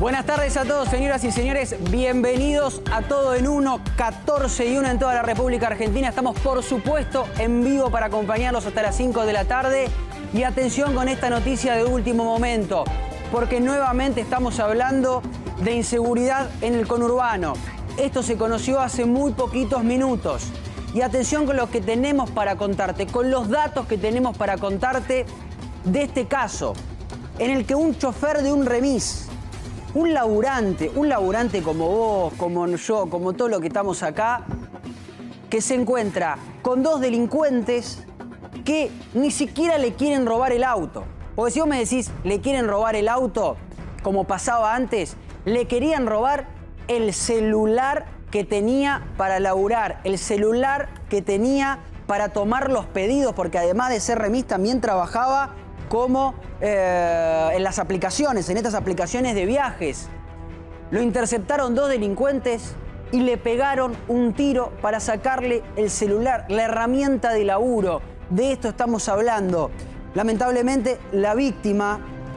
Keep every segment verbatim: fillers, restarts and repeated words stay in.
Buenas tardes a todos, señoras y señores. Bienvenidos a Todo en Uno, catorce y una en toda la República Argentina. Estamos, por supuesto, en vivo para acompañarlos hasta las cinco de la tarde. Y atención con esta noticia de último momento, porque nuevamente estamos hablando de inseguridad en el conurbano. Esto se conoció hace muy poquitos minutos. Y atención con lo que tenemos para contarte, con los datos que tenemos para contarte de este caso, en el que un chofer de un remis, un laburante, un laburante como vos, como yo, como todo lo que estamos acá, que se encuentra con dos delincuentes que ni siquiera le quieren robar el auto. Porque si vos me decís, le quieren robar el auto, como pasaba antes, le querían robar el celular que tenía para laburar, el celular que tenía para tomar los pedidos, porque además de ser remis también trabajaba como eh, en las aplicaciones, en estas aplicaciones de viajes. Lo interceptaron dos delincuentes y le pegaron un tiro para sacarle el celular, la herramienta de laburo. De esto estamos hablando. Lamentablemente, la víctima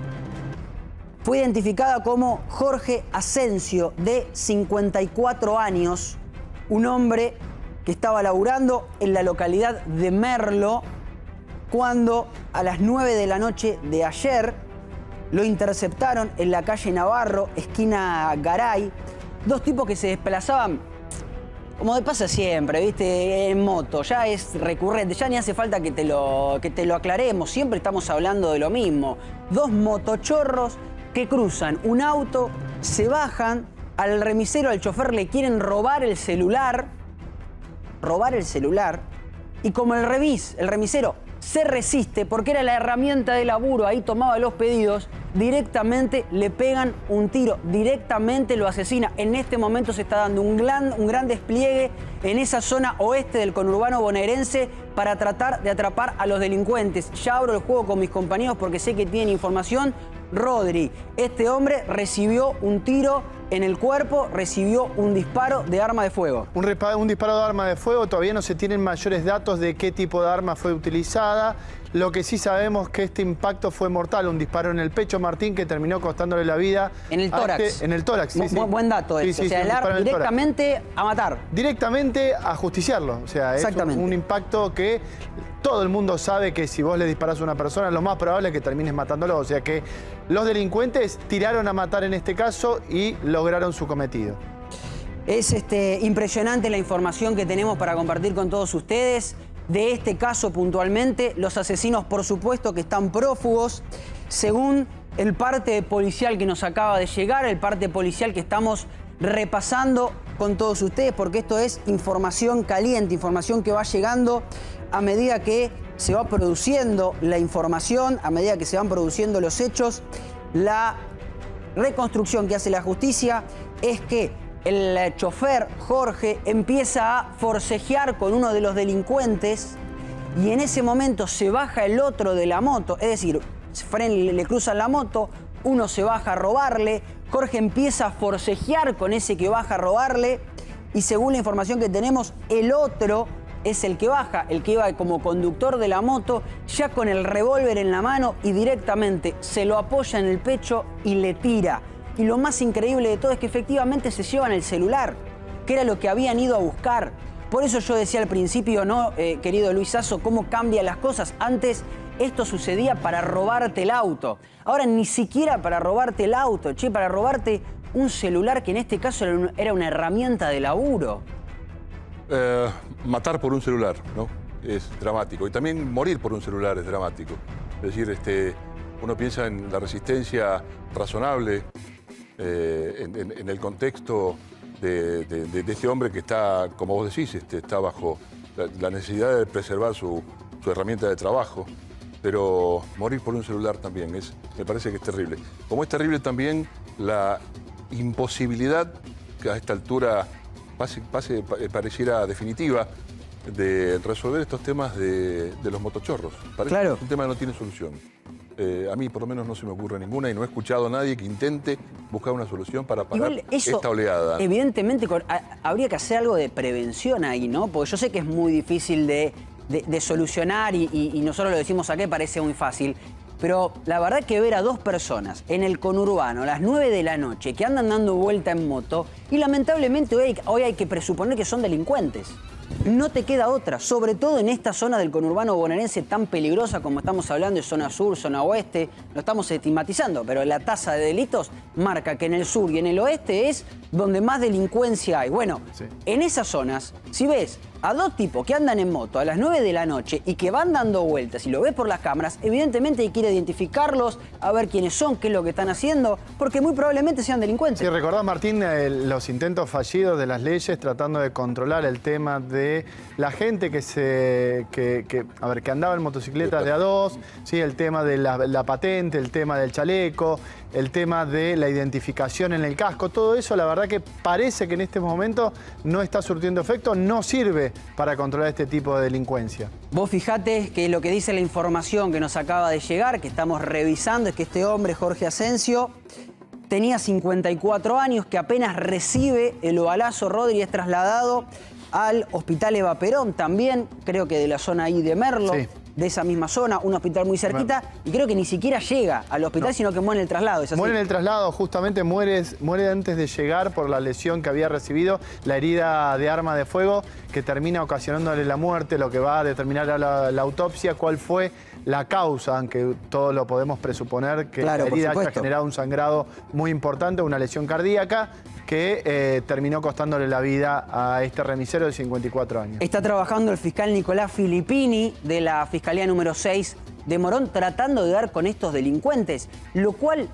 fue identificada como Jorge Asensio, de cincuenta y cuatro años, un hombre que estaba laburando en la localidad de Merlo, cuando a las nueve de la noche de ayer lo interceptaron en la calle Navarro, esquina Garay, dos tipos que se desplazaban, como de pasa siempre, ¿viste? En moto, ya es recurrente, ya ni hace falta que te lo, que te lo aclaremos, siempre estamos hablando de lo mismo. Dos motochorros que cruzan un auto, se bajan, al remisero, al chofer le quieren robar el celular, robar el celular, y como el remis, el remisero, se resiste porque era la herramienta de laburo, ahí tomaba los pedidos, directamente le pegan un tiro, directamente lo asesina. En este momento se está dando un gran, un gran despliegue en esa zona oeste del conurbano bonaerense para tratar de atrapar a los delincuentes. Ya abro el juego con mis compañeros porque sé que tienen información. Rodri, este hombre recibió un tiro en el cuerpo, recibió un disparo de arma de fuego. Un, un disparo de arma de fuego, todavía no se tienen mayores datos de qué tipo de arma fue utilizada. Lo que sí sabemos es que este impacto fue mortal, un disparo en el pecho, Martín, que terminó costándole la vida. En el tórax. Este, en el tórax, sí, Bu sí. Buen dato sí, este. Sí, o sea, sí, el arma directamente a matar. Directamente a justiciarlo. O sea, es un, un impacto que todo el mundo sabe que si vos le disparás a una persona, lo más probable es que termines matándolo. O sea que los delincuentes tiraron a matar en este caso y lograron su cometido. Es este, impresionante la información que tenemos para compartir con todos ustedes. De este caso puntualmente, los asesinos por supuesto que están prófugos. Según el parte policial que nos acaba de llegar, el parte policial que estamos repasando con todos ustedes, porque esto es información caliente, información que va llegando a medida que se va produciendo la información, a medida que se van produciendo los hechos. La reconstrucción que hace la justicia es que el chofer, Jorge, empieza a forcejear con uno de los delincuentes y en ese momento se baja el otro de la moto, es decir, le cruzan la moto, uno se baja a robarle, Jorge empieza a forcejear con ese que baja a robarle y según la información que tenemos, el otro es el que baja, el que iba como conductor de la moto, ya con el revólver en la mano y directamente se lo apoya en el pecho y le tira. Y lo más increíble de todo es que efectivamente se llevan el celular, que era lo que habían ido a buscar. Por eso yo decía al principio, ¿no, eh, querido Luis Sasso, cómo cambian las cosas? Antes esto sucedía para robarte el auto. Ahora ni siquiera para robarte el auto, che, para robarte un celular que en este caso era, un, era una herramienta de laburo. Eh, matar por un celular, ¿no? Es dramático. Y también morir por un celular es dramático. Es decir, este, uno piensa en la resistencia razonable, Eh, en, en, en el contexto de, de, de este hombre que está, como vos decís, este, está bajo la, la necesidad de preservar su, su herramienta de trabajo, pero morir por un celular también es, me parece que es terrible. Como es terrible también la imposibilidad que a esta altura pase, pase, pareciera definitiva de resolver estos temas de, de los motochorros. Parece Claro. que es un tema que no tiene solución. Eh, a mí por lo menos no se me ocurre ninguna y no he escuchado a nadie que intente buscar una solución para parar Igual eso, esta oleada. Evidentemente con, a, habría que hacer algo de prevención ahí, ¿no? Porque yo sé que es muy difícil de, de, de solucionar y, y, y nosotros lo decimos acá, parece muy fácil. Pero la verdad que ver a dos personas en el conurbano a las nueve de la noche que andan dando vuelta en moto y lamentablemente hoy hay, hoy hay que presuponer que son delincuentes. No te queda otra, sobre todo en esta zona del conurbano bonaerense tan peligrosa como estamos hablando de zona sur, zona oeste. No estamos estigmatizando, pero la tasa de delitos marca que en el sur y en el oeste es donde más delincuencia hay. Bueno, sí. En esas zonas, si ves a dos tipos que andan en moto a las nueve de la noche y que van dando vueltas y lo ves por las cámaras, evidentemente hay que ir a identificarlos, a ver quiénes son, qué es lo que están haciendo, porque muy probablemente sean delincuentes. Sí, recordás, Martín, eh, los intentos fallidos de las leyes tratando de controlar el tema de la gente que se que, que, a ver, que andaba en motocicletas de a dos, ¿sí? El tema de la, la patente, el tema del chaleco, el tema de la identificación en el casco, todo eso la verdad que parece que en este momento no está surtiendo efecto, no sirve para controlar este tipo de delincuencia. Vos fijate que lo que dice la información que nos acaba de llegar, que estamos revisando, es que este hombre, Jorge Asensio, tenía cincuenta y cuatro años, que apenas recibe el balazo, Rodri, es trasladado al Hospital Eva Perón, también creo que de la zona ahí de Merlo. Sí. De esa misma zona, un hospital muy cerquita, y creo que ni siquiera llega al hospital, no. sino que muere en el traslado. ¿Es así? Muere en el traslado, justamente muere, muere antes de llegar por la lesión que había recibido, la herida de arma de fuego que termina ocasionándole la muerte, lo que va a determinar a la, la autopsia cuál fue la causa, aunque todos lo podemos presuponer que claro, la herida haya generado un sangrado muy importante, una lesión cardíaca, que eh, terminó costándole la vida a este remisero de cincuenta y cuatro años. Está trabajando el fiscal Nicolás Filippini de la Fiscalía número seis de Morón tratando de dar con estos delincuentes, lo cual,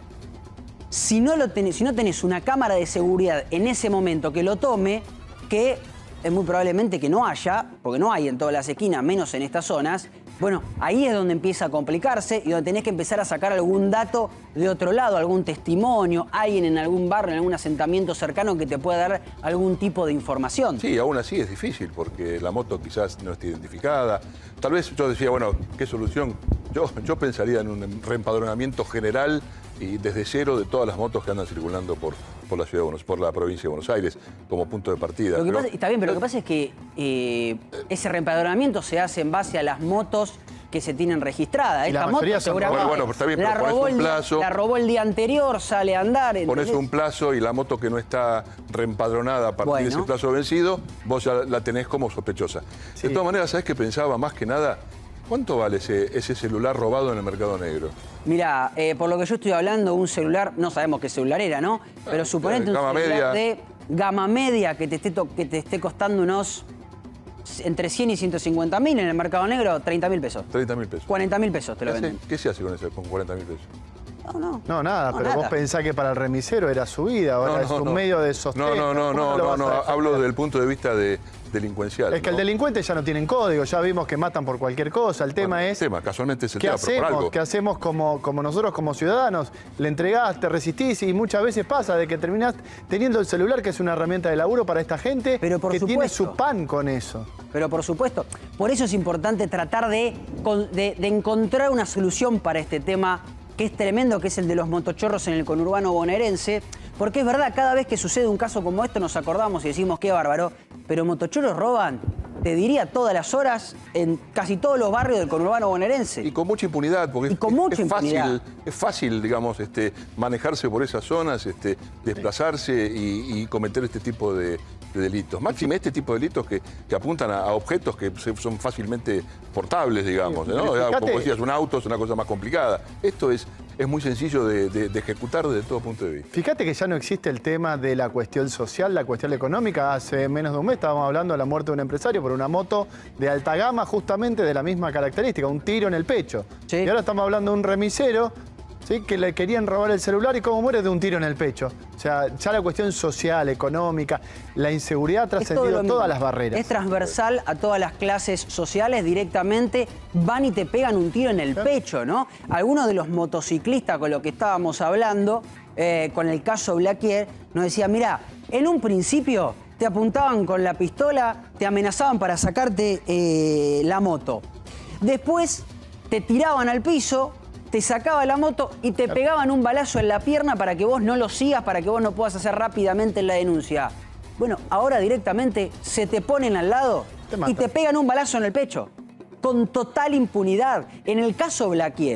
si no, lo tenés, si no tenés una cámara de seguridad en ese momento que lo tome, que es muy probablemente que no haya, porque no hay en todas las esquinas, menos en estas zonas, bueno, ahí es donde empieza a complicarse y donde tenés que empezar a sacar algún dato de otro lado, algún testimonio, alguien en algún barrio, en algún asentamiento cercano que te pueda dar algún tipo de información. Sí, aún así es difícil porque la moto quizás no esté identificada. Tal vez yo decía, bueno, ¿qué solución? Yo, yo pensaría en un reempadronamiento general y desde cero de todas las motos que andan circulando por, por la ciudad de Buenos, por la provincia de Buenos Aires como punto de partida. Lo que pero, pasa, está bien, pero lo que pasa es que eh, ese reempadronamiento se hace en base a las motos que se tienen registradas. Esta moto seguramente bueno, bueno, está bien, la, pero robó un el plazo, día, la robó el día anterior, sale a andar. Pones entonces un plazo y la moto que no está reempadronada a partir bueno. de ese plazo vencido, vos ya la tenés como sospechosa. Sí. De todas maneras, ¿sabés qué pensaba? Más que nada, ¿cuánto vale ese, ese celular robado en el mercado negro? Mira, eh, por lo que yo estoy hablando, un celular, no sabemos qué celular era, ¿no? Pero suponete un celular media. de gama media que te, esté que te esté costando unos entre cien y ciento cincuenta mil, en el mercado negro, treinta mil pesos. treinta mil pesos. cuarenta mil pesos te lo venden. ¿Qué se hace con eso, con cuarenta mil pesos? No, no. No, nada, no, pero nada. vos pensás que para el remisero era su vida, ahora no, no, es un no. medio de sostén. No, no, no, no, no, no, hablo desde el punto de vista de delincuencial. Es que ¿no? el delincuente ya no tienen código, ya vimos que matan por cualquier cosa. El tema bueno, es... El tema, casualmente es el ¿qué tema, hacemos? pero por algo. ¿Qué hacemos como, como nosotros, como ciudadanos? Le entregás, te resistís y muchas veces pasa de que terminás teniendo el celular, que es una herramienta de laburo para esta gente pero por que supuesto. tiene su pan con eso. Pero por supuesto, por eso es importante tratar de, de, de encontrar una solución para este tema que es tremendo, que es el de los motochorros en el conurbano bonaerense, porque es verdad, cada vez que sucede un caso como esto nos acordamos y decimos qué bárbaro, pero motochorros roban, te diría, todas las horas en casi todos los barrios del conurbano bonaerense. Y con mucha impunidad, porque y con es, mucha es, impunidad. Fácil, es fácil, digamos, este, manejarse por esas zonas, este, desplazarse y, y cometer este tipo de, de delitos. Máxime este tipo de delitos que, que apuntan a, a objetos que se, son fácilmente portables, digamos. ¿no? Fíjate, como decías, un auto es una cosa más complicada. Esto es, es muy sencillo de, de, de ejecutar desde todo punto de vista. Fíjate que ya no existe el tema de la cuestión social, la cuestión económica. Hace menos de un mes estábamos hablando de la muerte de un empresario por una moto de alta gama, justamente de la misma característica, un tiro en el pecho. Sí. Y ahora estamos hablando de un remisero, ¿sí?, que le querían robar el celular y cómo muere de un tiro en el pecho. O sea, ya la cuestión social, económica, la inseguridad ha trascendido todas las barreras. Es transversal a todas las clases sociales, directamente van y te pegan un tiro en el ¿sí? pecho, ¿no? Algunos de los motociclistas con los que estábamos hablando, eh, con el caso Blaquier, nos decían, mirá, en un principio te apuntaban con la pistola, te amenazaban para sacarte eh, la moto. Después te tiraban al piso, te sacaba la moto y te pegaban un balazo en la pierna para que vos no lo sigas, para que vos no puedas hacer rápidamente la denuncia. Bueno, ahora directamente se te ponen al lado te y te pegan un balazo en el pecho, con total impunidad. En el caso Blaquier,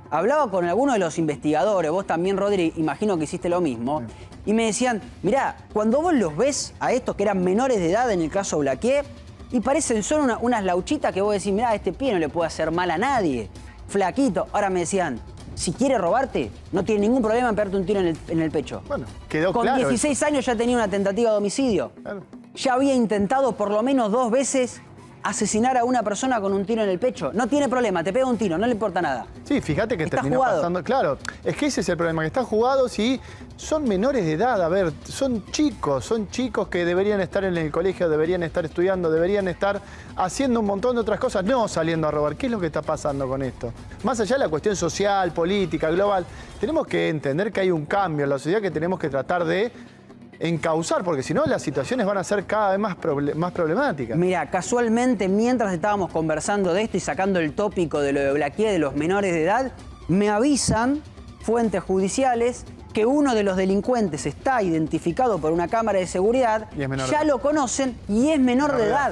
hablaba con algunos de los investigadores, vos también, Rodri, imagino que hiciste lo mismo, y me decían, mirá, cuando vos los ves a estos que eran menores de edad en el caso Blaquier, y parecen son una, unas lauchitas que vos decís, mirá, este pie no le puede hacer mal a nadie, flaquito. Ahora me decían, si quiere robarte, no tiene ningún problema en pegarte un tiro en el, en el pecho. Bueno, quedó Con claro. Con dieciséis años ya tenía una tentativa de homicidio. Claro. Ya había intentado por lo menos dos veces asesinar a una persona con un tiro en el pecho. No tiene problema, te pega un tiro, no le importa nada. Sí, fíjate que está terminó jugado. pasando. Claro, es que ese es el problema, que están jugados y son menores de edad. A ver, son chicos, son chicos que deberían estar en el colegio, deberían estar estudiando, deberían estar haciendo un montón de otras cosas, no saliendo a robar. ¿Qué es lo que está pasando con esto? Más allá de la cuestión social, política, global, tenemos que entender que hay un cambio en la sociedad que tenemos que tratar de encauzar, porque si no las situaciones van a ser cada vez más, proble más problemáticas. Mira, casualmente mientras estábamos conversando de esto y sacando el tópico de lo de Blaquier de los menores de edad, me avisan fuentes judiciales que uno de los delincuentes está identificado por una cámara de seguridad, ya lo conocen y es menor de edad.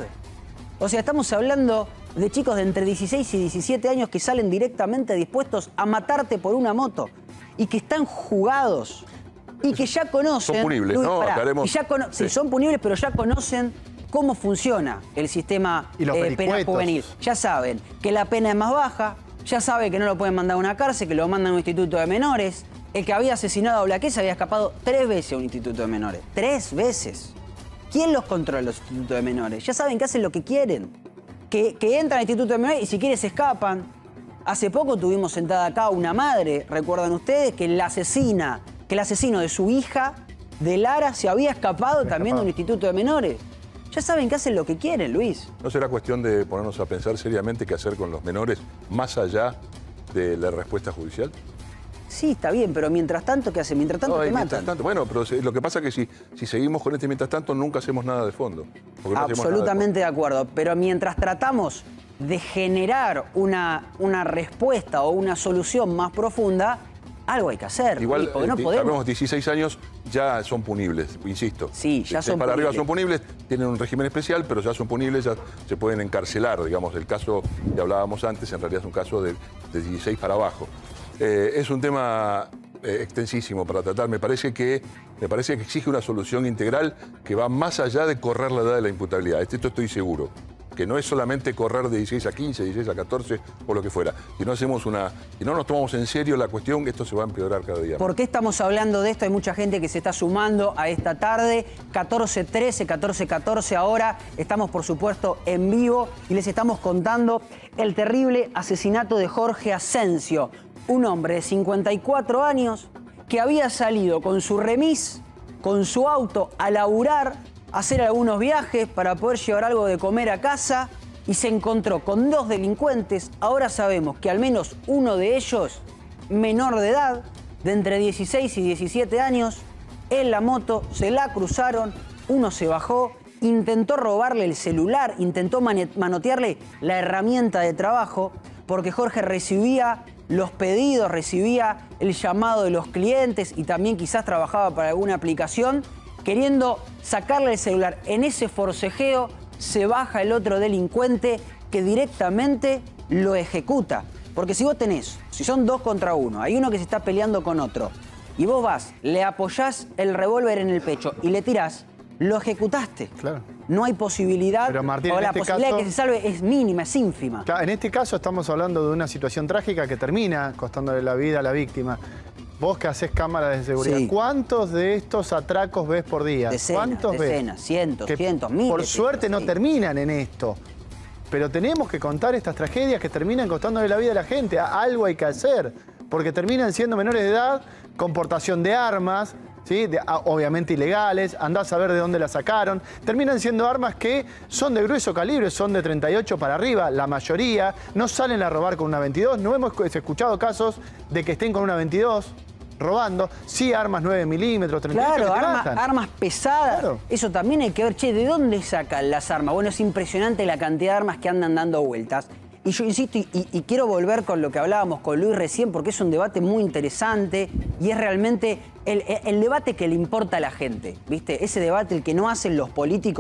O sea, estamos hablando de chicos de entre dieciséis y diecisiete años que salen directamente dispuestos a matarte por una moto y que están jugados. Y que ya conocen... Son punibles, Luis, ¿no? Pará, Aclaremos. y ya cono sí. sí, son punibles, pero ya conocen cómo funciona el sistema eh, penal juvenil. Ya saben que la pena es más baja, ya saben que no lo pueden mandar a una cárcel, que lo mandan a un instituto de menores. El que había asesinado a Blaquier se había escapado tres veces a un instituto de menores. ¡Tres veces! ¿Quién los controla los institutos de menores? Ya saben que hacen lo que quieren. Que, que entran al instituto de menores y si quieren se escapan. Hace poco tuvimos sentada acá una madre, recuerdan ustedes, que la asesina... que el asesino de su hija, de Lara, se había escapado me también escapado. de un instituto de menores. Ya saben que hacen lo que quieren, Luis. ¿No será cuestión de ponernos a pensar seriamente qué hacer con los menores más allá de la respuesta judicial? Sí, está bien, pero mientras tanto, ¿qué hacen? Mientras tanto no, te mientras matan. Tanto, bueno, pero lo que pasa es que si, si seguimos con este mientras tanto, nunca hacemos nada de fondo. No Absolutamente de, de acuerdo, pero mientras tratamos de generar una, una respuesta o una solución más profunda, algo hay que hacer. Igual, Luis, porque no eh, podemos. sabemos, dieciséis años ya son punibles, insisto. Sí, ya son para punibles. arriba son punibles, tienen un régimen especial, pero ya son punibles, ya se pueden encarcelar, digamos. El caso que hablábamos antes, en realidad es un caso de, de dieciséis para abajo. Eh, es un tema eh, extensísimo para tratar. Me parece, que, me parece que exige una solución integral que va más allá de correr la edad de la imputabilidad. Esto estoy seguro. Que no es solamente correr de dieciséis a quince, dieciséis a catorce o lo que fuera. Si no hacemos una, si no nos tomamos en serio la cuestión, esto se va a empeorar cada día. ¿Por qué estamos hablando de esto? Hay mucha gente que se está sumando a esta tarde. catorce trece, catorce catorce ahora. Estamos, por supuesto, en vivo y les estamos contando el terrible asesinato de Jorge Asensio, un hombre de cincuenta y cuatro años que había salido con su remis, con su auto, a laburar, hacer algunos viajes para poder llevar algo de comer a casa y se encontró con dos delincuentes. Ahora sabemos que al menos uno de ellos, menor de edad, de entre dieciséis y diecisiete años, en la moto se la cruzaron, uno se bajó, intentó robarle el celular, intentó manotearle la herramienta de trabajo, porque Jorge recibía los pedidos, recibía el llamado de los clientes y también quizás trabajaba para alguna aplicación, queriendo sacarle el celular. En ese forcejeo se baja el otro delincuente que directamente lo ejecuta. Porque si vos tenés, si son dos contra uno, hay uno que se está peleando con otro, y vos vas, le apoyás el revólver en el pecho y le tirás, lo ejecutaste. Claro. No hay posibilidad, Pero, Martín, o en la este posibilidad caso, de que se salve es mínima, es ínfima. Claro, en este caso estamos hablando de una situación trágica que termina costándole la vida a la víctima. Vos que hacés cámaras de seguridad, Sí. ¿cuántos de estos atracos ves por día? Decenas, ¿Cuántos decenas, ves? cientos, Que cientos, miles. Por suerte no sí. terminan en esto. Pero tenemos que contar estas tragedias que terminan costándole la vida a la gente. Algo hay que hacer, porque terminan siendo menores de edad, con portación de armas, ¿sí? de, obviamente ilegales, andás a ver de dónde las sacaron. Terminan siendo armas que son de grueso calibre, son de treinta y ocho para arriba, la mayoría. No salen a robar con una veintidós. No hemos escuchado casos de que estén con una veintidós robando. Sí, armas nueve milímetros, treinta y ocho Claro, que te arma, matan. armas pesadas. Claro. Eso también hay que ver, che, ¿de dónde sacan las armas? Bueno, es impresionante la cantidad de armas que andan dando vueltas. Y yo insisto, y, y quiero volver con lo que hablábamos con Luis recién, porque es un debate muy interesante y es realmente el, el debate que le importa a la gente, ¿viste? Ese debate, el que no hacen los políticos,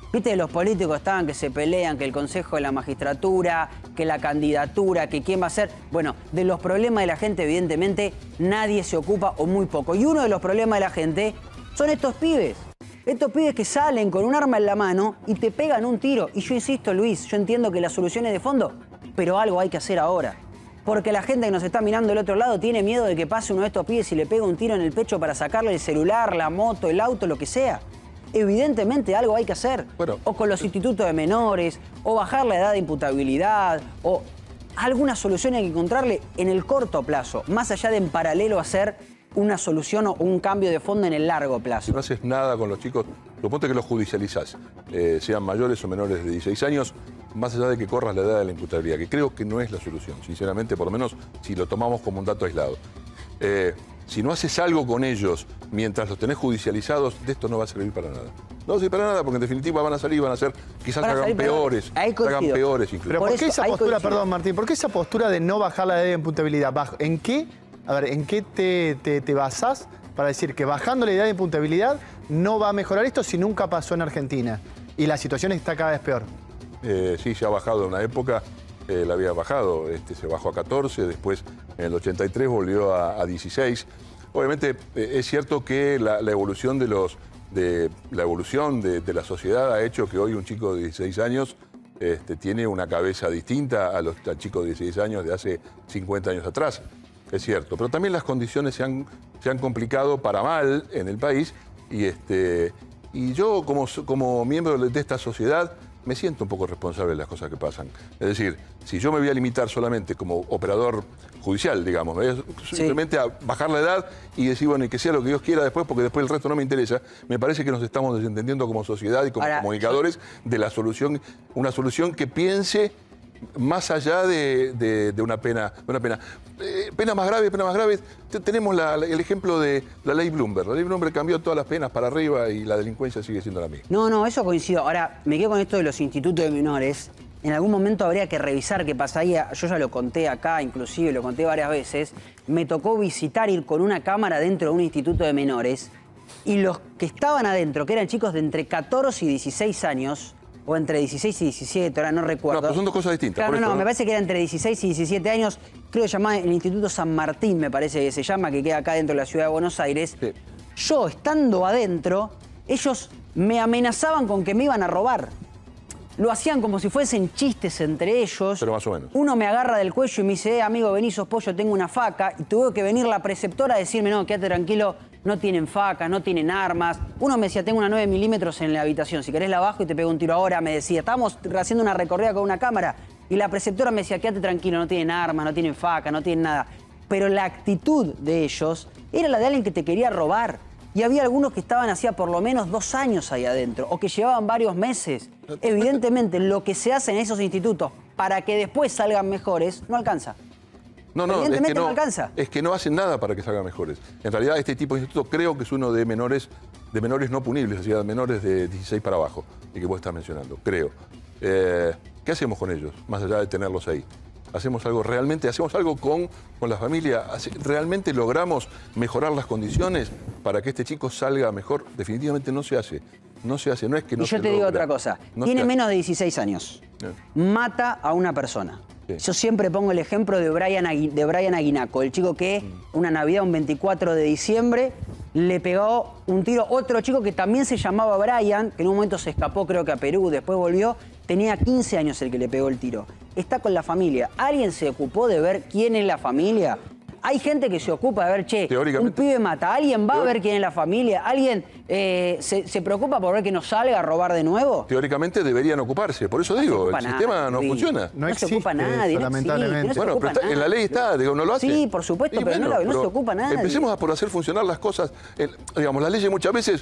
Viste, los políticos estaban que se pelean, que el Consejo de la Magistratura, que la candidatura, que quién va a ser. Bueno, de los problemas de la gente, evidentemente, nadie se ocupa o muy poco. Y uno de los problemas de la gente son estos pibes. Estos pibes que salen con un arma en la mano y te pegan un tiro. Y yo insisto, Luis, yo entiendo que la solución es de fondo, pero algo hay que hacer ahora. Porque la gente que nos está mirando del otro lado tiene miedo de que pase uno de estos pibes y le pega un tiro en el pecho para sacarle el celular, la moto, el auto, lo que sea. Evidentemente algo hay que hacer. Bueno, o con los institutos de menores, o bajar la edad de imputabilidad, o alguna solución hay que encontrarle en el corto plazo, más allá de en paralelo hacer una solución o un cambio de fondo en el largo plazo. Si no haces nada con los chicos, suponte que los judicializás, eh, sean mayores o menores de dieciséis años, más allá de que corras la edad de la imputabilidad, que creo que no es la solución, sinceramente, por lo menos si lo tomamos como un dato aislado. Eh, si no haces algo con ellos mientras los tenés judicializados, de esto no va a servir para nada. No va a servir para nada porque en definitiva van a salir, van a ser, quizás van a hagan salir, peores, hagan peores incluso. Pero ¿por, ¿por qué esa postura, perdón Martín, por qué esa postura de no bajar la edad de imputabilidad? ¿En qué, a ver, en qué te, te, te basás para decir que bajando la edad de imputabilidad no va a mejorar esto si nunca pasó en Argentina? Y la situación está cada vez peor. Eh, sí, se ha bajado en una época, eh, la había bajado, este, se bajó a catorce, después en el ochenta y tres volvió a, a dieciséis. Obviamente eh, es cierto que la, la evolución, de, los, de, la, evolución de, de la sociedad ha hecho que hoy un chico de dieciséis años este, tiene una cabeza distinta a los, al chico de dieciséis años de hace cincuenta años atrás. Es cierto, pero también las condiciones se han, se han complicado para mal en el país y, este, y yo como, como miembro de esta sociedad me siento un poco responsable de las cosas que pasan. Es decir, si yo me voy a limitar solamente como operador judicial, digamos, me voy a, simplemente sí. a bajar la edad y decir, bueno, y que sea lo que Dios quiera después, porque después el resto no me interesa, me parece que nos estamos desentendiendo como sociedad y como Ahora, comunicadores de la solución, una solución que piense más allá de, de, de una pena. De una pena. Eh, pena más grave, pena más grave. Tenemos la, la, el ejemplo de la ley Bloomberg. La ley Bloomberg cambió todas las penas para arriba y la delincuencia sigue siendo la misma. No, no, eso coincido. Ahora, me quedo con esto de los institutos de menores. En algún momento habría que revisar qué pasaría. Yo ya lo conté acá, inclusive lo conté varias veces. Me tocó visitar, ir con una cámara dentro de un instituto de menores y los que estaban adentro, que eran chicos de entre catorce y dieciséis años, o entre dieciséis y diecisiete, ahora no recuerdo. No, pero son dos cosas distintas. Claro, por no, esto, no, me parece que era entre dieciséis y diecisiete años. Creo que se llamaba el Instituto San Martín, me parece que se llama, que queda acá dentro de la ciudad de Buenos Aires. Sí. Yo, estando adentro, ellos me amenazaban con que me iban a robar. Lo hacían como si fuesen chistes entre ellos. Pero más o menos. Uno me agarra del cuello y me dice, eh, amigo, vení, sos pollo, tengo una faca. Y tuvo que venir la preceptora a decirme, no, quédate tranquilo, no tienen facas, no tienen armas. Uno me decía, tengo una nueve milímetros en la habitación, si querés la bajo y te pego un tiro ahora. Me decía, estábamos haciendo una recorrida con una cámara y la preceptora me decía, quédate tranquilo, no tienen armas, no tienen faca, no tienen nada. Pero la actitud de ellos era la de alguien que te quería robar. Y había algunos que estaban hacía por lo menos dos años ahí adentro, o que llevaban varios meses. Evidentemente, lo que se hace en esos institutos para que después salgan mejores, no alcanza. No, no, Evidentemente es que no, no alcanza. Es que no hacen nada para que salgan mejores. En realidad, este tipo de instituto creo que es uno de menores, de menores no punibles, es decir, de menores de dieciséis para abajo, y que vos estás mencionando, creo. Eh, ¿Qué hacemos con ellos, más allá de tenerlos ahí? Hacemos algo realmente, hacemos algo con, con la familia, realmente logramos mejorar las condiciones para que este chico salga mejor. Definitivamente no se hace, no se hace, no es que no se Y yo te logra. digo otra cosa, No tiene se menos de dieciséis años, Bien. mata a una persona. Sí. Yo siempre pongo el ejemplo de Brian, Agui- de Brian Aguinaco, el chico que Mm. una Navidad, un veinticuatro de diciembre, le pegó un tiro a otro chico que también se llamaba Brian, que en un momento se escapó creo que a Perú, después volvió, tenía quince años el que le pegó el tiro. Está con la familia. ¿Alguien se ocupó de ver quién es la familia? Hay gente que se ocupa de ver, che, un pibe mata. ¿Alguien va a ver quién es la familia? ¿Alguien eh, se, se preocupa por ver que no salga a robar de nuevo? Teóricamente deberían ocuparse, por eso digo, el sistema no funciona. No, no se ocupa nadie, lamentablemente. No se bueno, ocupa pero está, en la ley está, digo, no lo hace. Sí, por supuesto, Y pero, bueno, no, no pero se ocupa nadie. Empecemos a por hacer funcionar las cosas. El, digamos, las leyes muchas veces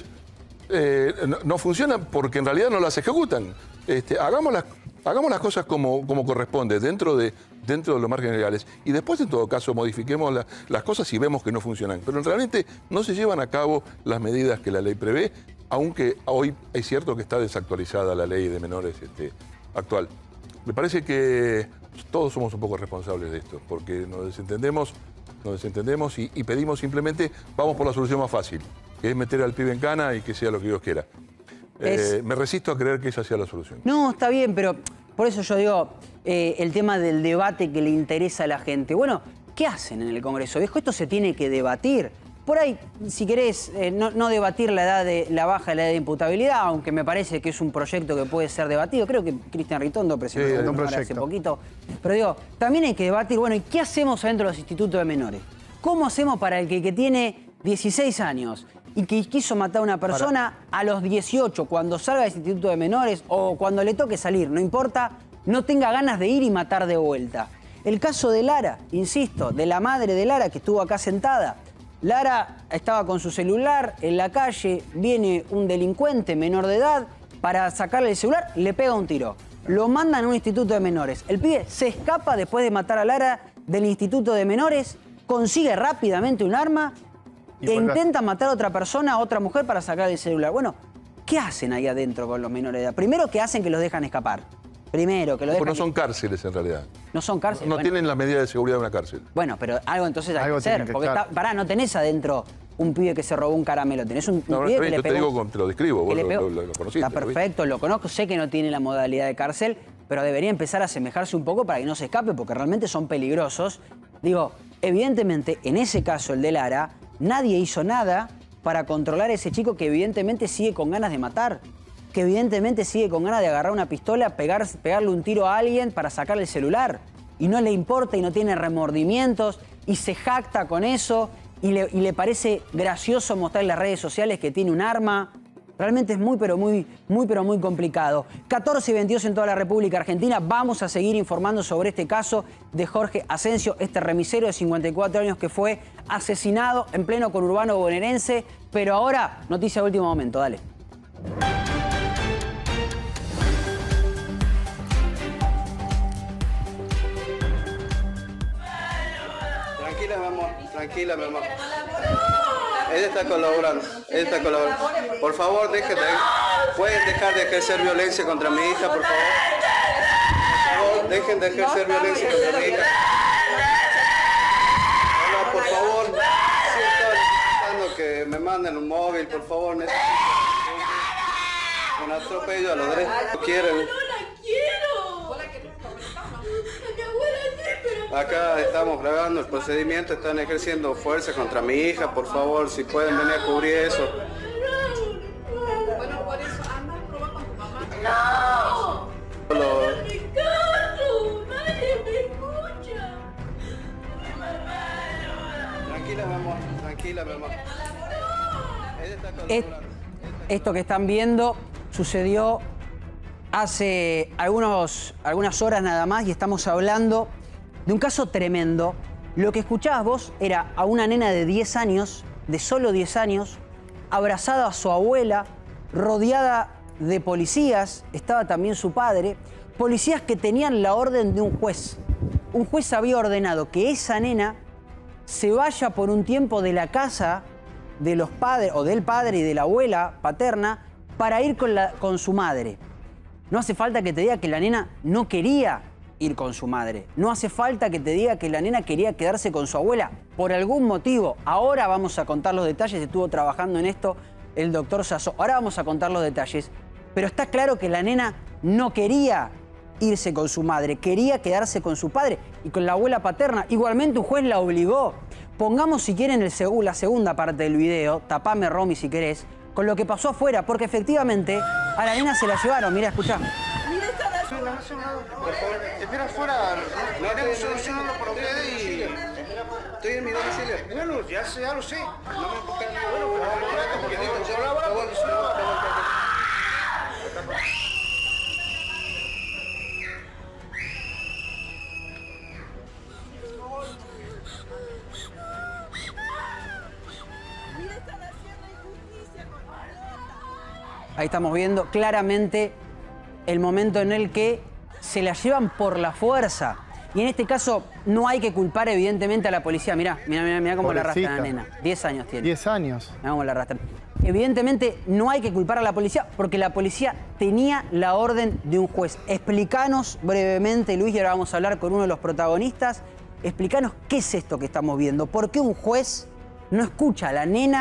eh, no, no funcionan porque en realidad no las ejecutan. Este, hagamos, las, hagamos las cosas como, como corresponde, dentro de, dentro de los márgenes legales. Y después, en todo caso, modifiquemos la, las cosas si vemos que no funcionan. Pero realmente no se llevan a cabo las medidas que la ley prevé, aunque hoy es cierto que está desactualizada la ley de menores este, actual. Me parece que todos somos un poco responsables de esto, porque nos desentendemos, nos desentendemos y, y pedimos simplemente, vamos por la solución más fácil, que es meter al pibe en cana y que sea lo que Dios quiera. Eh, es... Me resisto a creer que esa sea la solución. No, está bien, pero por eso yo digo eh, el tema del debate que le interesa a la gente. Bueno, ¿qué hacen en el Congreso? Viejo, esto se tiene que debatir. Por ahí, si querés, eh, no, no debatir la edad de la baja de la edad de imputabilidad, aunque me parece que es un proyecto que puede ser debatido. Creo que Cristian Ritondo presentó sí, un proyecto hace poquito. Pero digo, también hay que debatir, bueno, ¿y qué hacemos adentro de los institutos de menores? ¿Cómo hacemos para el que, que tiene dieciséis años y que quiso matar a una persona para... a los dieciocho, cuando salga del instituto de menores o cuando le toque salir, no importa, no tenga ganas de ir y matar de vuelta? El caso de Lara, insisto, de la madre de Lara que estuvo acá sentada. Lara estaba con su celular en la calle, viene un delincuente menor de edad para sacarle el celular, le pega un tiro. Lo mandan a un instituto de menores. El pibe se escapa después de matar a Lara del instituto de menores, consigue rápidamente un arma e intenta matar a otra persona, a otra mujer para sacarle el celular. Bueno, ¿qué hacen ahí adentro con los menores de edad? Primero, ¿qué hacen? Que los dejan escapar. Primero, que lo dejan... Pues no son cárceles en realidad. No son cárceles. No bueno. tienen la medida de seguridad de una cárcel. Bueno, pero algo entonces hay algo que hacer. que Porque está, pará, no tenés adentro un pibe que se robó un caramelo. Tenés un, un no, pibe no, que yo le te pegó... digo, te lo describo, vos lo, lo, lo, lo conociste. Está perfecto, lo, lo conozco, sé que no tiene la modalidad de cárcel, pero debería empezar a asemejarse un poco para que no se escape, porque realmente son peligrosos. Digo, evidentemente, en ese caso, el de Lara, nadie hizo nada para controlar a ese chico que evidentemente sigue con ganas de matar. Que evidentemente sigue con ganas de agarrar una pistola, pegar, pegarle un tiro a alguien para sacarle el celular. Y no le importa y no tiene remordimientos y se jacta con eso y le, y le parece gracioso mostrar en las redes sociales que tiene un arma. Realmente es muy, pero muy, muy, pero muy complicado. catorce y veintidós en toda la República Argentina. Vamos a seguir informando sobre este caso de Jorge Asensio, este remisero de cincuenta y cuatro años que fue asesinado en pleno conurbano bonaerense. Pero ahora, noticia de último momento, dale. Tranquila, mi amor, tranquila, mi amor. Ella está colaborando, ella está colaborando. Por favor, dejen de, pueden dejar de ejercer violencia contra mi hija, por favor. Por favor, dejen de ejercer violencia contra mi hija. Hola, por favor, si estoy necesitando que me manden un móvil, por favor, necesito un atropello a los derechos que quieren. Acá estamos grabando el procedimiento, están ejerciendo fuerza contra mi hija, por favor, si pueden venir a cubrir eso. Bueno, por eso anda a probar con tu mamá. ¡No! Lo... ¡Ricardo! ¡Nadie me escucha! Tranquila, mi amor, tranquila, mi amor. Ella está Es, esto que están viendo sucedió hace algunos, algunas horas nada más y estamos hablando de un caso tremendo. Lo que escuchabas vos era a una nena de diez años, de solo diez años, abrazada a su abuela, rodeada de policías, estaba también su padre, policías que tenían la orden de un juez. Un juez había ordenado que esa nena se vaya por un tiempo de la casa de los padres, o del padre y de la abuela paterna, para ir con, la, con su madre. No hace falta que te diga que la nena no quería ir con su madre. No hace falta que te diga que la nena quería quedarse con su abuela por algún motivo. Ahora vamos a contar los detalles. Estuvo trabajando en esto el doctor Sasso. Ahora vamos a contar los detalles. Pero está claro que la nena no quería irse con su madre. Quería quedarse con su padre y con la abuela paterna. Igualmente un juez la obligó. Pongamos si quieren el seg- la segunda parte del video. Tapame, Romy, si querés. Con lo que pasó afuera. Porque efectivamente a la nena se la llevaron. Mirá, escuchá. Espera afuera, queremos solucionarlo por ustedes y... Estoy en mi domicilio. Bueno, ya, sé, ya lo sé. No me empujen. Bueno, pero porque digo, yo la hago Ahí estamos viendo claramente el momento en el que se la llevan por la fuerza. Y en este caso no hay que culpar evidentemente a la policía. Mirá, mirá, mirá, mirá cómo la arrastran a la nena. Diez años tiene. Diez años. Mirá cómo la arrastran. Evidentemente no hay que culpar a la policía porque la policía tenía la orden de un juez. Explícanos brevemente, Luis, y ahora vamos a hablar con uno de los protagonistas. Explícanos qué es esto que estamos viendo. ¿Por qué un juez no escucha a la nena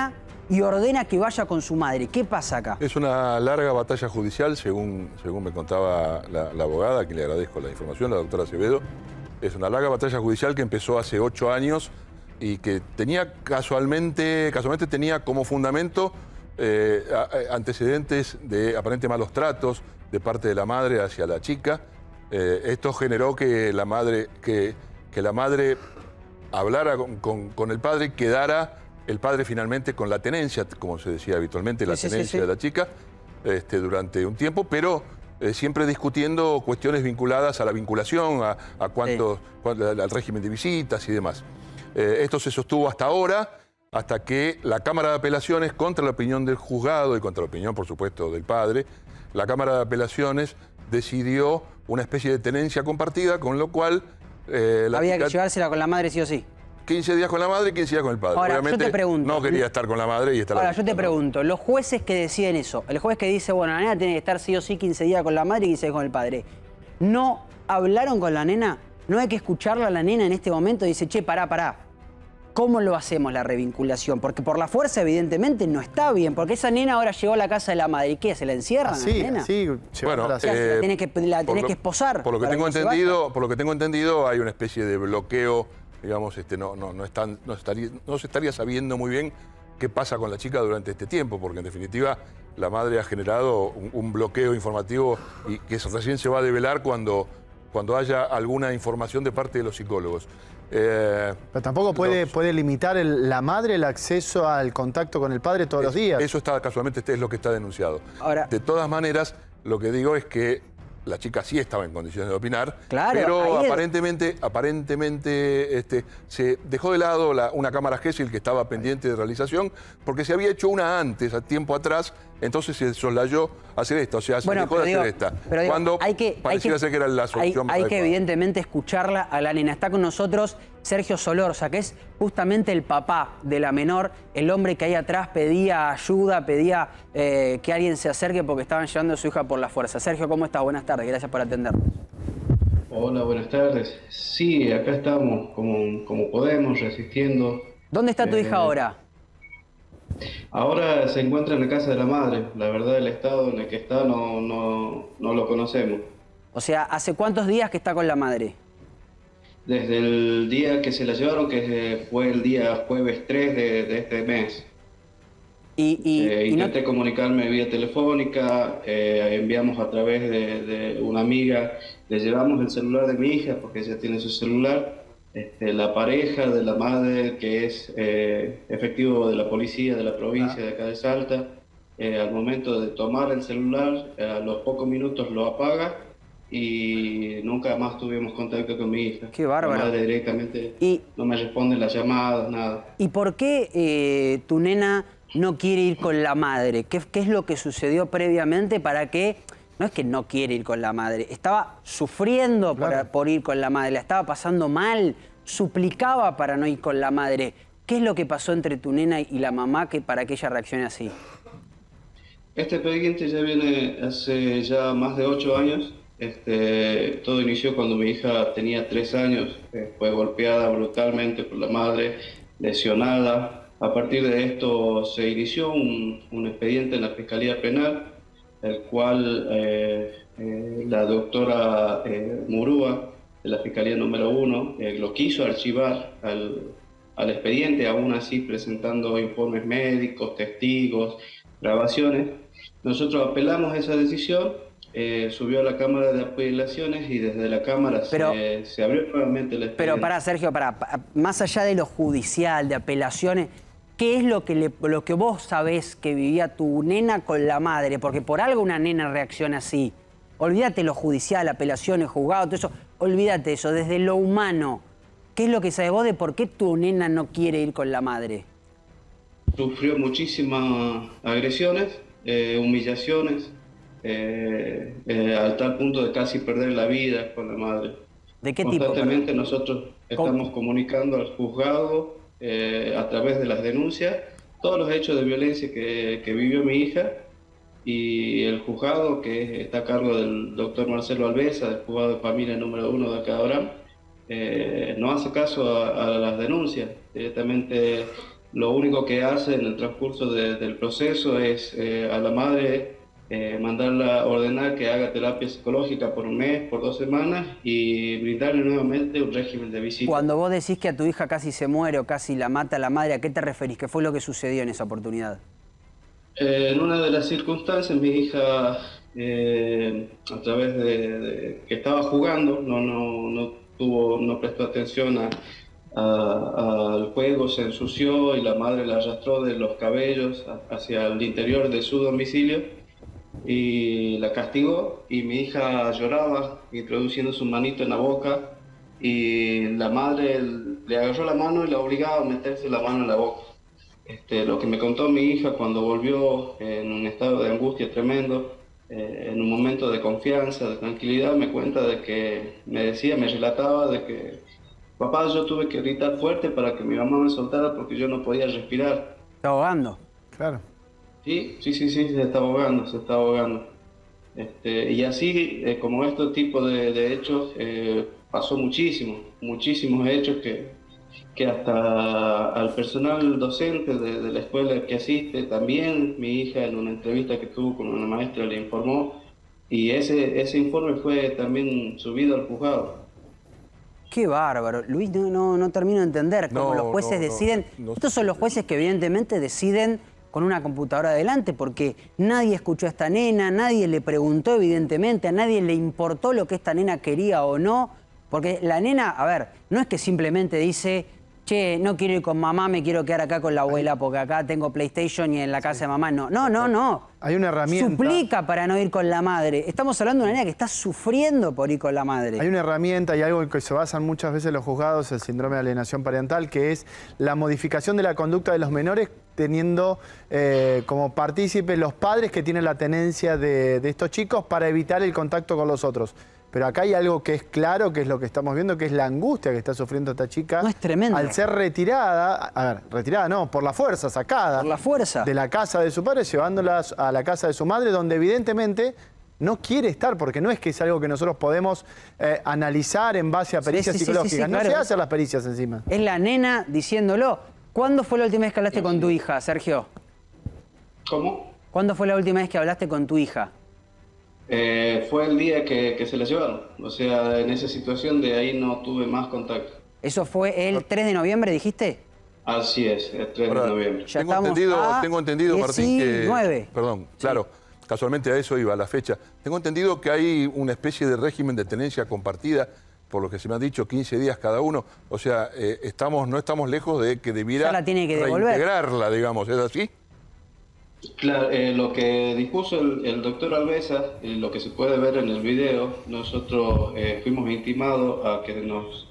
y ordena que vaya con su madre. ¿Qué pasa acá? Es una larga batalla judicial, según, según me contaba la, la abogada, a quien le agradezco la información, la doctora Acevedo. Es una larga batalla judicial que empezó hace ocho años y que tenía casualmente, casualmente tenía como fundamento eh, antecedentes de aparente malos tratos de parte de la madre hacia la chica. Eh, esto generó que la madre, que, que la madre hablara con, con, con el padre, quedara el padre finalmente con la tenencia, como se decía habitualmente, la sí, tenencia sí, sí. de la chica, este, durante un tiempo, pero eh, siempre discutiendo cuestiones vinculadas a la vinculación, a, a cuánto, sí. cuánto, al régimen de visitas y demás. Eh, esto se sostuvo hasta ahora, hasta que la Cámara de Apelaciones, contra la opinión del juzgado y contra la opinión, por supuesto, del padre, la Cámara de Apelaciones decidió una especie de tenencia compartida, con lo cual... Eh, la Había chica... que llevársela con la madre sí o sí. quince días con la madre y quince días con el padre. Ahora, Obviamente, yo te pregunto, no quería estar con la madre y estar... Ahora, la yo te pregunto, los jueces que deciden eso, el juez que dice, bueno, la nena tiene que estar sí o sí quince días con la madre y quince días con el padre, ¿no hablaron con la nena? ¿No hay que escucharla a la nena en este momento? Dice, che, pará, pará. ¿Cómo lo hacemos la revinculación? Porque por la fuerza, evidentemente, no está bien. Porque esa nena ahora llegó a la casa de la madre. ¿Y qué? ¿Se la encierran Ah, a sí, la nena? sí. Bueno, la, eh, la tenés que, la tenés lo, que esposar. Por lo que para tengo que entendido, por lo que tengo entendido, hay una especie de bloqueo, digamos, este, no, no, no, están, no, estaría, no se estaría sabiendo muy bien qué pasa con la chica durante este tiempo, porque en definitiva la madre ha generado un, un bloqueo informativo y que recién se va a develar cuando, cuando haya alguna información de parte de los psicólogos. Eh, Pero tampoco puede, los, puede limitar el, la madre el acceso al contacto con el padre todos es, los días. Eso está, casualmente es lo que está denunciado. Ahora, de todas maneras, lo que digo es que la chica sí estaba en condiciones de opinar, claro, pero es... aparentemente, aparentemente este, se dejó de lado la, una cámara Gesell que estaba pendiente de realización, porque se había hecho una antes, a tiempo atrás, entonces se soslayó hacer esta, o sea, se bueno, dejó de digo, hacer esta. Pero digo, cuando hay que, pareciera hay que, ser que era la solución Hay, hay más que adecuada. evidentemente escucharla a la nena. Está con nosotros Sergio Solorza, que es justamente el papá de la menor, el hombre que ahí atrás pedía ayuda, pedía eh, que alguien se acerque porque estaban llevando a su hija por la fuerza. Sergio, ¿cómo estás? Buenas tardes, gracias por atendernos. Hola, buenas tardes. Sí, acá estamos como, como podemos, resistiendo. ¿Dónde está tu Eh, hija ahora? Ahora se encuentra en la casa de la madre. La verdad, el estado en el que está no, no, no lo conocemos. O sea, ¿hace cuántos días que está con la madre? Desde el día que se la llevaron, que fue el día jueves tres de, de este mes. Y, y, eh, y intenté no... comunicarme vía telefónica, eh, enviamos a través de, de una amiga, le llevamos el celular de mi hija, porque ella tiene su celular. Este, la pareja de la madre, que es eh, efectivo de la policía de la provincia de acá de Salta, eh, al momento de tomar el celular, eh, a los pocos minutos lo apaga y nunca más tuvimos contacto con mi hija. Qué bárbaro. La madre directamente y, no me responde las llamadas, nada. ¿Y por qué eh, tu nena no quiere ir con la madre? ¿Qué, ¿Qué es lo que sucedió previamente para que... No es que no quiere ir con la madre, estaba sufriendo Claro. por, por ir con la madre, la estaba pasando mal, suplicaba para no ir con la madre. ¿Qué es lo que pasó entre tu nena y la mamá que, para que ella reaccione así? Este expediente ya viene hace ya más de ocho años. Este, todo inició cuando mi hija tenía tres años, eh, fue golpeada brutalmente por la madre, lesionada. A partir de esto se inició un, un expediente en la Fiscalía Penal, el cual eh, eh, la doctora eh, Murúa, de la Fiscalía número uno, eh, lo quiso archivar al, al expediente, aún así presentando informes médicos, testigos, grabaciones. Nosotros apelamos esa decisión, eh, subió a la Cámara de Apelaciones y desde la Cámara pero, se, se abrió nuevamente el expediente. Pero para Sergio, para, más allá de lo judicial, de apelaciones, ¿qué es lo que, le, lo que vos sabés que vivía tu nena con la madre? Porque por algo una nena reacciona así. Olvídate lo judicial, apelaciones, juzgado, todo eso. Olvídate eso, desde lo humano. ¿Qué es lo que sabés vos de por qué tu nena no quiere ir con la madre? Sufrió muchísimas agresiones, eh, humillaciones, eh, eh, al tal punto de casi perder la vida con la madre. ¿De qué tipo? Constantemente nosotros estamos comunicando al juzgado, Eh, a través de las denuncias, todos los hechos de violencia que, que vivió mi hija, y el juzgado, que está a cargo del doctor Marcelo Alvesa, del juzgado de familia número uno de acá de Abraham, eh, no hace caso a, a las denuncias, directamente lo único que hace en el transcurso de, del proceso es eh, a la madre eh, mandarla a ordenar que haga terapia psicológica por un mes, por dos semanas y brindarle nuevamente un régimen de visita. Cuando vos decís que a tu hija casi se muere o casi la mata la madre, ¿a qué te referís? ¿Qué fue lo que sucedió en esa oportunidad? Eh, en una de las circunstancias, mi hija, eh, a través de, de que estaba jugando, no, no, no, tuvo, no prestó atención a, a, al juego, se ensució y la madre la arrastró de los cabellos hacia el interior de su domicilio y la castigó, y mi hija lloraba introduciendo su manito en la boca y la madre le agarró la mano y la obligaba a meterse la mano en la boca. Este, lo que me contó mi hija cuando volvió en un estado de angustia tremendo, eh, en un momento de confianza, de tranquilidad, me cuenta de que me decía, me relataba de que papá, yo tuve que gritar fuerte para que mi mamá me soltara porque yo no podía respirar. ¿Está ahogando? Claro. Sí, sí, sí, sí, se está ahogando, se está ahogando. Este, y así, eh, como este tipo de, de hechos, eh, pasó muchísimo, muchísimos hechos que... que hasta al personal docente de, de la escuela que asiste, también mi hija en una entrevista que tuvo con una maestra le informó, y ese, ese informe fue también subido al juzgado. Qué bárbaro. Luis, no, no, no termino de entender cómo No, los jueces no, no, deciden... no. Estos son los jueces que evidentemente deciden con una computadora adelante porque nadie escuchó a esta nena, nadie le preguntó evidentemente, a nadie le importó lo que esta nena quería o no, porque la nena, a ver, no es que simplemente dice... Che, no quiero ir con mamá, me quiero quedar acá con la abuela porque acá tengo PlayStation y en la casa de mamá no. No, no, no. Hay una herramienta. Suplica para no ir con la madre. Estamos hablando de una niña que está sufriendo por ir con la madre. Hay una herramienta y algo en que se basan muchas veces los juzgados, el síndrome de alienación parental, que es la modificación de la conducta de los menores teniendo eh, como partícipes los padres que tienen la tenencia de, de estos chicos para evitar el contacto con los otros. Pero acá hay algo que es claro, que es lo que estamos viendo, que es la angustia que está sufriendo esta chica. No, es tremendo. Al ser retirada, a ver, retirada no, por la fuerza, sacada. Por la fuerza. De la casa de su padre, llevándola a la casa de su madre, donde evidentemente no quiere estar, porque no es que es algo que nosotros podemos eh, analizar en base a pericias sí, sí, psicológicas. sí, sí, no claro. se hacen las pericias encima. Es la nena diciéndolo. ¿Cuándo fue la última vez que hablaste con tu hija, Sergio? ¿Cómo? ¿Cuándo fue la última vez que hablaste con tu hija? Eh, fue el día que, que se la llevaron. O sea, en esa situación de ahí no tuve más contacto. ¿Eso fue el tres de noviembre, dijiste? Así es, el tres Ahora, de noviembre. Ya tengo estamos entendido, a tengo entendido, Martín, que... diecinueve. Perdón, claro, casualmente a eso iba, a la fecha. Tengo entendido que hay una especie de régimen de tenencia compartida, por lo que se me ha dicho, quince días cada uno. O sea, eh, estamos, no estamos lejos de que debiera Ya la tiene que devolver. reintegrarla, digamos, ¿es así? Claro, eh, lo que dispuso el, el doctor Alvesa, eh, lo que se puede ver en el video, nosotros eh, fuimos intimados a que nos,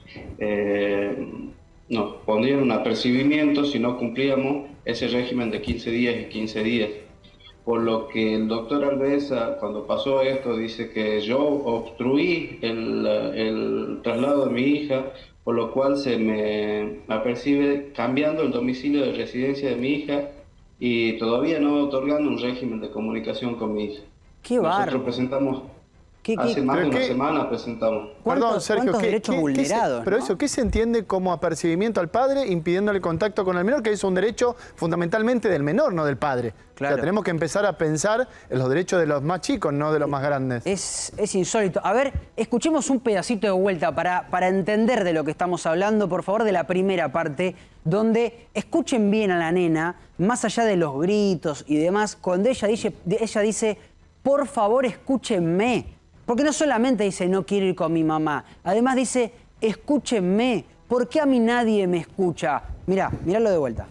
eh, nos pondrían un apercibimiento si no cumplíamos ese régimen de quince días y quince días. Por lo que el doctor Alvesa, cuando pasó esto, dice que yo obstruí el, el traslado de mi hija, por lo cual se me apercibe cambiando el domicilio de residencia de mi hija y todavía no otorgando un régimen de comunicación con mi hija. Qué Nosotros bárbaro. presentamos, ¿Qué, qué- hace más de pero una qué- semana presentamos. Perdón, Sergio, cuántos ¿qué- derechos qué- qué se- vulnerados, pero ¿no? eso, ¿qué se entiende como apercibimiento al padre impidiéndole contacto con el menor? Que es un derecho fundamentalmente del menor, no del padre. Claro. O sea, tenemos que empezar a pensar en los derechos de los más chicos, no de los más grandes. Es, es insólito. A ver, escuchemos un pedacito de vuelta para, para entender de lo que estamos hablando, por favor, de la primera parte, donde escuchen bien a la nena, más allá de los gritos y demás, cuando ella dice, ella dice, por favor, escúchenme. Porque no solamente dice, no quiero ir con mi mamá, además dice, escúchenme, ¿por qué a mí nadie me escucha? Mirá, miralo de vuelta.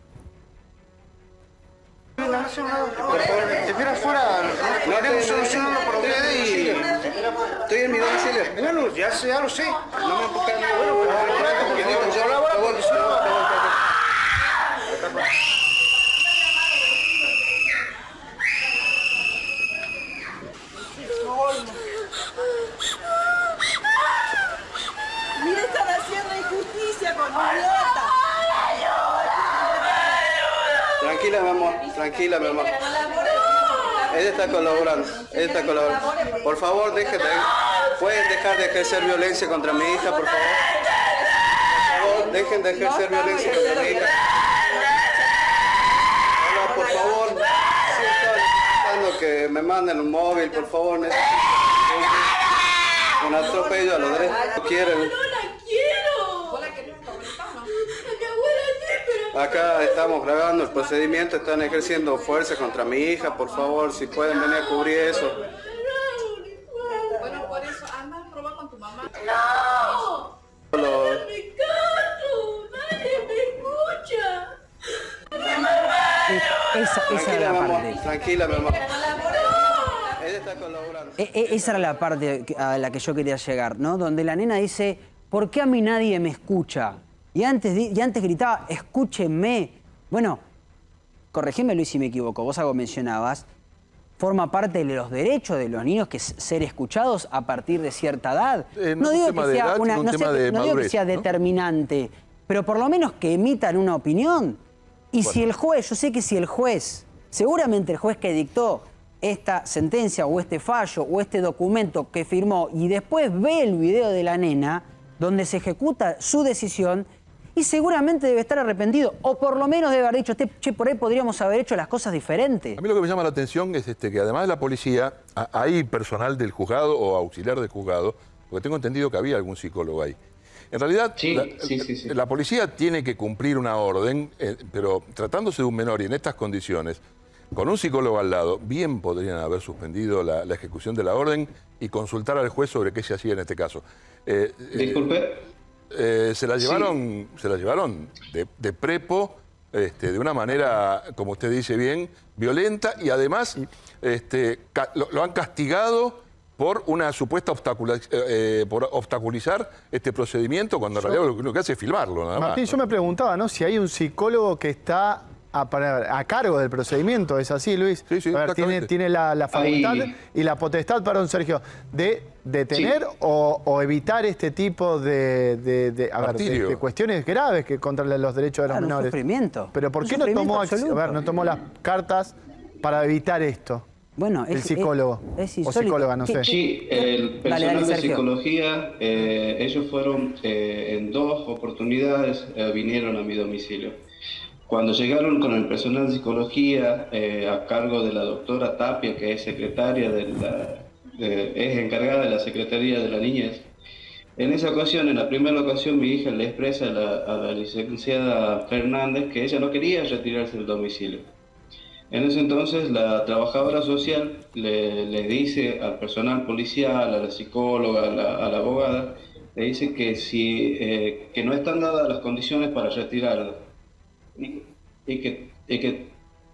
Por favor, espera afuera, no queremos solucionarlo para ustedes y... Estoy en mi domicilio. Bueno, ya, sé, ya lo sé. No me empujes. Bueno, pero espérate, porque digo, yo hablaba ahora porque si no... Mira, están haciendo injusticia con mi idiota. Tranquila, mi amor, tranquila, mi amor. Ella está colaborando, ella está colaborando. Por favor, dejen de, pueden dejar de ejercer violencia contra mi hija, por favor. Por favor, dejen de ejercer violencia contra mi hija. que me manden un móvil, por favor. Necesito un atropello a los derechos. No quieren. No la quiero. ¿Vos la querés comentar, no? Mi abuela sí, pero... Acá estamos grabando el procedimiento, están ejerciendo fuerza contra mi hija, por favor, si pueden venir a cubrir eso. Bueno, por eso, anda a probar con tu mamá. ¡No! ¡No me caso! ¡Nadie me escucha! Esa, esa era la parte. Tranquila, mi amor. Ella está colaborando. E, e, esa era la parte a la que yo quería llegar, ¿no? Donde la nena dice, ¿por qué a mí nadie me escucha? Y antes, y antes gritaba, escúchenme. Bueno, corregime, Luis, si me equivoco. Vos algo mencionabas. Forma parte de los derechos de los niños que es ser escuchados a partir de cierta edad. Eh, no no es digo un tema que de sea, edad, una, sino un no tema sé, de no digo que madurez, sea ¿no? determinante, pero por lo menos que emitan una opinión. Y Bueno. si el juez, yo sé que si el juez, seguramente el juez que dictó esta sentencia o este fallo o este documento que firmó y después ve el video de la nena donde se ejecuta su decisión y seguramente debe estar arrepentido o por lo menos debe haber dicho, che, por ahí podríamos haber hecho las cosas diferentes. A mí lo que me llama la atención es este, que además de la policía, a- hay personal del juzgado o auxiliar del juzgado, porque tengo entendido que había algún psicólogo ahí. En realidad, Sí, la, sí, sí, sí. la policía tiene que cumplir una orden, eh, pero tratándose de un menor y en estas condiciones, con un psicólogo al lado, bien podrían haber suspendido la, la ejecución de la orden y consultar al juez sobre qué se hacía en este caso. Eh, eh, Disculpe. eh, se la llevaron, se la llevaron de, de prepo, este, de una manera, como usted dice bien, violenta y además este, ca- lo, lo han castigado por una supuesta obstacula- eh, por obstaculizar este procedimiento cuando en realidad lo, lo que hace es filmarlo, nada Martín, más. yo me preguntaba, ¿no? Si hay un psicólogo que está a, para- a cargo del procedimiento, ¿es así, Luis? Sí, sí, a ver, tiene, exactamente. tiene la, la facultad Ahí. y la potestad, perdón, Sergio, de detener Sí. o, o evitar este tipo de, de- de- a ver, de- Martirio. de cuestiones graves que contra los derechos de los Claro, un menores. sufrimiento. Pero ¿por Un qué no sufrimiento tomó, acc- absoluto. a ver, no tomó las cartas para evitar esto? Bueno, El es, psicólogo. es, es O insólito. psicóloga, no ¿Qué- sé. qué- Sí, el Dale, personal dale, de Sergio. psicología, eh, ellos fueron eh, en dos oportunidades, eh, vinieron a mi domicilio. Cuando llegaron con el personal de psicología eh, a cargo de la doctora Tapia, que es secretaria de la, de- es encargada de la Secretaría de la Niñez, en esa ocasión, en la primera ocasión, mi hija le expresa a la, a la licenciada Fernández que ella no quería retirarse del domicilio. En ese entonces, la trabajadora social le, le dice al personal policial, a la psicóloga, a la, a la abogada, le dice que, si, eh, que no están dadas las condiciones para retirarla y, y, que, y, que,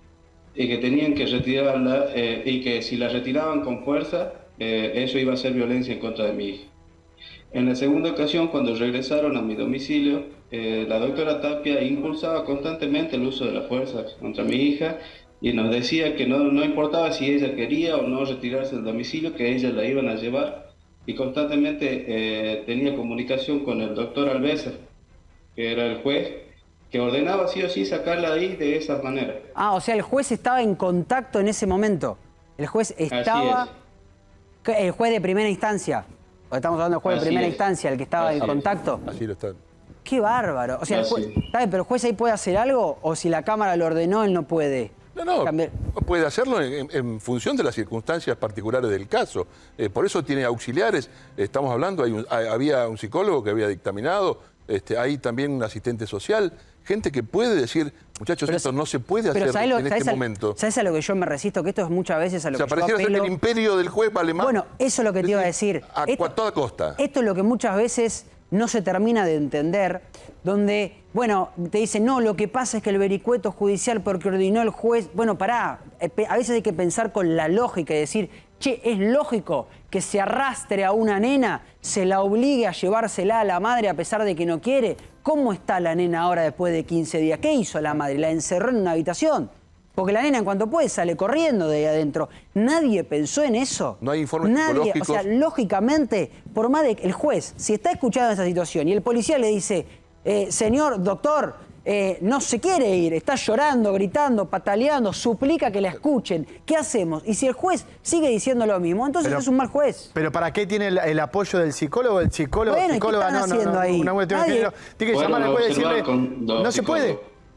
y que tenían que retirarla eh, y que si la retiraban con fuerza, eh, eso iba a ser violencia en contra de mi hija. En la segunda ocasión, cuando regresaron a mi domicilio, eh, la doctora Tapia impulsaba constantemente el uso de la fuerza contra mi hija y nos decía que no, no importaba si ella quería o no retirarse del domicilio, que ella la iban a llevar, y constantemente eh, tenía comunicación con el doctor Alvesa, que era el juez, que ordenaba sí o sí sacarla ahí de esa manera. Ah, o sea, el juez estaba en contacto en ese momento. El juez estaba... Así ¿Qué? El juez de primera instancia. O estamos hablando del juez Así de primera es. instancia, el que estaba Así en es. contacto. Así lo están. Qué bárbaro. O sea, el Así juez, es. está bien, pero el juez ahí puede hacer algo o si la Cámara lo ordenó, él no puede. No, no, cambiar. puede hacerlo en, en función de las circunstancias particulares del caso. Eh, por eso tiene auxiliares. Estamos hablando, hay un- hay- había un psicólogo que había dictaminado, este, hay también un asistente social, gente que puede decir, muchachos, Pero esto sa- no se puede Pero hacer ¿sabés lo- en sabés este a- momento. ¿Sabés a lo que yo me resisto? Que esto es muchas veces a lo O sea, que yo pareciera ser que apelo. el imperio del juez vale más. Bueno, eso es lo que te iba a decir. A, Esto- a toda costa. Esto es lo que muchas veces no se termina de entender, donde, bueno, te dicen, no, lo que pasa es que el vericueto judicial porque ordenó el juez, bueno, pará, eh, pe- a veces hay que pensar con la lógica y decir, che, es lógico que se arrastre a una nena, se la obligue a llevársela a la madre a pesar de que no quiere. ¿Cómo está la nena ahora después de quince días? ¿Qué hizo la madre? La encerró en una habitación. Porque la nena en cuanto puede sale corriendo de ahí adentro. Nadie pensó en eso. No hay informes Nadie, psicológicos. o sea, lógicamente, por más de que el juez, si está escuchando esa situación y el policía le dice, eh, señor doctor, eh, no se quiere ir, está llorando, gritando, pataleando, suplica que la escuchen, ¿qué hacemos? Y si el juez sigue diciendo lo mismo, entonces Pero- es un mal juez. Pero ¿para qué tiene el, el apoyo del psicólogo? El psicólogo, Bueno, ¿y qué psicóloga, están no, no, haciendo no, ahí? una cuestión de Nadie- género. Tiene que Fueron llamar al a juez y observar decirle, con dos no se puede. psicólogos.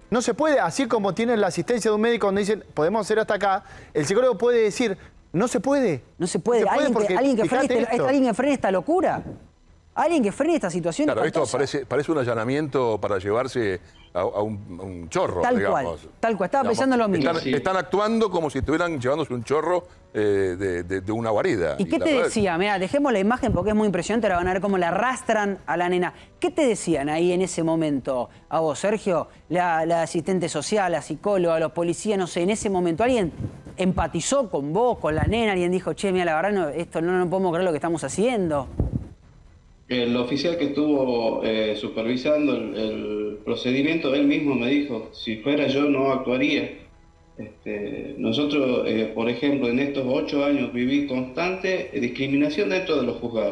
No se puede, así como tienen la asistencia de un médico donde dicen, podemos hacer hasta acá, el psicólogo puede decir, no se puede. No se puede. No se puede ¿Alguien, porque, que, alguien, que frene este, ¿Alguien que frene esta locura? ¿Alguien que frene esta situación? Claro, espantosa? esto parece, parece un allanamiento para llevarse a, a, un, a un chorro, Tal digamos. cual, tal cual. Estaba Digamos, pensando lo mismo. Están, Sí. están actuando como si estuvieran llevándose un chorro eh, de, de, de una guarida. ¿Y qué la te verdad- decía? Mira, dejemos la imagen porque es muy impresionante. Ahora van a ver cómo la arrastran a la nena. ¿Qué te decían ahí en ese momento a vos, Sergio? La, la asistente social, la psicóloga, los policías, no sé, en ese momento, ¿alguien empatizó con vos, con la nena? ¿Alguien dijo, che, mira, la verdad, no, esto no, no podemos creer lo que estamos haciendo? El oficial que estuvo eh, supervisando el, el procedimiento, él mismo me dijo, si fuera yo no actuaría. Este, nosotros, eh, por ejemplo, en estos ocho años viví constante discriminación dentro de los juzgados.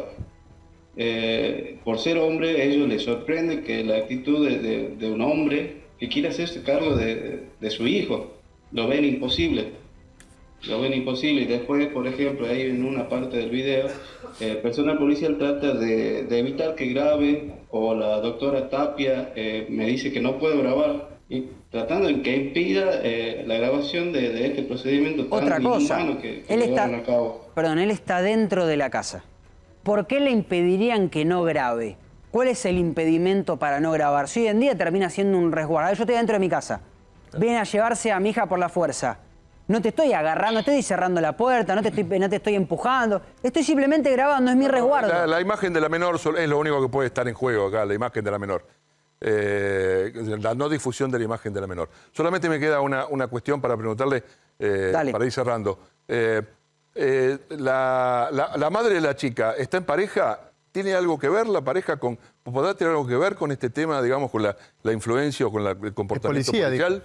Eh, por ser hombre, a ellos les sorprende que la actitud de, de, de un hombre que quiere hacerse cargo de, de su hijo, lo ven imposible. Lo ven imposible. Y después, por ejemplo, ahí en una parte del video, el personal policial trata de, de evitar que grabe, o la doctora Tapia eh, me dice que no puedo grabar, y tratando de que impida eh, la grabación de, de este procedimiento tan Otra cosa, inhumano que, que él está, llevaron a cabo. perdón, él está dentro de la casa. ¿Por qué le impedirían que no grabe? ¿Cuál es el impedimento para no grabar? Si hoy en día termina siendo un resguardo. Yo estoy dentro de mi casa. Viene a llevarse a mi hija por la fuerza. No te estoy agarrando, no estoy cerrando la puerta, no te estoy, no te estoy empujando. Estoy simplemente grabando, es mi resguardo. La, la imagen de la menor sol- es lo único que puede estar en juego acá, la imagen de la menor. Eh, la no difusión de la imagen de la menor. Solamente me queda una, una cuestión para preguntarle, eh, Dale. para ir cerrando. Eh, eh, la, la- la madre de la chica, ¿está en pareja? ¿Tiene algo que ver la pareja con... ¿Podrá tener algo que ver con este tema, digamos, con la, la influencia o con la- el comportamiento policía, policial?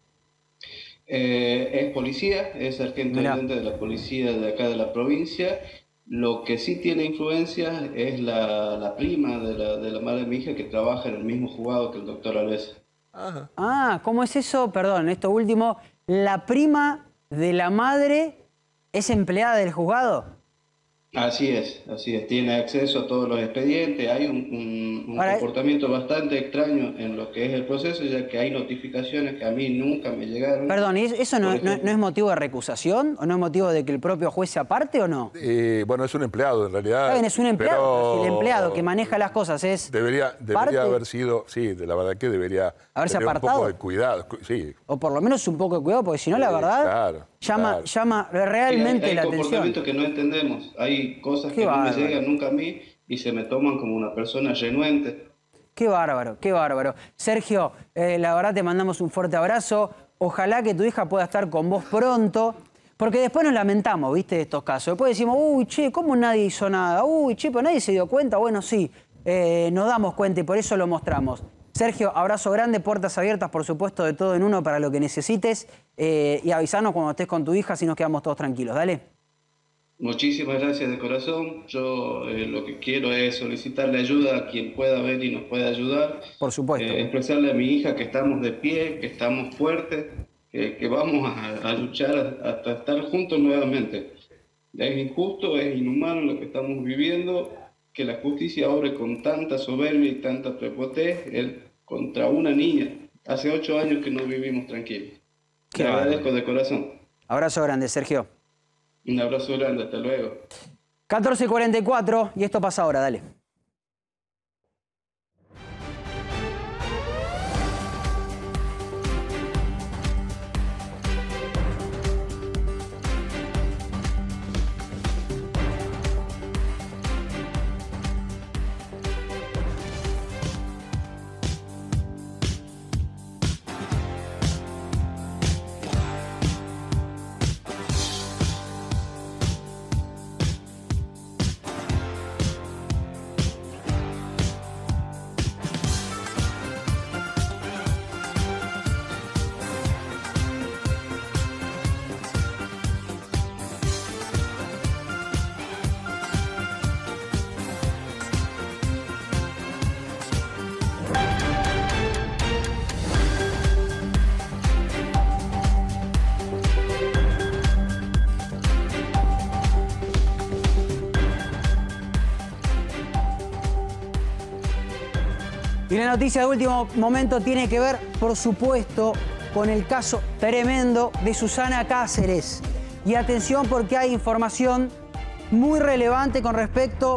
Eh, es policía, es sargento Mirá. ayudante de la policía de acá de la provincia. Lo que sí tiene influencia es la, la prima de la, de la madre de mi hija, que trabaja en el mismo juzgado que el doctor Alves. Ajá. Ah, ¿cómo es eso? Perdón, esto último. ¿La prima de la madre es empleada del juzgado? Así es, así es. Tiene acceso a todos los expedientes. Hay un, un- un Ahora, comportamiento bastante extraño en lo que es el proceso, ya que hay notificaciones que a mí nunca me llegaron. Perdón, ¿y ¿eso no, Por no- ejemplo. no es motivo de recusación? ¿O no es motivo de que el propio juez se aparte o no? Eh, bueno, es un empleado en realidad. Está bien, es un empleado, pero pero si el empleado que maneja las cosas es Debería, parte, debería haber sido, sí, de la verdad que debería Haberse tener un apartado. poco de cuidado, cu- sí. o por lo menos un poco de cuidado, porque si no, la Sí, verdad, claro, llama, claro. llama Sí, realmente hay, hay la atención. comportamientos que no entendemos. Hay cosas Qué que no me bárbaro. llegan nunca a mí y se me toman como una persona renuente. Qué bárbaro, qué bárbaro. Sergio, eh, la verdad te mandamos un fuerte abrazo. Ojalá que tu hija pueda estar con vos pronto, porque después nos lamentamos, ¿viste? De estos casos. Después decimos, uy, che, ¿cómo nadie hizo nada? Uy, che, pero nadie se dio cuenta. Bueno, sí, eh, nos damos cuenta y por eso lo mostramos. Sergio, abrazo grande, puertas abiertas, por supuesto, de todo en uno para lo que necesites. eh, y avisanos cuando estés con tu hija, si nos quedamos todos tranquilos. Dale. Muchísimas gracias de corazón. Yo eh, lo que quiero es solicitarle ayuda a quien pueda ver y nos pueda ayudar. Por supuesto. Eh, expresarle a mi hija que estamos de pie, que estamos fuertes, que, que vamos a, a luchar hasta estar juntos nuevamente. Es injusto, es inhumano lo que estamos viviendo, que la justicia obre con tanta soberbia y tanta prepotez él, contra una niña. Hace ocho años que no vivimos tranquilos. Qué Te bárbaro. agradezco de corazón. Abrazo grande, Sergio. Un abrazo grande, hasta luego. catorce cuarenta y cuatro y esto pasa ahora, dale. Y la noticia de último momento tiene que ver, por supuesto, con el caso tremendo de Susana Cáceres. Y atención porque hay información muy relevante con respecto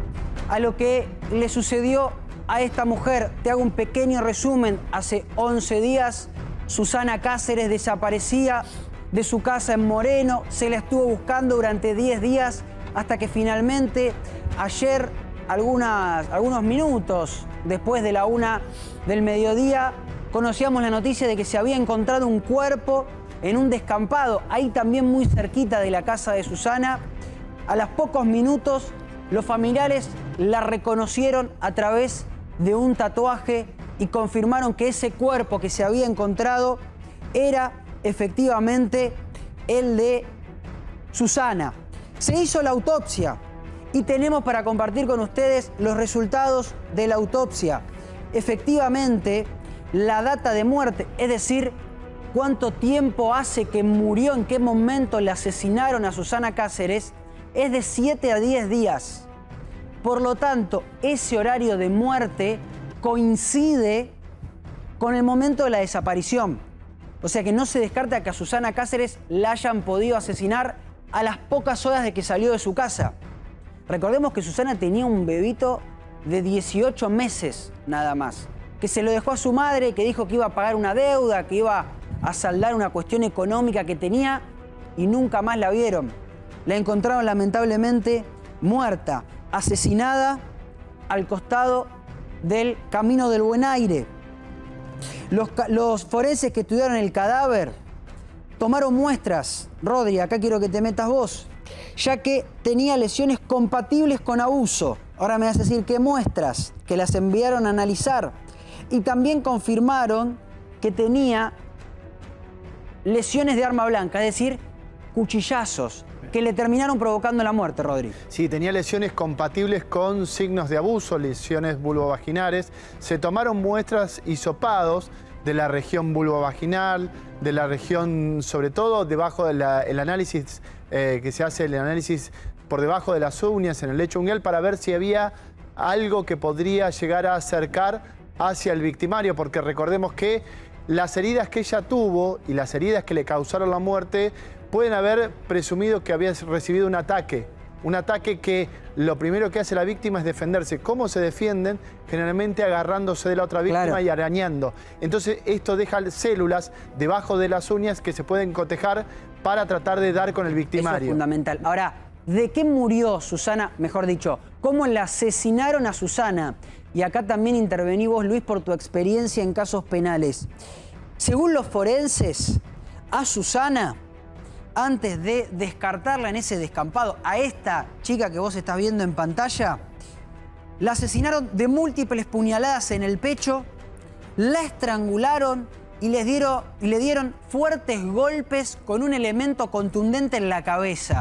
a lo que le sucedió a esta mujer. Te hago un pequeño resumen. Hace once días, Susana Cáceres desaparecía de su casa en Moreno. Se la estuvo buscando durante diez días hasta que finalmente ayer, algunas, algunos minutos después de la una del mediodía, conocíamos la noticia de que se había encontrado un cuerpo en un descampado, ahí también muy cerquita de la casa de Susana. A los pocos minutos, los familiares la reconocieron a través de un tatuaje y confirmaron que ese cuerpo que se había encontrado era efectivamente el de Susana. Se hizo la autopsia y tenemos para compartir con ustedes los resultados de la autopsia. Efectivamente, la data de muerte, es decir, cuánto tiempo hace que murió, en qué momento le asesinaron a Susana Cáceres, es de siete a diez días. Por lo tanto, ese horario de muerte coincide con el momento de la desaparición. O sea que no se descarta que a Susana Cáceres la hayan podido asesinar a las pocas horas de que salió de su casa. Recordemos que Susana tenía un bebito de dieciocho meses nada más, que se lo dejó a su madre, que dijo que iba a pagar una deuda, que iba a saldar una cuestión económica que tenía y nunca más la vieron. La encontraron lamentablemente muerta, asesinada al costado del Camino del Buen Aire. Los, los forenses que estudiaron el cadáver tomaron muestras, Rodri, acá quiero que te metas vos, ya que tenía lesiones compatibles con abuso. Ahora me vas a decir qué muestras, que las enviaron a analizar. Y también confirmaron que tenía lesiones de arma blanca, es decir, cuchillazos, que le terminaron provocando la muerte, Rodri. Sí, tenía lesiones compatibles con signos de abuso, lesiones vulvovaginales. Se tomaron muestras hisopados de la región vulvovaginal, de la región, sobre todo, debajo del análisis eh, que se hace, el análisis por debajo de las uñas, en el lecho unguial, para ver si había algo que podría llegar a acercar hacia el victimario, porque recordemos que las heridas que ella tuvo y las heridas que le causaron la muerte pueden haber presumido que había recibido un ataque. Un ataque que lo primero que hace la víctima es defenderse. ¿Cómo se defienden? Generalmente agarrándose de la otra víctima, claro, y arañando. Entonces esto deja células debajo de las uñas que se pueden cotejar para tratar de dar con el victimario. Eso es fundamental. Ahora, ¿de qué murió Susana? Mejor dicho, ¿cómo la asesinaron a Susana? Y acá también intervení vos, Luis, por tu experiencia en casos penales. Según los forenses, a Susana, antes de descartarla en ese descampado, a esta chica que vos estás viendo en pantalla, la asesinaron de múltiples puñaladas en el pecho, la estrangularon y, les dieron, y le dieron fuertes golpes con un elemento contundente en la cabeza.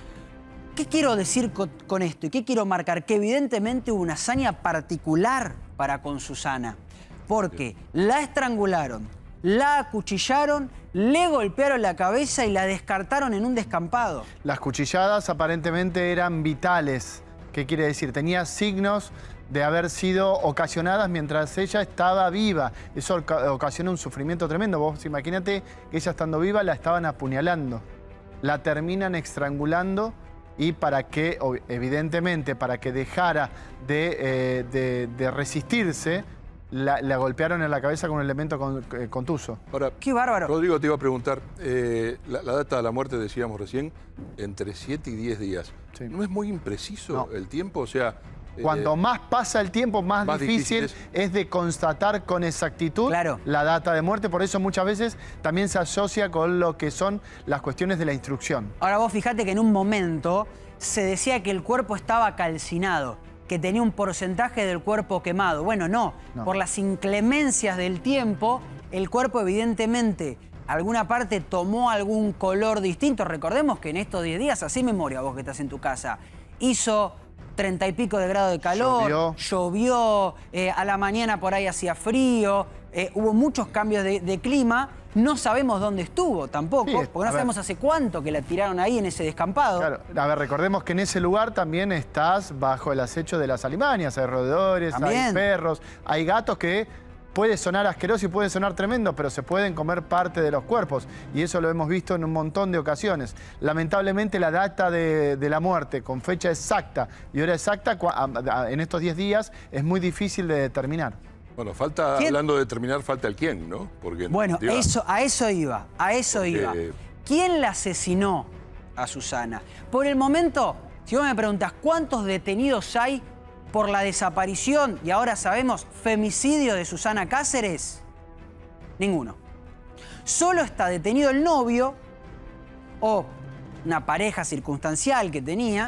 ¿Qué quiero decir con, con esto y qué quiero marcar? Que evidentemente hubo una hazaña particular para con Susana, porque la estrangularon, la acuchillaron, le golpearon la cabeza y la descartaron en un descampado. Las cuchilladas aparentemente eran vitales. ¿Qué quiere decir? Tenía signos de haber sido ocasionadas mientras ella estaba viva. Eso ocasionó un sufrimiento tremendo. Vos imagínate que ella estando viva la estaban apuñalando. La terminan estrangulando y para que, evidentemente, para que dejara de, eh, de, de resistirse, La, la golpearon en la cabeza con un elemento con, eh, contuso. Ahora, ¡qué bárbaro! Rodrigo, te iba a preguntar, eh, la, la data de la muerte, decíamos recién, entre siete y diez días. Sí. ¿No es muy impreciso no. el tiempo? O sea... Cuanto eh, más pasa el tiempo, más, más difícil, difícil es. es de constatar con exactitud, claro, la data de muerte. Por eso muchas veces también se asocia con lo que son las cuestiones de la instrucción. Ahora vos fijate que en un momento se decía que el cuerpo estaba calcinado, que tenía un porcentaje del cuerpo quemado. Bueno, no. no. Por las inclemencias del tiempo, el cuerpo evidentemente, alguna parte tomó algún color distinto. Recordemos que en estos diez días, así memoria vos que estás en tu casa, hizo treinta y pico de grado de calor, llovió, llovió eh, a la mañana por ahí hacía frío, eh, hubo muchos cambios de, de clima. No sabemos dónde estuvo tampoco, sí, porque no sabemos hace cuánto que la tiraron ahí en ese descampado. Claro, a ver, recordemos que en ese lugar también estás bajo el acecho de las alimañas, hay roedores, también hay perros, hay gatos que puede sonar asqueroso y puede sonar tremendo, pero se pueden comer parte de los cuerpos, y eso lo hemos visto en un montón de ocasiones. Lamentablemente la data de, de la muerte con fecha exacta y hora exacta en estos diez días es muy difícil de determinar. Bueno, falta, ¿quién? Hablando de determinar, falta el quién, ¿no? Porque, bueno, eso, a eso iba, a eso porque... iba. ¿Quién la asesinó a Susana? Por el momento, si vos me preguntás cuántos detenidos hay por la desaparición, y ahora sabemos, femicidio de Susana Cáceres, ninguno. Solo está detenido el novio o una pareja circunstancial que tenía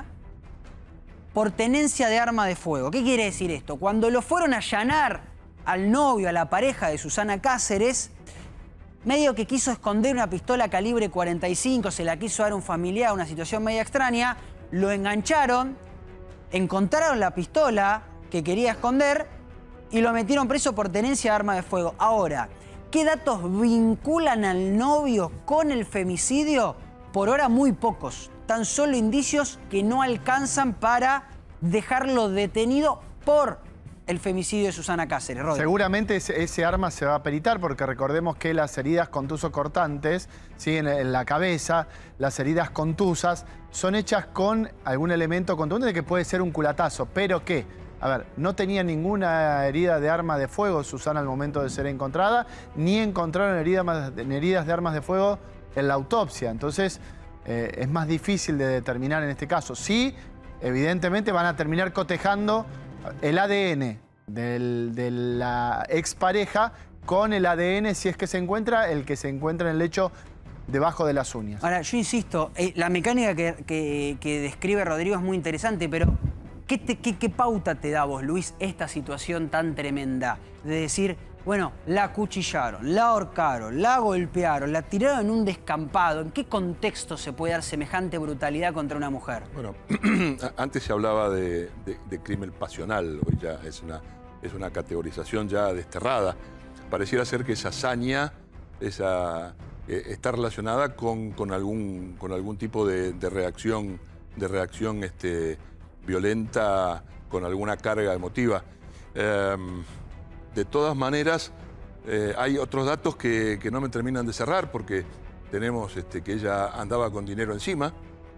por tenencia de arma de fuego. ¿Qué quiere decir esto? Cuando lo fueron a allanar al novio, a la pareja de Susana Cáceres, medio que quiso esconder una pistola calibre cuarenta y cinco, se la quiso dar a un familiar, una situación media extraña, lo engancharon, encontraron la pistola que quería esconder y lo metieron preso por tenencia de arma de fuego. Ahora, ¿qué datos vinculan al novio con el femicidio? Por ahora muy pocos, tan solo indicios que no alcanzan para dejarlo detenido por el femicidio de Susana Cáceres. Rodri. Seguramente ese, ese arma se va a peritar porque recordemos que las heridas contuso-cortantes, ¿sí? en, en la cabeza, las heridas contusas, son hechas con algún elemento contundente que puede ser un culatazo, pero que, a ver, no tenía ninguna herida de arma de fuego Susana al momento de ser encontrada, ni encontraron heridas, heridas de armas de fuego en la autopsia. Entonces, eh, es más difícil de determinar en este caso. Sí, evidentemente van a terminar cotejando el A D N del, de la expareja con el A D N, si es que se encuentra, el que se encuentra en el lecho debajo de las uñas. Ahora, yo insisto, eh, la mecánica que, que, que describe Rodrigo es muy interesante, pero ¿qué, te, qué, ¿qué pauta te da vos, Luis, esta situación tan tremenda? De decir, bueno, la acuchillaron, la ahorcaron, la golpearon, la tiraron en un descampado. ¿En qué contexto se puede dar semejante brutalidad contra una mujer? Bueno, antes se hablaba de, de, de crimen pasional, hoy ya es una, es una categorización ya desterrada. Pareciera ser que esa hazaña esa, eh, está relacionada con, con, algún, con algún tipo de, de reacción, de reacción este, violenta, con alguna carga emotiva. Eh, De todas maneras, eh, hay otros datos que, que no me terminan de cerrar porque tenemos este, que ella andaba con dinero encima.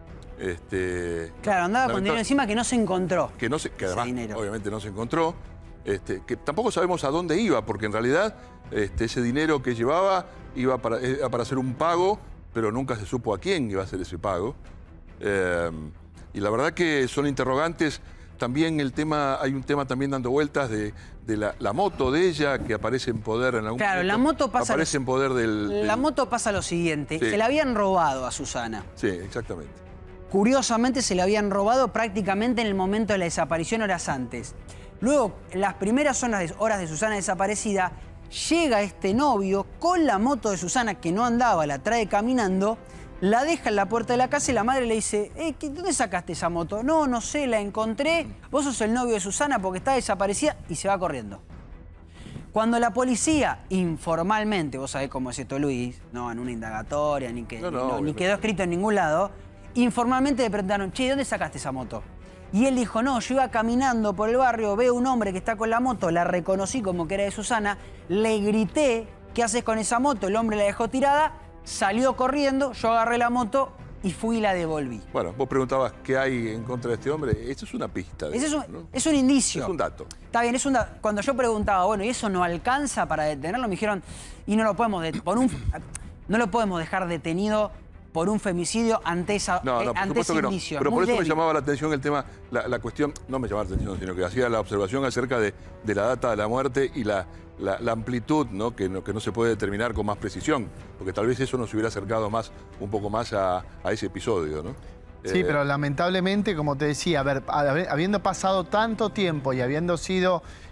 Este, claro, andaba con dinero encima que no se encontró. Que, no se, que además, obviamente, no se encontró. Este, que tampoco sabemos a dónde iba, porque en realidad este, ese dinero que llevaba iba para, iba para hacer un pago, pero nunca se supo a quién iba a hacer ese pago. Eh, y la verdad que son interrogantes. También el tema, hay un tema también dando vueltas de, de la, la moto de ella que aparece en poder en algún Claro, momento. la moto pasa... Aparece lo, en poder del, del... La moto pasa lo siguiente, Sí. se la habían robado a Susana. Sí, exactamente. Curiosamente se la habían robado prácticamente en el momento de la desaparición, horas antes. Luego, en las primeras horas de, horas de Susana desaparecida, llega este novio con la moto de Susana que no andaba, la trae caminando, la deja en la puerta de la casa y la madre le dice, eh, ¿dónde sacaste esa moto? No, no sé, la encontré. Vos sos el novio de Susana porque está desaparecida, y se va corriendo. Cuando la policía, informalmente, vos sabés cómo es esto, Luis, no en una indagatoria, ni, que, No, no, no, ni quedó escrito en ningún lado, informalmente le preguntaron, che, ¿dónde sacaste esa moto? Y él dijo, no, yo iba caminando por el barrio, veo un hombre que está con la moto, la reconocí como que era de Susana, le grité, ¿qué haces con esa moto? El hombre la dejó tirada, salió corriendo, yo agarré la moto y fui y la devolví. Bueno, vos preguntabas qué hay en contra de este hombre. Esto es una pista. Ese es, un, ¿no? es un indicio. Es un dato. Está bien, es un dato. Cuando yo preguntaba, bueno, ¿y eso no alcanza para detenerlo? Me dijeron, y no lo podemos, de, por un, no lo podemos dejar detenido por un femicidio ante, esa, No, no, eh, por ante supuesto ese que no. indicio. Pero Muy por eso débil. me llamaba la atención el tema, la, la cuestión, no me llamaba la atención, sino que hacía la observación acerca de, de la data de la muerte y la, la, la amplitud, ¿no? Que, no, que no se puede determinar con más precisión, porque tal vez eso nos hubiera acercado más, un poco más a, a ese episodio, ¿no? Sí, eh, pero lamentablemente, como te decía, a ver, habiendo pasado tanto tiempo y habiendo sido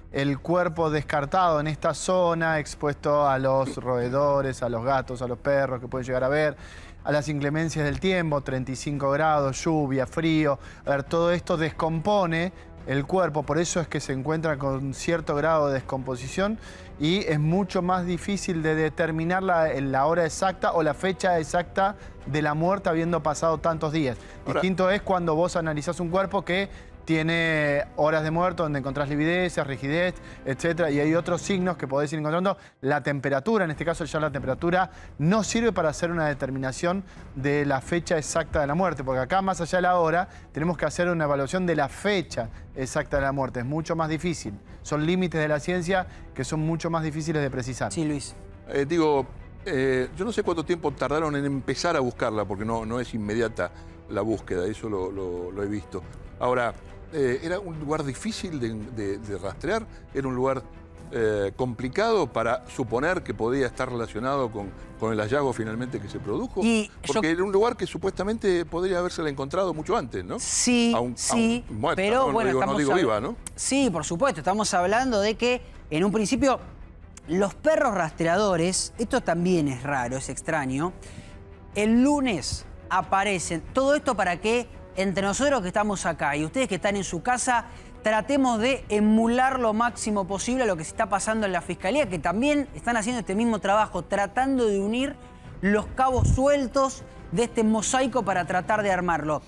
el cuerpo descartado en esta zona, expuesto a los roedores, a los gatos, a los perros que pueden llegar a ver, a las inclemencias del tiempo, treinta y cinco grados, lluvia, frío. A ver, todo esto descompone el cuerpo, por eso es que se encuentra con cierto grado de descomposición y es mucho más difícil de determinar la, la hora exacta o la fecha exacta de la muerte habiendo pasado tantos días. Ahora, distinto es cuando vos analizás un cuerpo que tiene horas de muerto donde encontrás lividez, rigidez, etcétera, y hay otros signos que podés ir encontrando. La temperatura, en este caso ya la temperatura no sirve para hacer una determinación de la fecha exacta de la muerte, porque acá más allá de la hora tenemos que hacer una evaluación de la fecha exacta de la muerte. Es mucho más difícil. Son límites de la ciencia que son mucho más difíciles de precisar. Sí, Luis. Eh, digo, eh, yo no sé cuánto tiempo tardaron en empezar a buscarla, porque no, no es inmediata la búsqueda, eso lo, lo, lo he visto. Ahora, Eh, ¿era un lugar difícil de, de, de rastrear? ¿Era un lugar eh, complicado para suponer que podía estar relacionado con, con el hallazgo finalmente que se produjo? Y Porque yo... era un lugar que supuestamente podría habérsela encontrado mucho antes, ¿no? Sí, aún, sí, aún muerta, pero ¿no? bueno, no digo, estamos no digo hab... viva, ¿no? Sí, por supuesto, estamos hablando de que en un principio los perros rastreadores, esto también es raro, es extraño, el lunes aparecen, todo esto para que entre nosotros que estamos acá y ustedes que están en su casa, tratemos de emular lo máximo posible lo que se está pasando en la Fiscalía, que también están haciendo este mismo trabajo, tratando de unir los cabos sueltos de este mosaico para tratar de armarlo.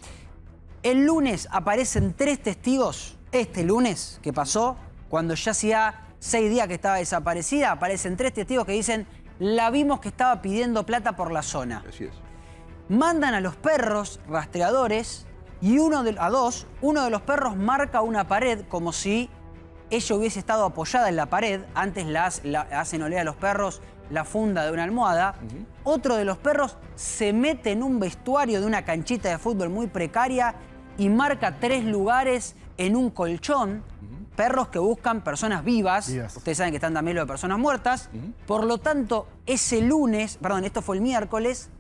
El lunes aparecen tres testigos, este lunes que pasó, cuando ya hacía seis días que estaba desaparecida, aparecen tres testigos que dicen, la vimos que estaba pidiendo plata por la zona. Así es. Mandan a los perros rastreadores y uno de, a dos, uno de los perros marca una pared como si ella hubiese estado apoyada en la pared. Antes la, la hacen oler a los perros la funda de una almohada. Uh-huh. Otro de los perros se mete en un vestuario de una canchita de fútbol muy precaria y marca tres lugares en un colchón. Uh-huh. Perros que buscan personas vivas. Yes. Ustedes saben que están también lo de personas muertas. Uh-huh. Por lo tanto, ese lunes, perdón, esto fue el miércoles,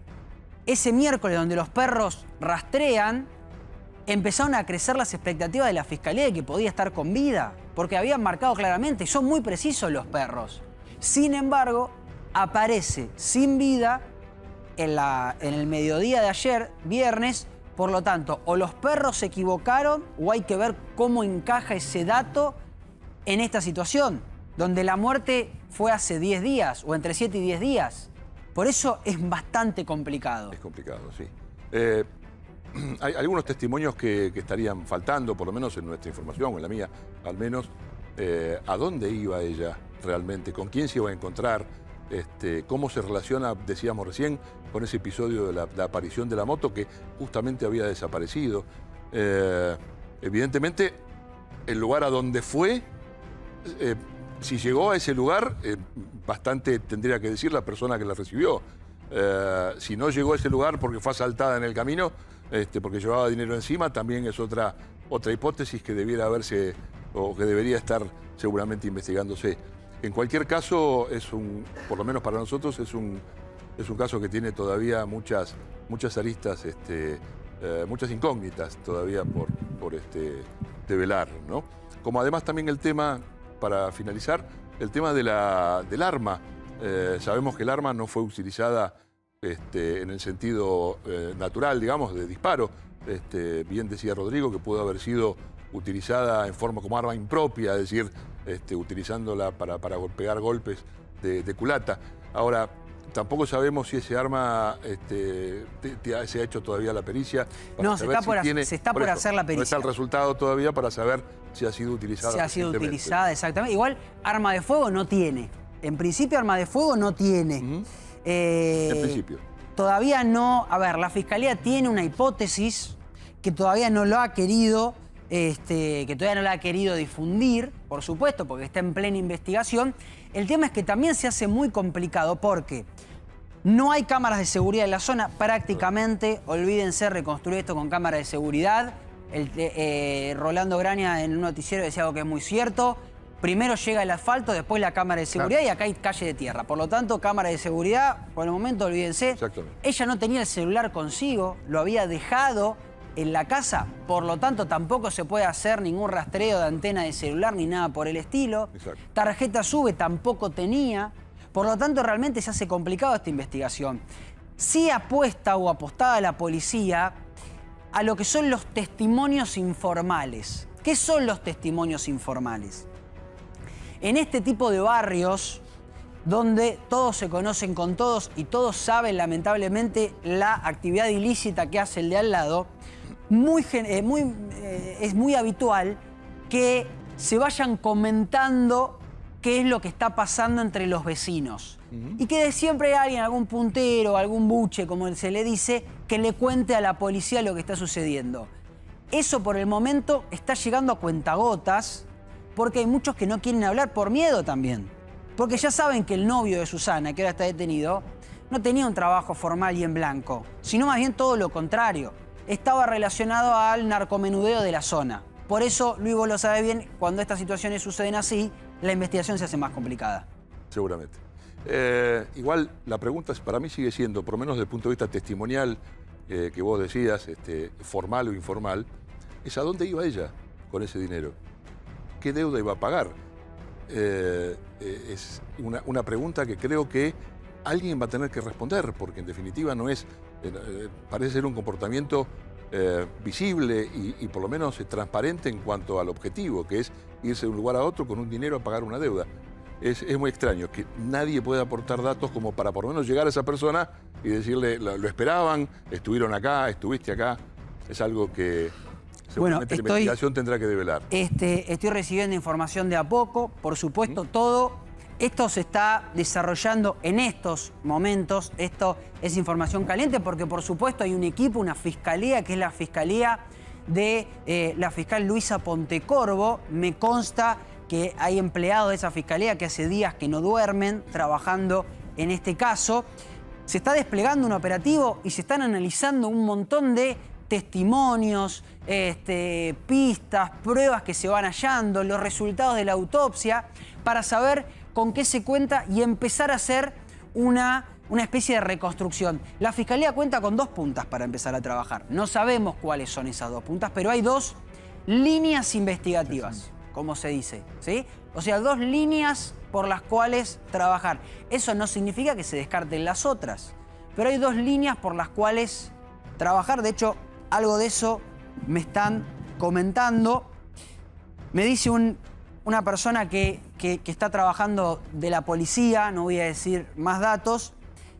ese miércoles donde los perros rastrean, empezaron a crecer las expectativas de la Fiscalía de que podía estar con vida, porque habían marcado claramente, y son muy precisos los perros. Sin embargo, aparece sin vida en, la, en el mediodía de ayer, viernes. Por lo tanto, o los perros se equivocaron o hay que ver cómo encaja ese dato en esta situación, donde la muerte fue hace diez días o entre siete y diez días. Por eso es bastante complicado. Es complicado, sí. Eh, hay algunos testimonios que, que estarían faltando, por lo menos en nuestra información, en la mía al menos. Eh, ¿A dónde iba ella realmente? ¿Con quién se iba a encontrar? Este, ¿Cómo se relaciona, decíamos recién, con ese episodio de la, la aparición de la moto que justamente había desaparecido? Eh, evidentemente, el lugar a donde fue... Eh, Si llegó a ese lugar, eh, bastante tendría que decir la persona que la recibió. Eh, si no llegó a ese lugar porque fue asaltada en el camino, este, porque llevaba dinero encima, también es otra, otra hipótesis que debiera haberse, o que debería estar seguramente investigándose. En cualquier caso, es un, por lo menos para nosotros, es un, es un caso que tiene todavía muchas, muchas aristas, este, eh, muchas incógnitas todavía por, por este, develar, ¿no? Como además también el tema... Para finalizar, el tema de la, del arma. Eh, sabemos que el arma no fue utilizada este, en el sentido eh, natural, digamos, de disparo. Este, bien decía Rodrigo que pudo haber sido utilizada en forma como arma impropia, es decir, este, utilizándola para, para pegar golpes de, de culata. Ahora, tampoco sabemos si ese arma este, te, te, se ha hecho todavía la pericia. No, se está, si por, tiene, se está por, por eso, hacer la pericia. No está el resultado todavía para saber si ha sido utilizada. Si ha sido utilizada, exactamente. Igual, arma de fuego no tiene. En principio, arma de fuego no tiene. Uh-huh. eh, en principio. Todavía no... A ver, la Fiscalía tiene una hipótesis que todavía no lo ha querido... Este, que todavía no la ha querido difundir, por supuesto, porque está en plena investigación. El tema es que también se hace muy complicado porque no hay cámaras de seguridad en la zona, prácticamente, olvídense reconstruir esto con cámaras de seguridad. El, eh, Rolando Graña en un noticiero decía algo que es muy cierto. Primero llega el asfalto, después la cámara de seguridad, claro. Y acá hay calle de tierra. Por lo tanto, cámara de seguridad, por el momento, olvídense. Ella no tenía el celular consigo, lo había dejado en la casa, por lo tanto tampoco se puede hacer ningún rastreo de antena de celular ni nada por el estilo. Exacto. Tarjeta SUBE tampoco tenía, por lo tanto realmente se hace complicado esta investigación. Sí apuesta o apostaba la policía a lo que son los testimonios informales. ¿Qué son los testimonios informales? En este tipo de barrios, donde todos se conocen con todos y todos saben lamentablemente la actividad ilícita que hace el de al lado, muy, eh, muy, eh, es muy habitual que se vayan comentando qué es lo que está pasando entre los vecinos. Uh-huh. Y que de siempre hay alguien, algún puntero, algún buche, como se le dice, que le cuente a la policía lo que está sucediendo. Eso por el momento está llegando a cuentagotas, porque hay muchos que no quieren hablar por miedo también. Porque ya saben que el novio de Susana, que ahora está detenido, no tenía un trabajo formal y en blanco, sino más bien todo lo contrario. Estaba relacionado al narcomenudeo de la zona. Por eso, Luis, vos lo sabés bien, cuando estas situaciones suceden así, la investigación se hace más complicada. Seguramente. Eh, igual, la pregunta es, para mí sigue siendo, por lo menos desde el punto de vista testimonial, eh, que vos decías, este, formal o informal, es a dónde iba ella con ese dinero. ¿Qué deuda iba a pagar? Eh, eh, es una, una pregunta que creo que alguien va a tener que responder, porque en definitiva no es, eh, parece ser un comportamiento eh, visible y, y por lo menos eh, transparente en cuanto al objetivo, que es irse de un lugar a otro con un dinero a pagar una deuda. Es, es muy extraño que nadie pueda aportar datos como para por lo menos llegar a esa persona y decirle, lo, lo esperaban, estuvieron acá, estuviste acá. Es algo que seguramente bueno, la estoy, investigación tendrá que develar. Este, estoy recibiendo información de a poco, por supuesto, ¿Mm? todo esto se está desarrollando en estos momentos. Esto es información caliente porque, por supuesto, hay un equipo, una fiscalía, que es la fiscalía de eh, la fiscal Luisa Pontecorvo. Me consta que hay empleados de esa fiscalía que hace días que no duermen trabajando en este caso. Se está desplegando un operativo y se están analizando un montón de testimonios, este, pistas, pruebas que se van hallando, los resultados de la autopsia, para saber con qué se cuenta y empezar a hacer una, una especie de reconstrucción. La Fiscalía cuenta con dos puntas para empezar a trabajar. No sabemos cuáles son esas dos puntas, pero hay dos líneas investigativas, como se dice, ¿sí? O sea, dos líneas por las cuales trabajar. Eso no significa que se descarten las otras, pero hay dos líneas por las cuales trabajar. De hecho, algo de eso me están comentando. Me dice un, una persona que, que, que está trabajando de la policía, no voy a decir más datos.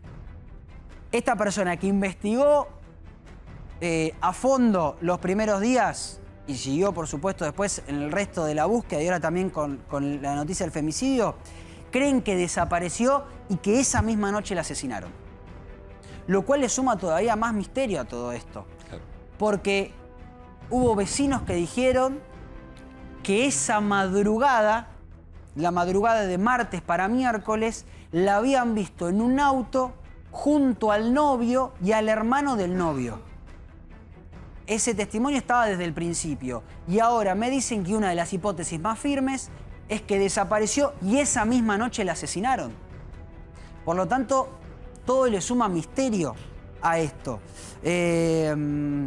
Esta persona que investigó eh, a fondo los primeros días y siguió, por supuesto, después en el resto de la búsqueda y ahora también con, con la noticia del femicidio, creen que desapareció y que esa misma noche la asesinaron. Lo cual le suma todavía más misterio a todo esto. Porque hubo vecinos que dijeron que esa madrugada, la madrugada de martes para miércoles, la habían visto en un auto junto al novio y al hermano del novio. Ese testimonio estaba desde el principio. Y ahora me dicen que una de las hipótesis más firmes es que desapareció y esa misma noche la asesinaron. Por lo tanto, todo le suma misterio a esto. Eh,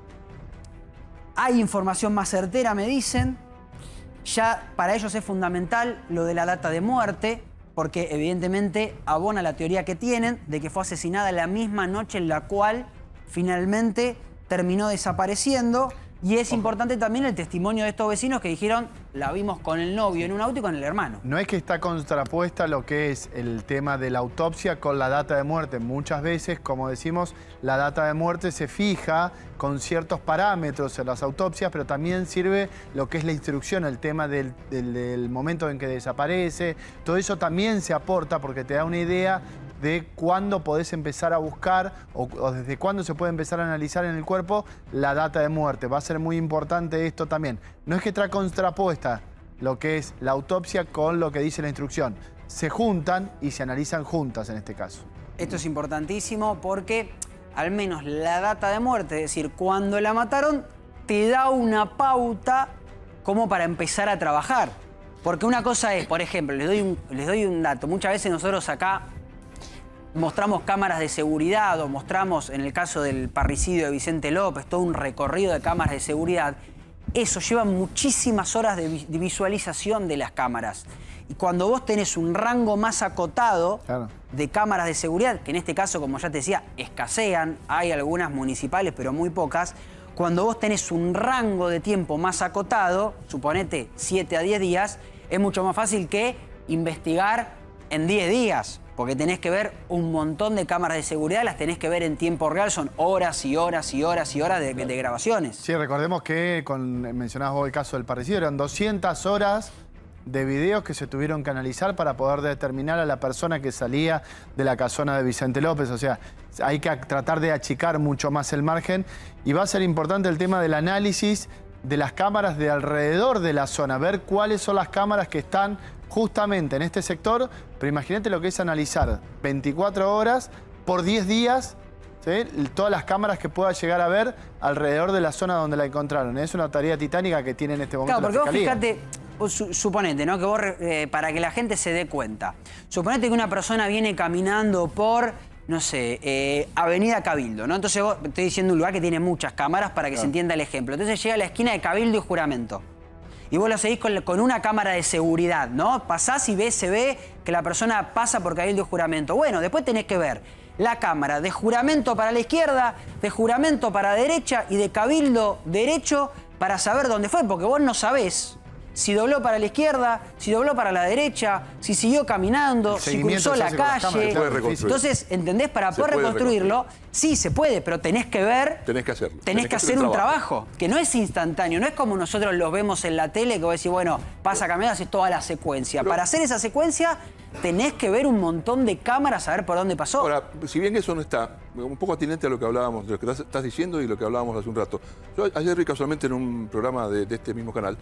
hay información más certera, me dicen. Ya para ellos es fundamental lo de la data de muerte, porque evidentemente abona la teoría que tienen de que fue asesinada la misma noche en la cual finalmente terminó desapareciendo. Y es importante también el testimonio de estos vecinos que dijeron, la vimos con el novio en un auto y con el hermano. No es que está contrapuesta lo que es el tema de la autopsia con la data de muerte. Muchas veces, como decimos, la data de muerte se fija con ciertos parámetros en las autopsias, pero también sirve lo que es la instrucción, el tema del, del, del momento en que desaparece. Todo eso también se aporta porque te da una idea de cuándo podés empezar a buscar o, o desde cuándo se puede empezar a analizar en el cuerpo la data de muerte. Va a ser muy importante esto también. No es que está contrapuesta lo que es la autopsia con lo que dice la instrucción. Se juntan y se analizan juntas en este caso. Esto es importantísimo porque al menos la data de muerte, es decir, cuando la mataron, te da una pauta como para empezar a trabajar. Porque una cosa es, por ejemplo, les doy un, les doy un dato. Muchas veces nosotros acá mostramos cámaras de seguridad o mostramos, en el caso del parricidio de Vicente López, todo un recorrido de cámaras de seguridad, eso lleva muchísimas horas de, vi de visualización de las cámaras. Y cuando vos tenés un rango más acotado claro. de cámaras de seguridad, que en este caso, como ya te decía, escasean, hay algunas municipales, pero muy pocas, cuando vos tenés un rango de tiempo más acotado, suponete siete a diez días, es mucho más fácil que investigar en diez días, porque tenés que ver un montón de cámaras de seguridad, las tenés que ver en tiempo real, son horas y horas y horas y horas de, de grabaciones. Sí, recordemos que, con, mencionabas vos el caso del parricidio, eran doscientas horas de videos que se tuvieron que analizar para poder determinar a la persona que salía de la casona de Vicente López. O sea, hay que tratar de achicar mucho más el margen y va a ser importante el tema del análisis de las cámaras de alrededor de la zona, ver cuáles son las cámaras que están justamente en este sector, pero imagínate lo que es analizar veinticuatro horas por diez días, ¿sí? Todas las cámaras que pueda llegar a ver alrededor de la zona donde la encontraron. Es una tarea titánica que tiene en este momento claro, la porque Fiscalía. Vos fíjate, vos suponete, ¿no? Que vos, eh, para que la gente se dé cuenta, suponete que una persona viene caminando por, no sé, eh, Avenida Cabildo, ¿no? Entonces vos, estoy diciendo un lugar que tiene muchas cámaras para que claro. se entienda el ejemplo. Entonces llega a la esquina de Cabildo y Juramento. Y vos lo seguís con, con una cámara de seguridad, ¿no? Pasás y ves, se ve que la persona pasa por Cabildo y Juramento. Bueno, después tenés que ver la cámara de Juramento para la izquierda, de Juramento para la derecha y de Cabildo derecho para saber dónde fue, porque vos no sabés si dobló para la izquierda, si dobló para la derecha, si siguió caminando, si cruzó la calle. Entonces, ¿entendés? Para poder reconstruirlo, sí se puede, pero tenés que ver... Tenés que hacerlo. Tenés, tenés que hacer un trabajo. trabajo, que no es instantáneo, no es como nosotros los vemos en la tele, que vos decís, bueno, pasa caminando, haces toda la secuencia. Pero, para hacer esa secuencia, tenés que ver un montón de cámaras a ver por dónde pasó. Ahora, si bien eso no está, un poco atinente a lo que hablábamos, de lo que estás diciendo y lo que hablábamos hace un rato. Yo ayer vi casualmente en un programa de, de este mismo canal,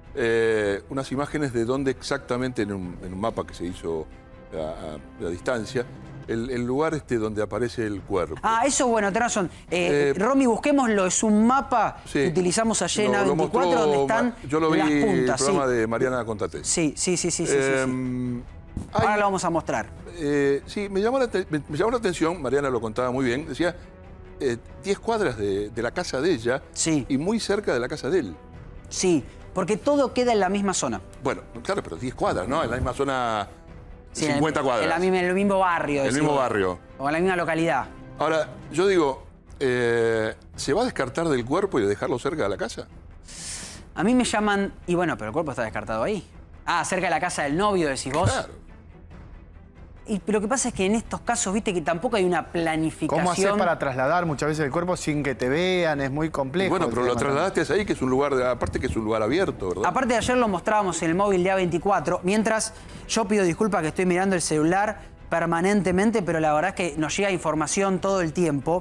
Eh, unas imágenes de dónde exactamente, en un, en un mapa que se hizo a, a, a distancia, el, el lugar este donde aparece el cuerpo. Ah, eso bueno, tenés razón. Eh, eh, Romy, busquémoslo, es un mapa sí, que utilizamos ayer en A veinticuatro mostró, donde están yo lo vi las puntas. El programa sí. de Mariana Contate. Sí, sí, sí, sí. sí, eh, sí, sí. Ahora hay, lo vamos a mostrar. Eh, sí, me llamó, la, me, me llamó la atención, Mariana lo contaba muy bien, decía eh, diez cuadras de, de la casa de ella sí. y muy cerca de la casa de él. Sí, porque todo queda en la misma zona. Bueno, claro, pero diez cuadras, ¿no? En la misma zona, sí, cincuenta en el, cuadras. En, la misma, en el mismo barrio. En el mismo barrio. O en la misma localidad. Ahora, yo digo, eh, ¿se va a descartar del cuerpo y dejarlo cerca de la casa? A mí me llaman... Y bueno, pero el cuerpo está descartado ahí. Ah, cerca de la casa del novio, decís vos. Claro. Y lo que pasa es que en estos casos, viste, que tampoco hay una planificación. ¿Cómo haces para trasladar muchas veces el cuerpo sin que te vean? Es muy complejo. Bueno, pero lo trasladaste ahí, que es un lugar, de, aparte que es un lugar abierto, ¿verdad? Aparte de ayer lo mostrábamos en el móvil de A veinticuatro, mientras yo pido disculpas que estoy mirando el celular permanentemente, pero la verdad es que nos llega información todo el tiempo.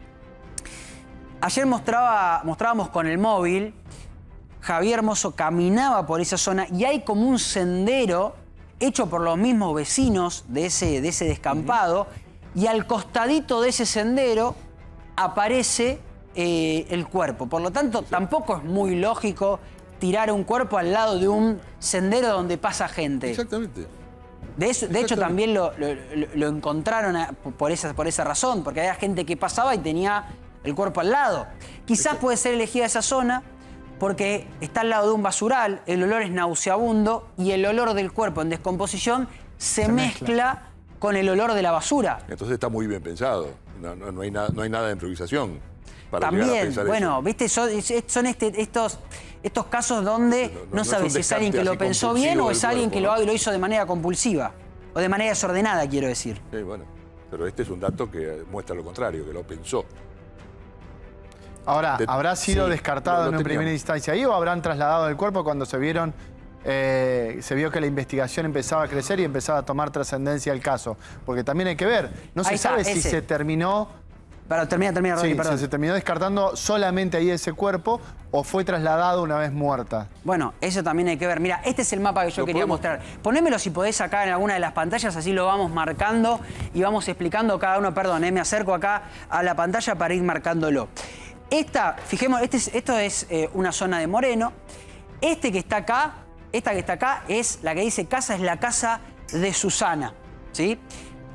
Ayer mostraba, mostrábamos con el móvil, Javier Mozo caminaba por esa zona y hay como un sendero hecho por los mismos vecinos de ese, de ese descampado, uh-huh. y al costadito de ese sendero aparece eh, el cuerpo. Por lo tanto, tampoco es muy lógico tirar un cuerpo al lado de un sendero donde pasa gente. Exactamente. De, eso, de hecho, también lo, lo, lo encontraron a, por, esa, por esa razón, porque había gente que pasaba y tenía el cuerpo al lado. Quizás puede ser elegida esa zona porque está al lado de un basural, el olor es nauseabundo y el olor del cuerpo en descomposición se, se mezcla, mezcla con el olor de la basura. Entonces está muy bien pensado, no, no, no, hay, nada, no hay nada de improvisación para También, llegar a pensar bueno, eso. viste, son, son este, estos, estos casos donde no, no, no, no sabes si es alguien que lo pensó bien o es alguien cuerpo, que lo, ¿no? lo hizo de manera compulsiva o de manera desordenada, quiero decir. Sí, bueno, pero este es un dato que muestra lo contrario, que lo pensó. Ahora, ¿habrá sido sí, descartado en primera instancia ahí o habrán trasladado el cuerpo cuando se vieron, eh, se vio que la investigación empezaba a crecer y empezaba a tomar trascendencia el caso? Porque también hay que ver, no se sabe si se terminó... Para, termina, termina, Ronnie, sí, perdón. ¿Se terminó descartando solamente ahí ese cuerpo o fue trasladado una vez muerta? Bueno, eso también hay que ver. Mira, este es el mapa que yo quería podemos? mostrar. Ponémelo si podés acá en alguna de las pantallas, así lo vamos marcando y vamos explicando cada uno. Perdón, eh, me acerco acá a la pantalla para ir marcándolo. Esta, fijemos, este es, esto es eh, una zona de Moreno. Este que está acá, esta que está acá, es la que dice casa, es la casa de Susana, ¿sí?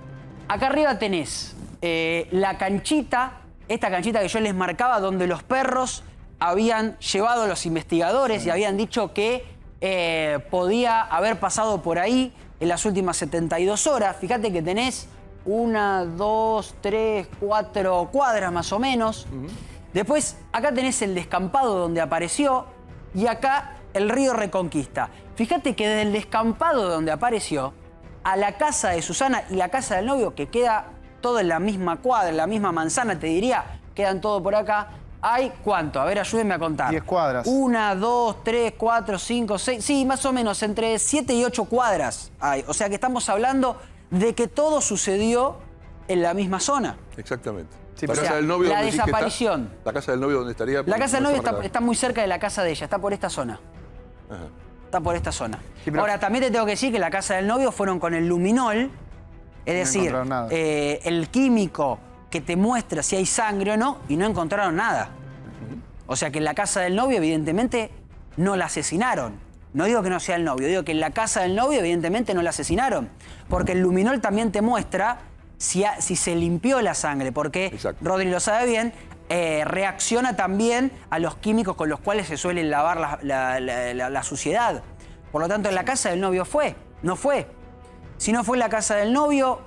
acá arriba tenés eh, la canchita, esta canchita que yo les marcaba, donde los perros habían llevado a los investigadores sí. y habían dicho que eh, podía haber pasado por ahí en las últimas setenta y dos horas. Fíjate que tenés una, dos, tres, cuatro cuadras más o menos. Uh-huh. Después, acá tenés el descampado donde apareció y acá el río Reconquista. Fíjate que desde el descampado donde apareció a la casa de Susana y la casa del novio, que queda todo en la misma cuadra, en la misma manzana, te diría, quedan todo por acá. Hay, ¿cuánto? A ver, ayúdenme a contar. diez cuadras. Una, dos, tres, cuatro, cinco, seis... Sí, más o menos, entre siete y ocho cuadras hay. O sea que estamos hablando de que todo sucedió en la misma zona. Exactamente. Sí, la casa sea, del novio la desaparición. Está, la casa del novio donde estaría... La casa del novio está, está muy cerca de la casa de ella, está por esta zona. Ajá. Está por esta zona. Sí, pero... Ahora, también te tengo que decir que la casa del novio fueron con el luminol, es decir, no eh, el químico que te muestra si hay sangre o no, y no encontraron nada. Uh-huh. O sea que en la casa del novio, evidentemente, no la asesinaron. No digo que no sea el novio, digo que en la casa del novio, evidentemente, no la asesinaron. Porque el luminol también te muestra si, ha, si se limpió la sangre, porque, Exacto. Rodri lo sabe bien, eh, reacciona también a los químicos con los cuales se suele lavar la, la, la, la, la suciedad. Por lo tanto, en la casa del novio fue, no fue. Si no fue en la casa del novio,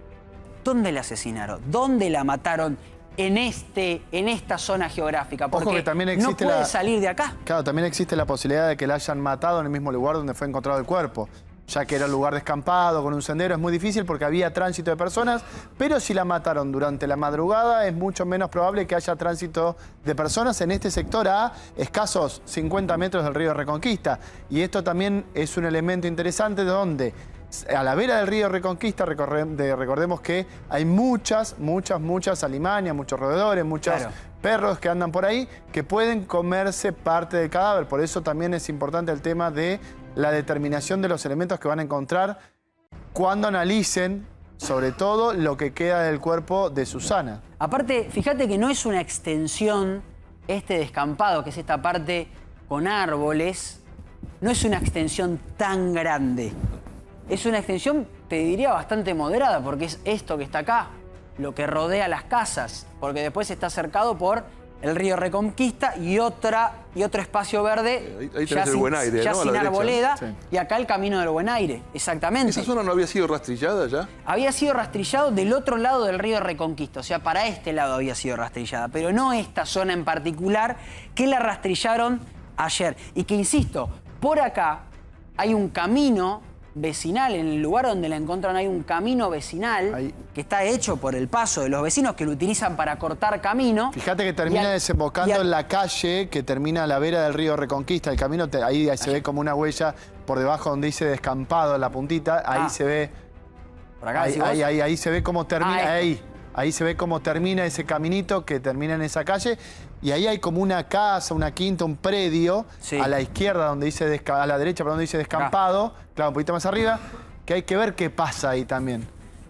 ¿dónde la asesinaron? ¿Dónde la mataron en, este, en esta zona geográfica? Porque Ojo que también existe no puede la, salir de acá. Claro, también existe la posibilidad de que la hayan matado en el mismo lugar donde fue encontrado el cuerpo. Ya que era un lugar descampado, con un sendero, es muy difícil porque había tránsito de personas, pero si la mataron durante la madrugada es mucho menos probable que haya tránsito de personas en este sector a escasos cincuenta metros del río Reconquista. Y esto también es un elemento interesante donde a la vera del río Reconquista, recordemos que hay muchas, muchas, muchas alimañas, muchos roedores, muchos claro. perros que andan por ahí que pueden comerse parte del cadáver. Por eso también es importante el tema de la determinación de los elementos que van a encontrar cuando analicen, sobre todo, lo que queda del cuerpo de Susana. Aparte, fíjate que no es una extensión, este descampado, que es esta parte con árboles, no es una extensión tan grande. Es una extensión, te diría, bastante moderada, porque es esto que está acá, lo que rodea las casas, porque después está cercado por el río Reconquista y, otra, y otro espacio verde, ahí, ahí ya, el sin, buen aire, ya ¿no? sin arboleda, sí. y acá el camino del Buen Aire, exactamente. ¿Esa zona no había sido rastrillada ya? Había sido rastrillado del otro lado del río Reconquista, o sea, para este lado había sido rastrillada, pero no esta zona en particular que la rastrillaron ayer. Y que, insisto, por acá hay un camino vecinal, en el lugar donde la encuentran hay un camino vecinal Ahí. que está hecho por el paso de los vecinos que lo utilizan para cortar camino. Fíjate que termina al, desembocando al... en la calle que termina a la vera del río Reconquista. El camino, te, ahí, ahí se ve como una huella por debajo donde dice descampado en la puntita. Ahí ah. se ve... ¿Por acá, ahí, ahí, ahí, ahí se ve cómo termina... Ah, ahí. Ahí se ve cómo termina ese caminito que termina en esa calle. Y ahí hay como una casa, una quinta, un predio sí. a la izquierda, donde dice a la derecha, pero donde dice descampado. Ah. Claro, un poquito más arriba. Que hay que ver qué pasa ahí también.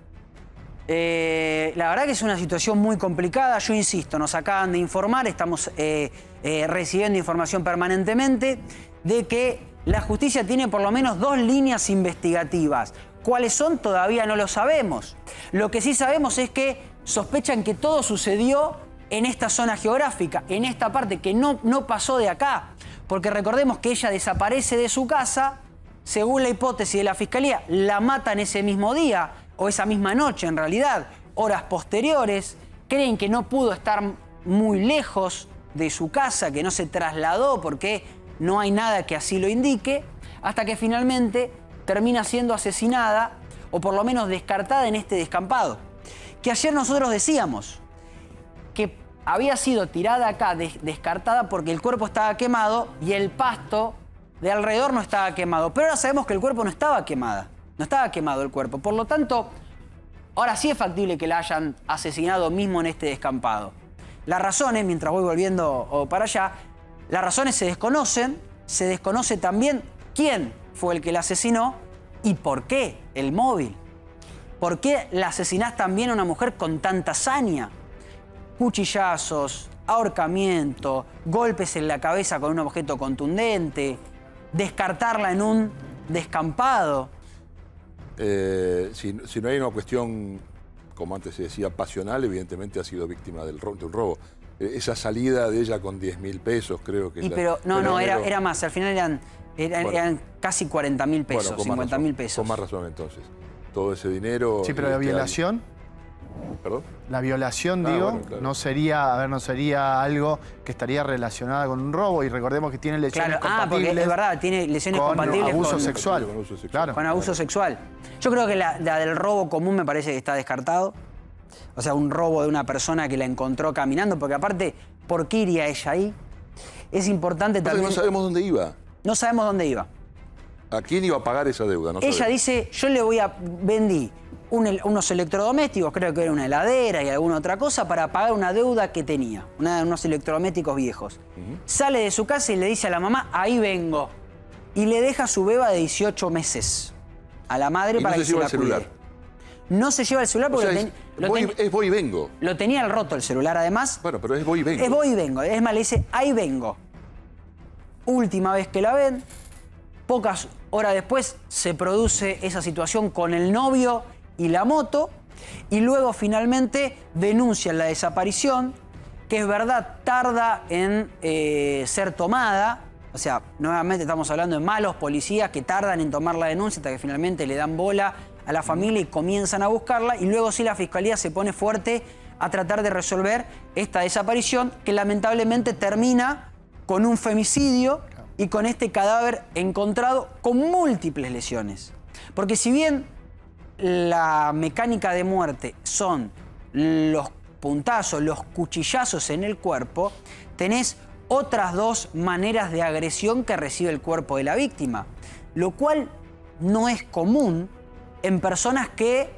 Eh, la verdad que es una situación muy complicada. Yo insisto, nos acaban de informar, estamos eh, eh, recibiendo información permanentemente de que la justicia tiene por lo menos dos líneas investigativas. ¿Cuáles son? Todavía no lo sabemos. Lo que sí sabemos es que sospechan que todo sucedió en esta zona geográfica, en esta parte, que no, no pasó de acá. Porque recordemos que ella desaparece de su casa, según la hipótesis de la Fiscalía, la matan ese mismo día, o esa misma noche en realidad, horas posteriores. Creen que no pudo estar muy lejos de su casa, que no se trasladó porque no hay nada que así lo indique, hasta que finalmente termina siendo asesinada, o por lo menos descartada en este descampado. Que ayer nosotros decíamos que había sido tirada acá, des descartada, porque el cuerpo estaba quemado y el pasto de alrededor no estaba quemado. Pero ahora sabemos que el cuerpo no estaba quemada, no estaba quemado el cuerpo. Por lo tanto, ahora sí es factible que la hayan asesinado mismo en este descampado. Las razones, mientras voy volviendo para allá, las razones se desconocen, se desconoce también quién fue el que la asesinó y por qué el móvil. ¿Por qué la asesinás también a una mujer con tanta hazaña? Cuchillazos, ahorcamiento, golpes en la cabeza con un objeto contundente, descartarla en un descampado. Eh, si, si no hay una cuestión como antes se decía, pasional, evidentemente ha sido víctima del ro de un robo. Eh, esa salida de ella con diez mil pesos, creo que... Y la, pero, no, no, era, era más. Al final eran, eran, bueno, eran casi cuarenta mil pesos, bueno, cincuenta mil pesos. Con más razón, entonces. Todo ese dinero... Sí, pero la violación... ¿Perdón? La violación, ah, digo, bueno, claro. no sería, a ver, no sería algo que estaría relacionada con un robo. Y recordemos que tiene lesiones claro, compatibles. Ah, porque es verdad, tiene lesiones con compatibles abuso con sexual. Con abuso sexual. Claro. Con abuso sexual. Yo creo que la, la del robo común me parece que está descartado. O sea, un robo de una persona que la encontró caminando, porque aparte, ¿por qué iría ella ahí? Es importante Porque también... no sabemos dónde iba. No sabemos dónde iba. ¿A quién iba a pagar esa deuda? No ella sabemos. dice, yo le voy a... Vendí un, unos electrodomésticos, creo que era una heladera y alguna otra cosa, para pagar una deuda que tenía. Una, unos electrodomésticos viejos. Uh-huh. Sale de su casa y le dice a la mamá, ahí vengo. Y le deja su beba de dieciocho meses a la madre y para no que se se lleva la el celular. cuide. No se lleva el celular porque o sea, lo, ten, es, lo, voy, ten, es voy y vengo. Lo tenía el roto el celular, además. Bueno, pero es voy y vengo. Es voy y vengo. Es más, le dice, ahí vengo. Última vez que la ven, pocas horas después se produce esa situación con el novio y la moto, y luego finalmente denuncian la desaparición, que es verdad, tarda en eh, ser tomada. O sea, nuevamente estamos hablando de malos policías que tardan en tomar la denuncia hasta que finalmente le dan bola a la familia y comienzan a buscarla, y luego sí la Fiscalía se pone fuerte a tratar de resolver esta desaparición, que lamentablemente termina con un femicidio y con este cadáver encontrado con múltiples lesiones. Porque si bien la mecánica de muerte son los puntazos, los cuchillazos en el cuerpo, tenés otras dos maneras de agresión que recibe el cuerpo de la víctima, lo cual no es común en personas que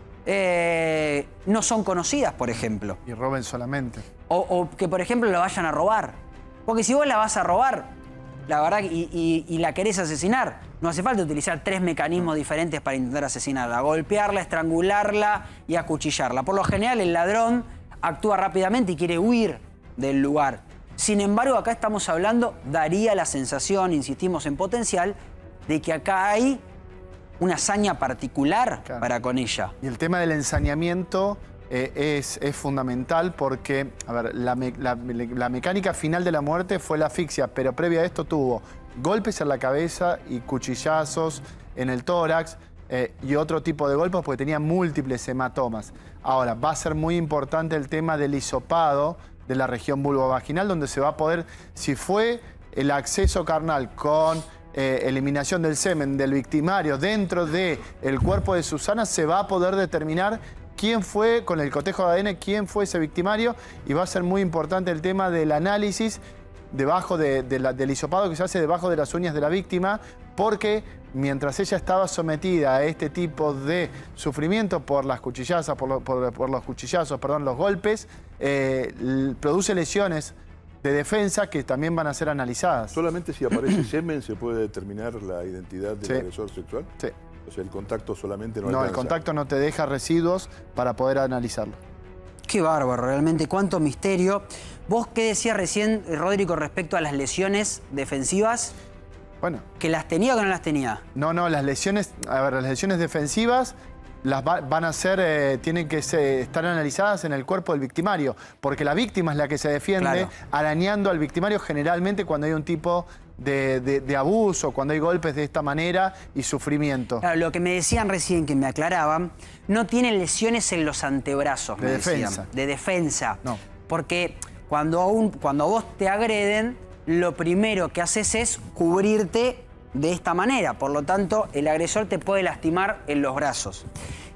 eh, no son conocidas, por ejemplo. Y roben solamente. O, o que, por ejemplo, la vayan a robar. Porque si vos la vas a robar, la verdad, y, y, y la querés asesinar, no hace falta utilizar tres mecanismos diferentes para intentar asesinarla. Golpearla, estrangularla y acuchillarla. Por lo general, el ladrón actúa rápidamente y quiere huir del lugar. Sin embargo, acá estamos hablando, daría la sensación, insistimos en potencial, de que acá hay una hazaña particular claro. para con ella. Y el tema del ensañamiento eh, es, es fundamental porque, a ver, la, me, la, la mecánica final de la muerte fue la asfixia, pero previo a esto tuvo golpes en la cabeza y cuchillazos en el tórax eh, y otro tipo de golpes porque tenía múltiples hematomas. Ahora, va a ser muy importante el tema del hisopado de la región vulvovaginal, donde se va a poder, si fue el acceso carnal con eh, eliminación del semen del victimario dentro del cuerpo de Susana, se va a poder determinar quién fue, con el cotejo de A D N, quién fue ese victimario, y va a ser muy importante el tema del análisis debajo de, de la, del hisopado que se hace debajo de las uñas de la víctima, porque mientras ella estaba sometida a este tipo de sufrimiento por las cuchillazas, por, lo, por, por los cuchillazos, perdón, los golpes, eh, produce lesiones de defensa que también van a ser analizadas. ¿Solamente si aparece semen se puede determinar la identidad del sí. agresor sexual? Sí. O sea, el contacto solamente no No, alcanza. el contacto no te deja residuos para poder analizarlo. Qué bárbaro, realmente, cuánto misterio. ¿Vos qué decías recién, Rodri, con respecto a las lesiones defensivas? Bueno. ¿Que las tenía o que no las tenía? No, no, las lesiones, a ver, las lesiones defensivas las va, van a ser, eh, tienen que ser, estar analizadas en el cuerpo del victimario, porque la víctima es la que se defiende claro. arañando al victimario generalmente cuando hay un tipo de, de, de abuso, cuando hay golpes de esta manera y sufrimiento. Claro, lo que me decían recién, que me aclaraban, no tiene lesiones en los antebrazos, de me defensa. decían. De defensa. No. Porque cuando, un, cuando vos te agreden, lo primero que haces es cubrirte de esta manera. Por lo tanto, el agresor te puede lastimar en los brazos.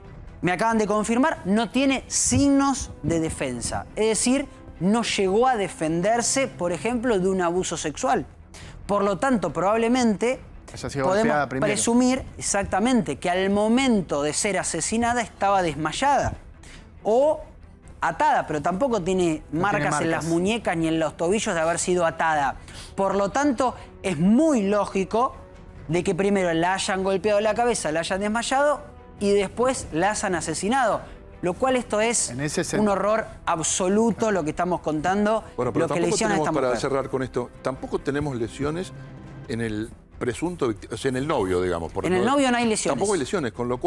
Me acaban de confirmar, no tiene signos de defensa. Es decir, no llegó a defenderse, por ejemplo, de un abuso sexual. Por lo tanto, probablemente podemos presumir exactamente que al momento de ser asesinada estaba desmayada o atada, pero tampoco tiene, no marcas, tiene marcas en las muñecas ni en los tobillos de haber sido atada. Por lo tanto, es muy lógico de que primero la hayan golpeado la cabeza, la hayan desmayado y después la hayan asesinado. Lo cual esto es un horror absoluto lo que estamos contando, bueno, pero lo que lesiona a esta mujer. Para cerrar con esto, tampoco tenemos lesiones en el presunto, o sea, en el novio, digamos. Por en el novio no hay lesiones. Tampoco hay lesiones, con lo cual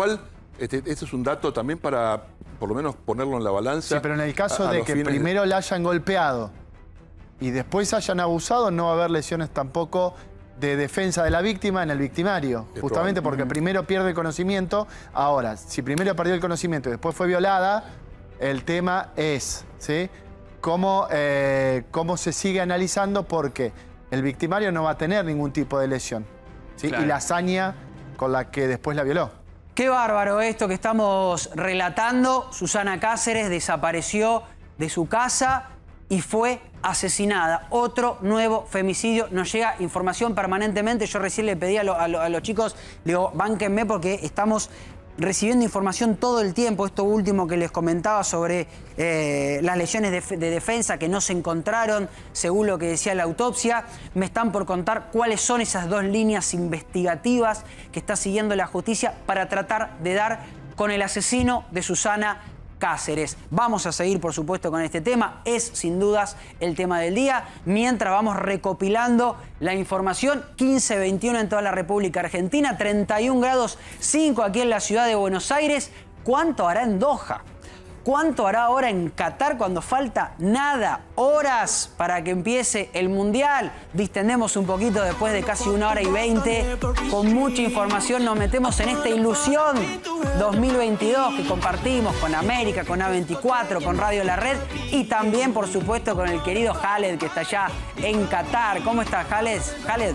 Este, este es un dato también para, por lo menos, ponerlo en la balanza. Sí, pero en el caso a, a de que primero la hayan golpeado y después hayan abusado, no va a haber lesiones tampoco de defensa de la víctima en el victimario. Es justamente probable. Porque primero pierde el conocimiento. Ahora, si primero perdió el conocimiento y después fue violada, el tema es, ¿sí? Cómo, eh, cómo se sigue analizando, porque el victimario no va a tener ningún tipo de lesión, ¿sí? Claro. Y la hazaña con la que después la violó. Qué bárbaro esto que estamos relatando. Susana Cáceres desapareció de su casa y fue asesinada. Otro nuevo femicidio. Nos llega información permanentemente. Yo recién le pedí a, lo, a, lo, a los chicos, le digo, bánquenme porque estamos recibiendo información todo el tiempo. Esto último que les comentaba sobre eh, las lesiones de, de defensa que no se encontraron, según lo que decía la autopsia. Me están por contar cuáles son esas dos líneas investigativas que está siguiendo la justicia para tratar de dar con el asesino de Susana Cáceres. Vamos a seguir, por supuesto, con este tema. Es, sin dudas, el tema del día. Mientras vamos recopilando la información, quince veintiuno en toda la República Argentina, treinta y un grados cinco aquí en la ciudad de Buenos Aires. ¿Cuánto hará en Doha? ¿Cuánto hará ahora en Qatar cuando falta nada? Horas para que empiece el Mundial. Distendemos un poquito después de casi una hora y veinte. Con mucha información nos metemos en esta ilusión dos mil veintidós que compartimos con América, con A veinticuatro, con Radio La Red y también, por supuesto, con el querido Khaled que está allá en Qatar. ¿Cómo estás, Khaled? Khaled.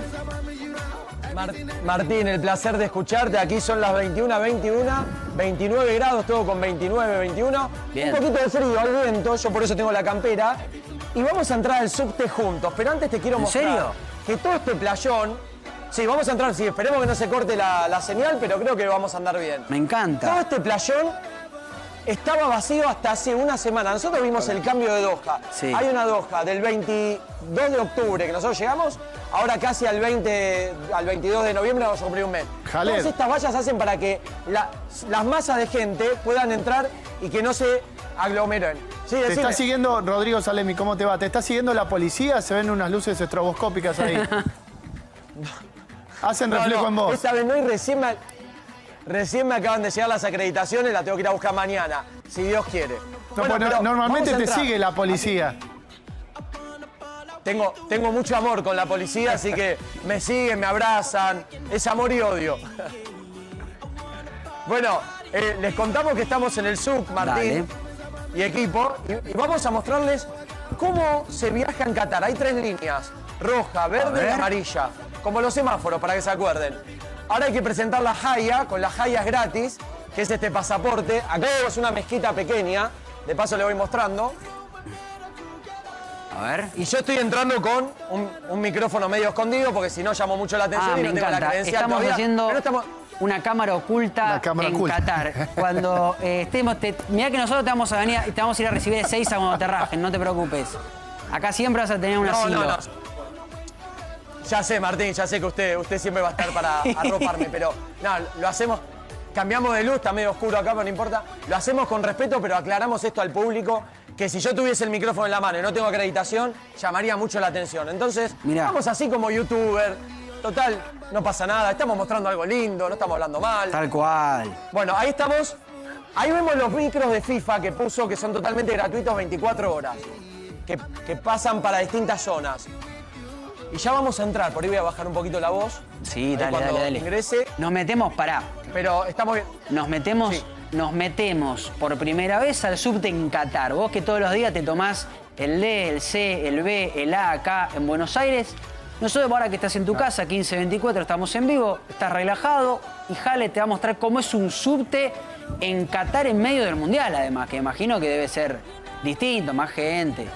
Martín, el placer de escucharte. Aquí son las veintiuna, veintiuno, veintinueve grados, todo con veintinueve, veintiuno. Bien. Un poquito de frío al viento, yo por eso tengo la campera. Y vamos a entrar al subte juntos. Pero antes te quiero mostrar. ¿En serio? Que todo este playón... Sí, vamos a entrar, sí, esperemos que no se corte la, la señal, pero creo que vamos a andar bien. Me encanta. Todo este playón estaba vacío hasta hace una semana. Nosotros vimos el cambio de Doha. Sí. Hay una Doha del veintidós de octubre que nosotros llegamos, ahora casi al, veinte, al veintidós de noviembre vamos a cumplir un mes. Jaled. Todas estas vallas hacen para que la, las masas de gente puedan entrar y que no se aglomeren. Sí, te está siguiendo, Rodrigo Salemi, ¿cómo te va? ¿Te está siguiendo la policía? Se ven unas luces estroboscópicas ahí. Hacen reflejo no, no, en vos. Esta vez no, y recién me, recién me acaban de llegar las acreditaciones, la tengo que ir a buscar mañana, si Dios quiere. No, bueno, bueno, normalmente te sigue la policía. Tengo, tengo mucho amor con la policía, así que me siguen, me abrazan. Es amor y odio. Bueno, eh, les contamos que estamos en el S U C, Martín, Dale. y equipo, y, y vamos a mostrarles cómo se viaja en Qatar. Hay tres líneas, roja, verde y amarilla, como los semáforos, para que se acuerden. Ahora hay que presentar la Haya, con la Haya es gratis, que es este pasaporte. Acá es una mezquita pequeña, de paso le voy mostrando. A ver. Y yo estoy entrando con un, un micrófono medio escondido, porque si no llamo mucho la atención ah, y me no tengo encanta. la credencial Estamos todavía. haciendo Pero estamos... una cámara oculta una cámara en oculta. Qatar. Cuando eh, estemos... Te, mirá que nosotros te vamos a venir, te vamos a ir a recibir de seis a cuando te rajen, no te preocupes. Acá siempre vas a tener un no, asilo. No, no. Ya sé, Martín, ya sé que usted, usted siempre va a estar para arroparme, pero no, lo hacemos... Cambiamos de luz, está medio oscuro acá, pero no importa. Lo hacemos con respeto, pero aclaramos esto al público, que si yo tuviese el micrófono en la mano y no tengo acreditación, llamaría mucho la atención. Entonces, Mirá. vamos así como youtuber. Total, no pasa nada. Estamos mostrando algo lindo, no estamos hablando mal. Tal cual. Bueno, ahí estamos. Ahí vemos los micros de FIFA que puso, que son totalmente gratuitos, veinticuatro horas. Que, que pasan para distintas zonas. Y ya vamos a entrar, por ahí voy a bajar un poquito la voz. Sí, dale, dale, dale. Ingrese. Nos metemos, pará. Pero estamos bien. Nos metemos, sí. nos metemos por primera vez al subte en Qatar. Vos que todos los días te tomás el D, el C, el B, el A acá en Buenos Aires. Nosotros ahora que estás en tu no. casa, quince veinticuatro, estamos en vivo, estás relajado. Y Jale te va a mostrar cómo es un subte en Qatar en medio del Mundial, además. Que imagino que debe ser distinto, más gente.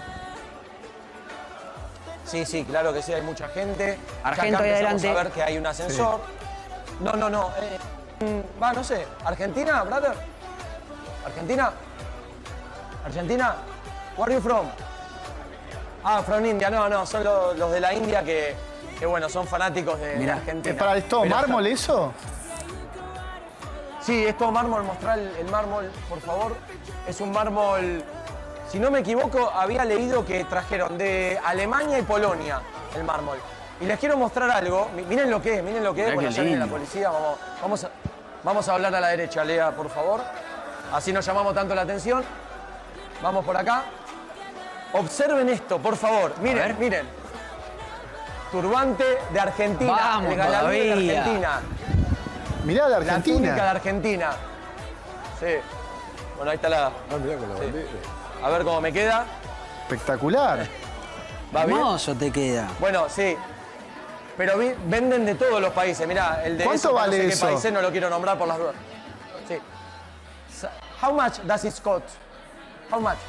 Sí, sí, claro que sí, hay mucha gente. Argento ahí adelante. Vamos a ver que hay un ascensor. Sí. No, no, no. Eh, va, no sé. ¿Argentina, brother? ¿Argentina? ¿Argentina? Where are you from? Ah, from India. No, no, son los, los de la India que, que, bueno, son fanáticos de, Mirá, de Argentina. ¿Para esto mármol eso? Sí, es todo mármol. Mostrar el, el mármol, por favor. Es un mármol... Si no me equivoco, había leído que trajeron de Alemania y Polonia el mármol. Y les quiero mostrar algo. Miren lo que es, miren lo que es. Bueno, ya viene la policía, vamos, vamos a... Vamos a hablar a la derecha, Lea, por favor. Así no llamamos tanto la atención. Vamos por acá. Observen esto, por favor. Miren, miren. Turbante de Argentina. Vamos, el galardón de todavía. Argentina. Mirá, de Argentina. La túnica de Argentina. Sí. Bueno, ahí está la... Ah, mirá con la Sí. bandera. A ver cómo me queda. Espectacular. ¿Va bien? Hermoso te queda. Bueno, sí. Pero vi- venden de todos los países. Mirá, el de ¿Cuánto ese, que vale no sé eso? qué país, no lo quiero nombrar por las dudas. Sí. Sa- How much does it cost? How much?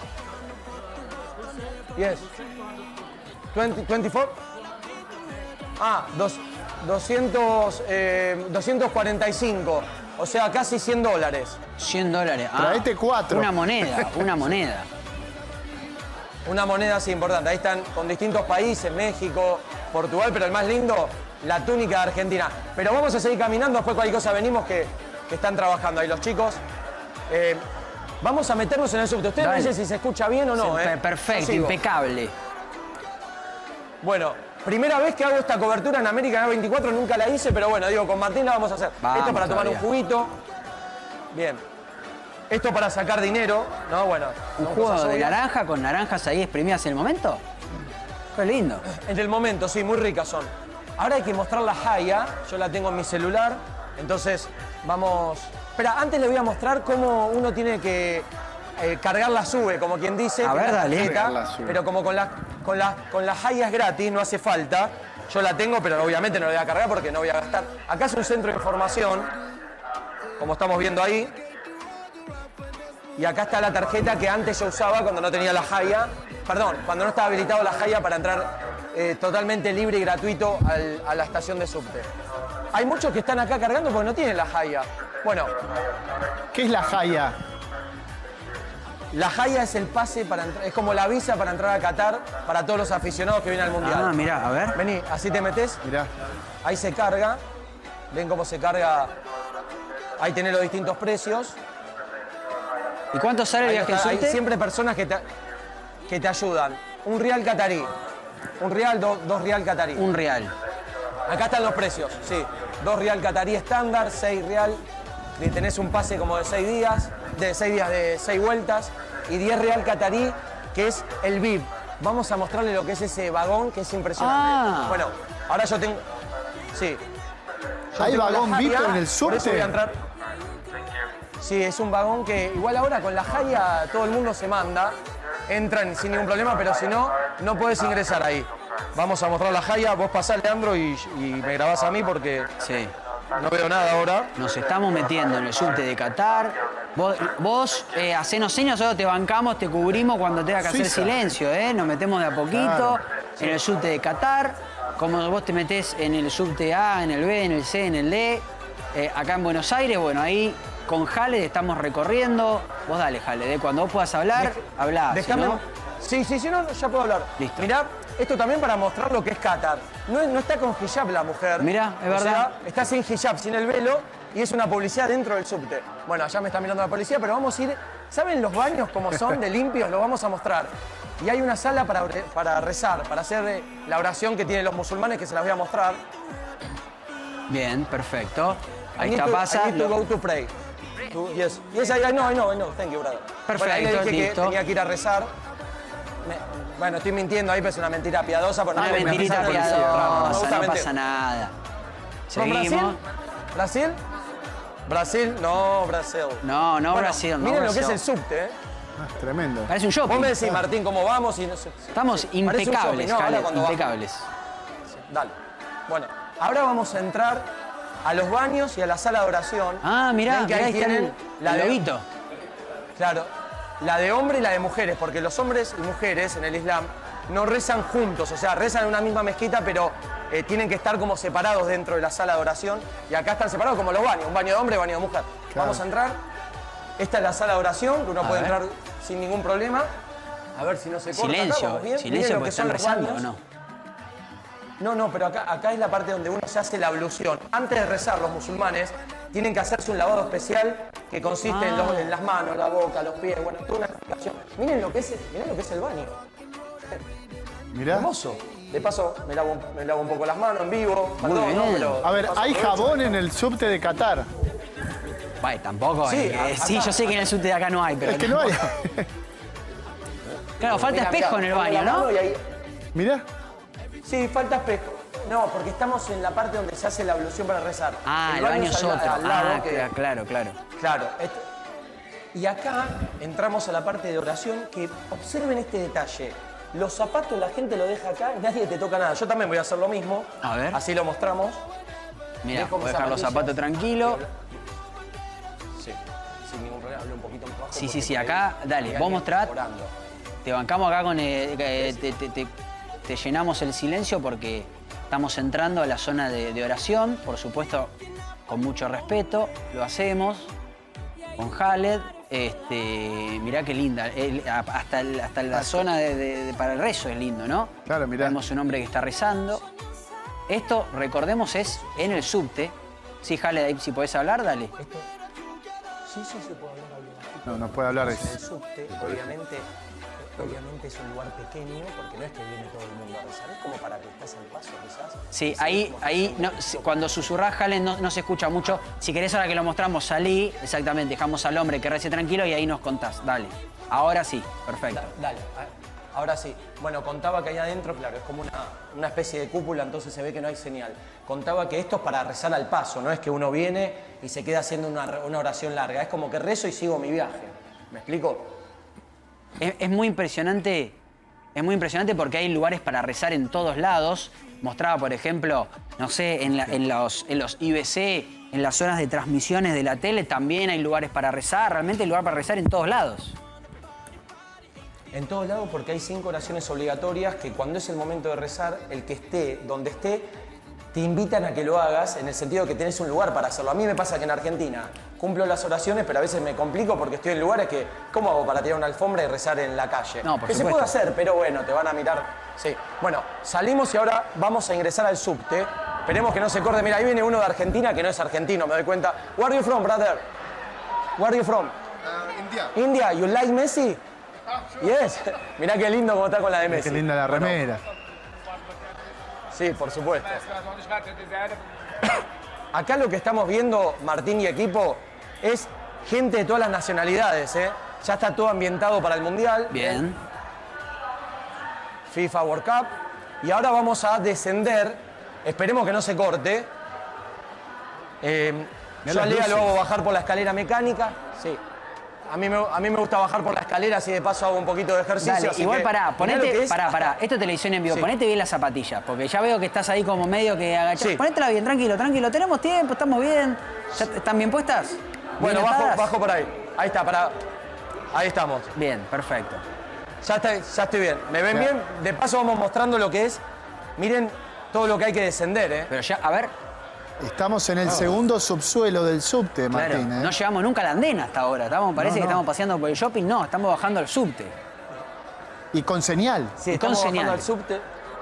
Yes. veinte, veinticuatro. Ah, dos, doscientos, eh, doscientos cuarenta y cinco. O sea, casi cien dólares. cien dólares. Ah, Traete cuatro. Una moneda, una moneda. Una moneda así importante. Ahí están con distintos países, México, Portugal, pero el más lindo, la túnica de Argentina. Pero vamos a seguir caminando, después cualquier cosa venimos que, que están trabajando ahí los chicos. Eh, vamos a meternos en el subte. Ustedes me Dale. dicen si se escucha bien o no, Sí, ¿eh? Perfecto, Yo sigo. impecable. Bueno, primera vez que hago esta cobertura en América veinticuatro, nunca la hice, pero bueno, digo, con Martín la vamos a hacer. Vamos Esto para tomar todavía. un juguito. Bien. Esto para sacar dinero, ¿no? Bueno. Un son jugo cosas de obvias. naranja con naranjas ahí exprimidas en el momento. Qué lindo. En el momento, sí, muy ricas son. Ahora hay que mostrar la jaya. Yo la tengo en mi celular. Entonces, vamos... Espera, antes le voy a mostrar cómo uno tiene que eh, cargar la sube, como quien dice. A con ver, la dale. tarjeta, Cargar la sube. pero como con la, con, la, con la jaya es gratis, no hace falta. Yo la tengo, pero obviamente no la voy a cargar porque no voy a gastar. Acá es un centro de información, como estamos viendo ahí. Y acá está la tarjeta que antes yo usaba cuando no tenía la jaya. Perdón, cuando no estaba habilitado la jaya para entrar eh, totalmente libre y gratuito al- a la estación de subte. Hay muchos que están acá cargando porque no tienen la jaya. Bueno, ¿Qué es la jaya? la jaya es el pase para entrar, es como la visa para entrar a Qatar para todos los aficionados que vienen al Mundial. Ah, mirá, a ver. Vení, así te metes, Mirá. ahí se carga. Ven cómo se carga. Ahí tenés los distintos precios. ¿Y cuánto sale el Ahí viaje en está, hay subte? siempre personas que te, que te ayudan. Un real catarí. Un real, do- dos real catarí. Un real. Acá están los precios, sí. Dos real catarí estándar, seis real. Y tenés un pase como de seis días, de seis días de seis vueltas. Y diez real catarí, que es el V I P. Vamos a mostrarle lo que es ese vagón, que es impresionante. Ah. Bueno, ahora yo tengo... Sí. Yo ¿Hay tengo la vagón V I P Jaya, en el por eso voy subte? a entrar. Sí, es un vagón que igual ahora con la Jaya todo el mundo se manda. Entran sin ningún problema, pero si no, no puedes ingresar ahí. Vamos a mostrar la Jaya. Vos pasás, Leandro, y, y me grabás a mí porque Sí. no veo nada ahora. Nos estamos metiendo en el subte de Qatar. Vos, vos eh, hacenos señas, nosotros te bancamos, te cubrimos cuando tenga que hacer Suiza. silencio, ¿eh? Nos metemos de a poquito Claro. en el subte de Qatar. Como vos te metés en el subte A, en el B, en el C, en el D. Eh, acá en Buenos Aires, bueno, ahí con Jale estamos recorriendo. Vos dale, Jale, de cuando vos puedas hablar, hablá. si Déjame. no- Sí, sí, sí, no, ya puedo hablar. Listo. Mirá, esto también para mostrar lo que es Qatar. No, no está con hijab la mujer. Mirá, es O verdad. sea, está sin hijab, sin el velo, y es una publicidad dentro del subte. Bueno, allá me está mirando la policía, pero vamos a ir... ¿Saben los baños cómo son de limpios? Los vamos a mostrar. Y hay una sala para, ore- para rezar, para hacer eh, la oración que tienen los musulmanes, que se las voy a mostrar. Bien, perfecto. Ahí I need está, to- pasa. I need to Lo- go to pray. To- yes, yes, I, I know, I know, I know. Thank you, brother. Bueno, ahí le Perfecto, dije listo. que tenía que ir a rezar. Me- bueno, estoy mintiendo ahí, pero es una mentira piadosa. porque Una no me mentirita empezaron a decir, piadosa, me gusta no mentir. pasa nada. ¿Con Brasil? Seguimos. ¿Brasil? ¿Brasil? No, Brasil. No, no Bueno, Brasil, no miren lo que es Brasil. el subte, ¿eh? Ah, tremendo. Parece un shopping. Vos me decís, Martín, cómo vamos y no sé. Estamos Parece un shopping, impecables, ¿no? Ahora Jale, cuando bajo. impecables. Dale. Bueno, ahora vamos a entrar a los baños y a la sala de oración. Ah, mirá, Ven que mirá, ahí ahí está tienen el, la el de lobito. Claro, la de hombre y la de mujeres, porque los hombres y mujeres en el Islam no rezan juntos, o sea, rezan en una misma mezquita, pero eh, tienen que estar como separados dentro de la sala de oración. Y acá están separados como los baños, un baño de hombre y un baño de mujer. Claro. Vamos a entrar. Esta es la sala de oración, que uno A puede ver. entrar sin ningún problema. A ver si no se corta. acá, Silencio, vamos bien. Miren silencio lo porque que son están los rezando, ¿o baños. no? No, no, pero acá, acá es la parte donde uno se hace la ablución. Antes de rezar, los musulmanes tienen que hacerse un lavado especial que consiste en, los- en las manos, la boca, los pies, bueno, toda una explicación. Miren lo que es, miren lo que es el baño. Mirá. Hermoso. De paso, me lavo, me lavo un poco las manos en vivo. Perdón, bien. no, pero A ver, paso ¿hay aprovecho. jabón en el subte de Qatar? Bueno, tampoco. Sí, eh, acá, sí, yo sé que en el subte de acá no hay, pero. Es que no hay. Claro, falta Mirá, espejo mirá, en el pongo baño, la ¿no? mano y ahí- Mirá. Sí, falta espejo. No, porque estamos en la parte donde se hace la ablución para rezar. Ah, el baño es al- otro. al lado Ah, que- cla- claro, claro. Claro. esto- Y acá entramos a la parte de oración, que observen este detalle. Los zapatos la gente lo deja acá y nadie te toca nada. Yo también voy a hacer lo mismo. A ver. Así lo mostramos. Mira, Dejo voy a mis dejar los zapatillas. zapatos tranquilos. Sí, sin ningún problema. Hablo un poquito más bajo. Sí, sí, porque sí, por ahí acá, dale, hay vos alguien mostrá. orando. Te bancamos acá con. eh, eh, te, te- te- te llenamos el silencio porque estamos entrando a la zona de, de oración. Por supuesto, con mucho respeto. Lo hacemos con Khaled. Este, mirá qué linda. El- a- hasta, el- hasta la zona de, de- de- para el rezo es lindo, ¿no? Claro, mirá. Vemos un hombre que está rezando. Esto, recordemos, es en el subte. Sí, Khaled, ahí si podés hablar, dale. Sí, sí, se puede hablar algo bajito. No, no puede hablar de En el eso. subte, obviamente, obviamente es un lugar pequeño, porque no es que viene todo el mundo a rezar, es como para que estás al paso, quizás. Sí, ahí, ahí no, si- cuando susurrás, Jalen, no, no se escucha mucho. Si querés, ahora que lo mostramos, salí, exactamente, dejamos al hombre que rece tranquilo y ahí nos contás. Dale. Ahora sí, perfecto. Dale, a- ahora sí. Bueno, contaba que ahí adentro, claro, es como una, una especie de cúpula, entonces se ve que no hay señal. Contaba que esto es para rezar al paso, no es que uno viene y se queda haciendo una, una oración larga, es como que rezo y sigo mi viaje. ¿Me explico? Es, es muy impresionante, es muy impresionante porque hay lugares para rezar en todos lados. Mostraba, por ejemplo, no sé, en, la- en los, en los I B C, en las zonas de transmisiones de la tele, también hay lugares para rezar. Realmente hay lugar para rezar en todos lados. En todos lados porque hay cinco oraciones obligatorias que cuando es el momento de rezar, el que esté donde esté, te invitan a que lo hagas en el sentido de que tenés un lugar para hacerlo. A mí me pasa que en Argentina cumplo las oraciones, pero a veces me complico porque estoy en lugares que, ¿cómo hago para tirar una alfombra y rezar en la calle? No, por que se supuesto. puede hacer, pero bueno, te van a mirar. Sí. Bueno, salimos y ahora vamos a ingresar al subte. Esperemos que no se corte. Mira, ahí viene uno de Argentina que no es argentino, me doy cuenta. Where are you from, brother? Where are you from? India. India, you like Messi? Yes. Mirá qué lindo cómo está con la de Messi. Qué linda la Bueno, remera. sí, por supuesto. Acá lo que estamos viendo, Martín y equipo, es gente de todas las nacionalidades, ¿eh? Ya está todo ambientado para el Mundial. Bien. FIFA World Cup. Y ahora vamos a descender. Esperemos que no se corte. Eh, Mirá yo a las Lea lo luces. hago bajar por la escalera mecánica. Sí. A mí, me, a mí me gusta bajar por la escalera, así de paso hago un poquito de ejercicio. Dale, así igual que pará, mirá lo ponete, que es. pará, pará. Esto es televisión en vivo, Sí. ponete bien las zapatillas, porque ya veo que estás ahí como medio que agachado. Sí. Ponétela bien, tranquilo, tranquilo. Tenemos tiempo, estamos bien. ¿Ya ¿Están bien puestas? Bueno, ¿Bien bajo, atadas? bajo por ahí. Ahí está, para. Ahí estamos. Bien, perfecto. Ya, está- ya estoy bien. ¿Me ven Ya. bien? De paso vamos mostrando lo que es. Miren todo lo que hay que descender, ¿eh? Pero ya, a ver, Estamos en el segundo subsuelo del subte, claro, Martín. ¿eh? no llegamos nunca a la andena hasta ahora. Estamos, parece No, que no. estamos paseando por el shopping. No, estamos bajando al subte. Y con señal. Sí, Y con estamos bajando señal. al subte.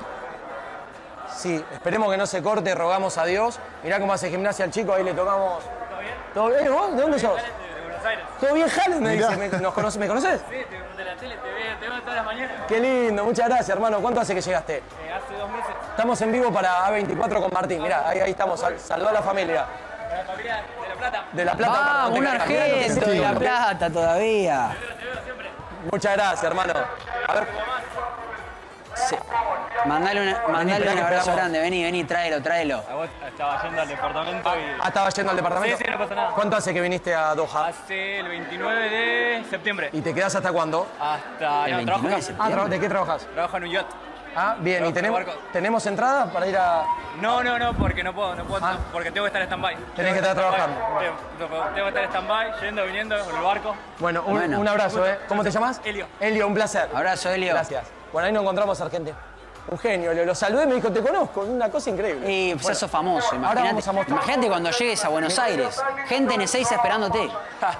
Sí, esperemos que no se corte, rogamos a Dios. Mirá cómo hace gimnasia el chico, ahí le tocamos. ¿Todo bien? ¿Vos? ¿De dónde sos? De Buenos Aires. ¿Todo bien, Jalen? Me Mirá. dice. ¿Me, nos conoce- ¿Me conoces? Sí, te- de la tele te veo, te veo todas las mañanas. Qué lindo, muchas gracias, hermano. ¿Cuánto hace que llegaste? Eh, hace dos meses. Estamos en vivo para A veinticuatro con Martín. Mirá, ahí, ahí estamos. Sal- Saludá a la familia. De la familia de La Plata. De La Plata. Vamos, un Montecarlo. Mirá lo que es argento de esto. La Plata todavía. Te veo siempre. Muchas gracias, hermano. A ver, Sí. Mandale, una- mandale esperá un que abrazo esperamos. grande. Vení, vení, tráelo, tráelo. A vos estaba yendo al departamento y... ah, estaba yendo al departamento. Sí, sí, no pasa nada. ¿Cuánto hace que viniste a Doha? Hace el veintinueve de septiembre. ¿Y te quedás hasta cuándo? Hasta... El no, trabajo veintinueve de acá. septiembre. Ah, tra- ¿de qué trabajas? Trabajo en un yacht. Ah, bien. ¿Y Trabajo en tenemos, barco. tenemos entradas para ir a...? No, no, no, porque no puedo, no puedo, Ah. no, porque tengo que estar en stand-by. Tenés que estar trabajando. Tengo, tengo- tengo que estar en stand-by, yendo, viniendo con el barco. Bueno, un, Bueno. un abrazo, ¿eh? ¿Cómo te llamas? Elio. Elio, un placer. Abrazo, Elio. Gracias. Bueno, ahí nos encontramos, Argentina. Un genio, Elio. Lo saludé y me dijo, te conozco. Una cosa increíble. Y pues Bueno, sos famoso, ahora imagínate. vamos a mostrar. Imagínate cuando llegues a Buenos Aires. Gente en Ezeiza esperándote.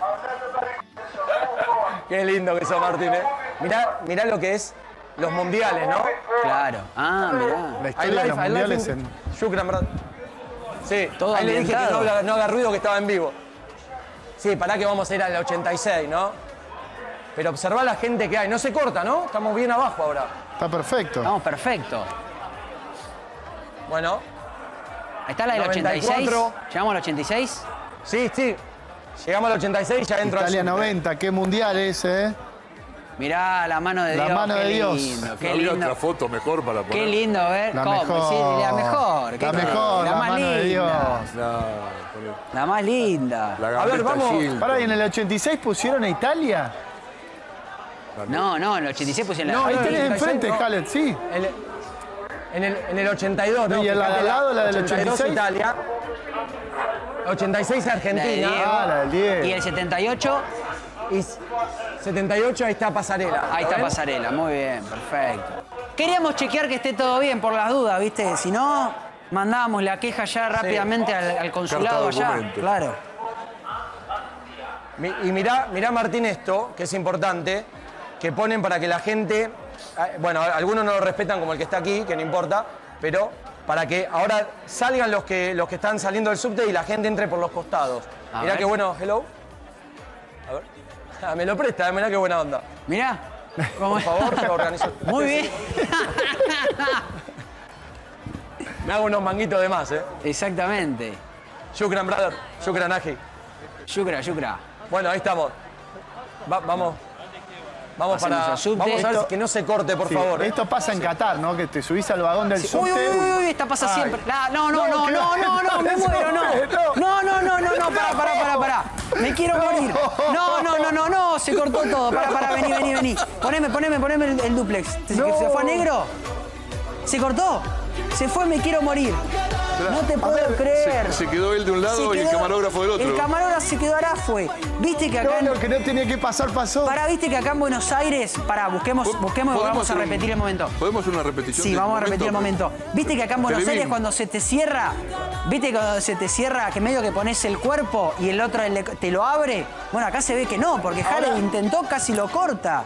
Qué lindo que sos, Martín, ¿eh? Mirá, mirá lo que es los mundiales, ¿no? Claro. Ah, mirá. La I historia de like- los I like mundiales in- en... Shukran, brad. Sí, Todo ahí le dije que no, ambientado. haga- no haga ruido que estaba en vivo. Sí, pará que vamos a ir al ochenta y seis, ¿no? Pero observá la gente que hay. No se corta, ¿no? Estamos bien abajo ahora. Está perfecto. Estamos perfecto. Bueno, Ahí está la del ochenta y seis. noventa y cuatro. ¿Llegamos al ochenta y seis? sí, sí. Llegamos al ochenta y seis, ya dentro Italia noventa, qué mundial ese, ¿eh? Mirá, la mano de la Dios. mano qué de Dios. Lindo, qué No había lindo. otra foto mejor para poner. Qué lindo ver La cómo, mejor, sí, la mejor. la qué mejor, la, la más mano linda. de Dios. No, La más linda. la A ver, gambeta vamos. Gil. Pará, ¿y en el ochenta y seis pusieron a Italia? No, no, en el ochenta y seis pusieron la No, Ahí no, tenés el enfrente, no. Khaled, sí. El- en, el, en el ochenta y dos, ¿no? ¿Y en la de al Fíjate, lado, la del ochenta y dos ochenta y seis? Italia. ochenta y seis La de Argentina. Diego. Ah, la del Diego. Y el setenta y ocho, Y setenta y ocho, ahí está Pasarela. ahí está ¿Ven? Pasarela. Muy bien, perfecto. Queríamos chequear que esté todo bien por las dudas, ¿viste? Si no, mandábamos la queja ya rápidamente al, al consulado Carta allá. documento. Claro. Mi- Y mirá, mirá, Martín, esto, que es importante, que ponen para que la gente... eh, Bueno, algunos no lo respetan como el que está aquí, que no importa, pero para que ahora salgan los que, los que están saliendo del subte y la gente entre por los costados. A Mirá ver. qué bueno, hello. A ver. Ah, me lo presta, mirá qué buena onda. Mirá. ¿Cómo Por es? favor, te organizo. Muy bien. Me hago unos manguitos de más, ¿eh? Exactamente. Shukran, brother. Shukran, Aji. Yucra, yucra. Bueno, ahí estamos. Va- vamos. Vamos Pasemos para. al subte. Vamos a ver Esto- que no se corte, por Sí, favor. ¿eh? Esto pasa en Qatar, ¿no? Que te subís al vagón del Uy, subte. uy, uy, uy, esta pasa Ay. siempre. La- no, no, no, No, no, no, no, me eso muero, no. no. No, no, no, no, no, pará, pará, pará, pará. Me quiero morir. No, no, no, no, no, se cortó todo. Pará, pará, vení, vení, vení. Poneme, poneme, poneme el, el duplex. ¿Se, No. ¿Se fue a negro? ¿Se cortó? Se fue, me quiero morir. No te puedo ver, creer. Se, se quedó él de un lado Se y el quedó- camarógrafo del otro. El camarógrafo se quedó Arafue. Viste que acá No, en... lo que no tenía que pasar pasó. Pará, viste que acá en Buenos Aires... Pará, busquemos, busquemos y ¿Podemos vamos a hacer un- repetir el momento. ¿Podemos hacer una repetición? Sí, del vamos a repetir el momento. Viste que acá en Buenos Televín. Aires cuando se te cierra, viste que cuando se te cierra, que medio que pones el cuerpo y el otro le- te lo abre. Bueno, acá se ve que no, porque Jale intentó, casi lo corta.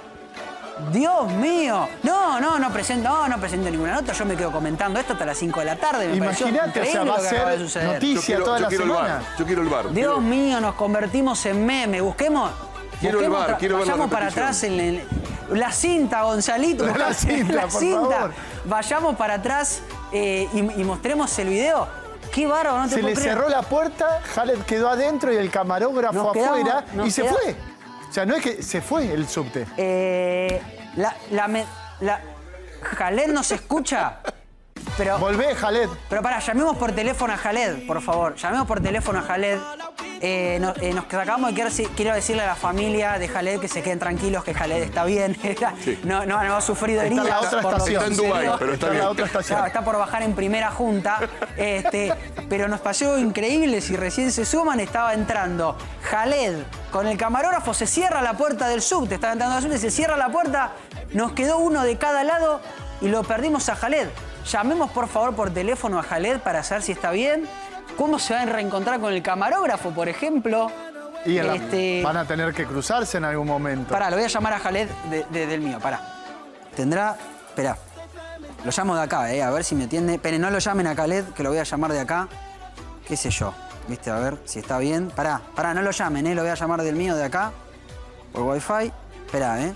Dios mío. No, no, no presento, no, no presento ninguna nota. Yo me quedo comentando esto hasta las cinco de la tarde. Me pareció Imagínate, o sea, increíble va a lo que acaba de ser suceder. noticia Yo quiero, toda yo la quiero el semana. bar. Yo quiero el bar. Dios Quiero- mío, nos convertimos en meme. Busquemos. Quiero el busquemos bar, tra- quiero ver la vayamos para repetición. atrás en el- la cinta, Gonzalito. La buscá- cinta, la por cinta. favor. Vayamos para atrás eh, y, y mostremos el video. Qué bárbaro, no te Se puedo le creer. cerró la puerta, Khaled quedó adentro y el camarógrafo Nos quedamos- afuera nos y se queda- fue. O sea, no es que se fue el subte. Eh, la, la, me- la, Jaled nos escucha, pero... Volvé, Khaled. Pero pará, llamemos por teléfono a Jaled, por favor. Llamemos por teléfono a Jaled. Eh, no- eh, nos acabamos de quedar, si- quiero decirle a la familia de Jaled que se queden tranquilos, que Jaled está bien. no, no, no ha sufrido Está en heridas. la otra por lo que estación. Está en Dubái, sucedió. pero está en la bien. otra estación. Claro, está por bajar en primera junta. Este, pero nos pasó increíble. Si recién se suman, estaba entrando Jaled con el camarógrafo. Se cierra la puerta del subte. Estaba entrando al subte, se cierra la puerta. Nos quedó uno de cada lado y lo perdimos a Jaled. Llamemos por favor por teléfono a Jaled para saber si está bien. ¿Cómo se va a reencontrar con el camarógrafo, por ejemplo? Y en la- Este, van a tener que cruzarse en algún momento. Pará, lo voy a llamar a Jaled de- de- del mío, pará. Tendrá... Esperá. Lo llamo de acá, eh, a ver si me atiende. Pero no lo llamen a Khaled, que lo voy a llamar de acá. Qué sé yo. Viste, a ver si está bien. Pará, pará, no lo llamen, eh. Lo voy a llamar del mío de acá. Por Wi-Fi. Esperá, eh.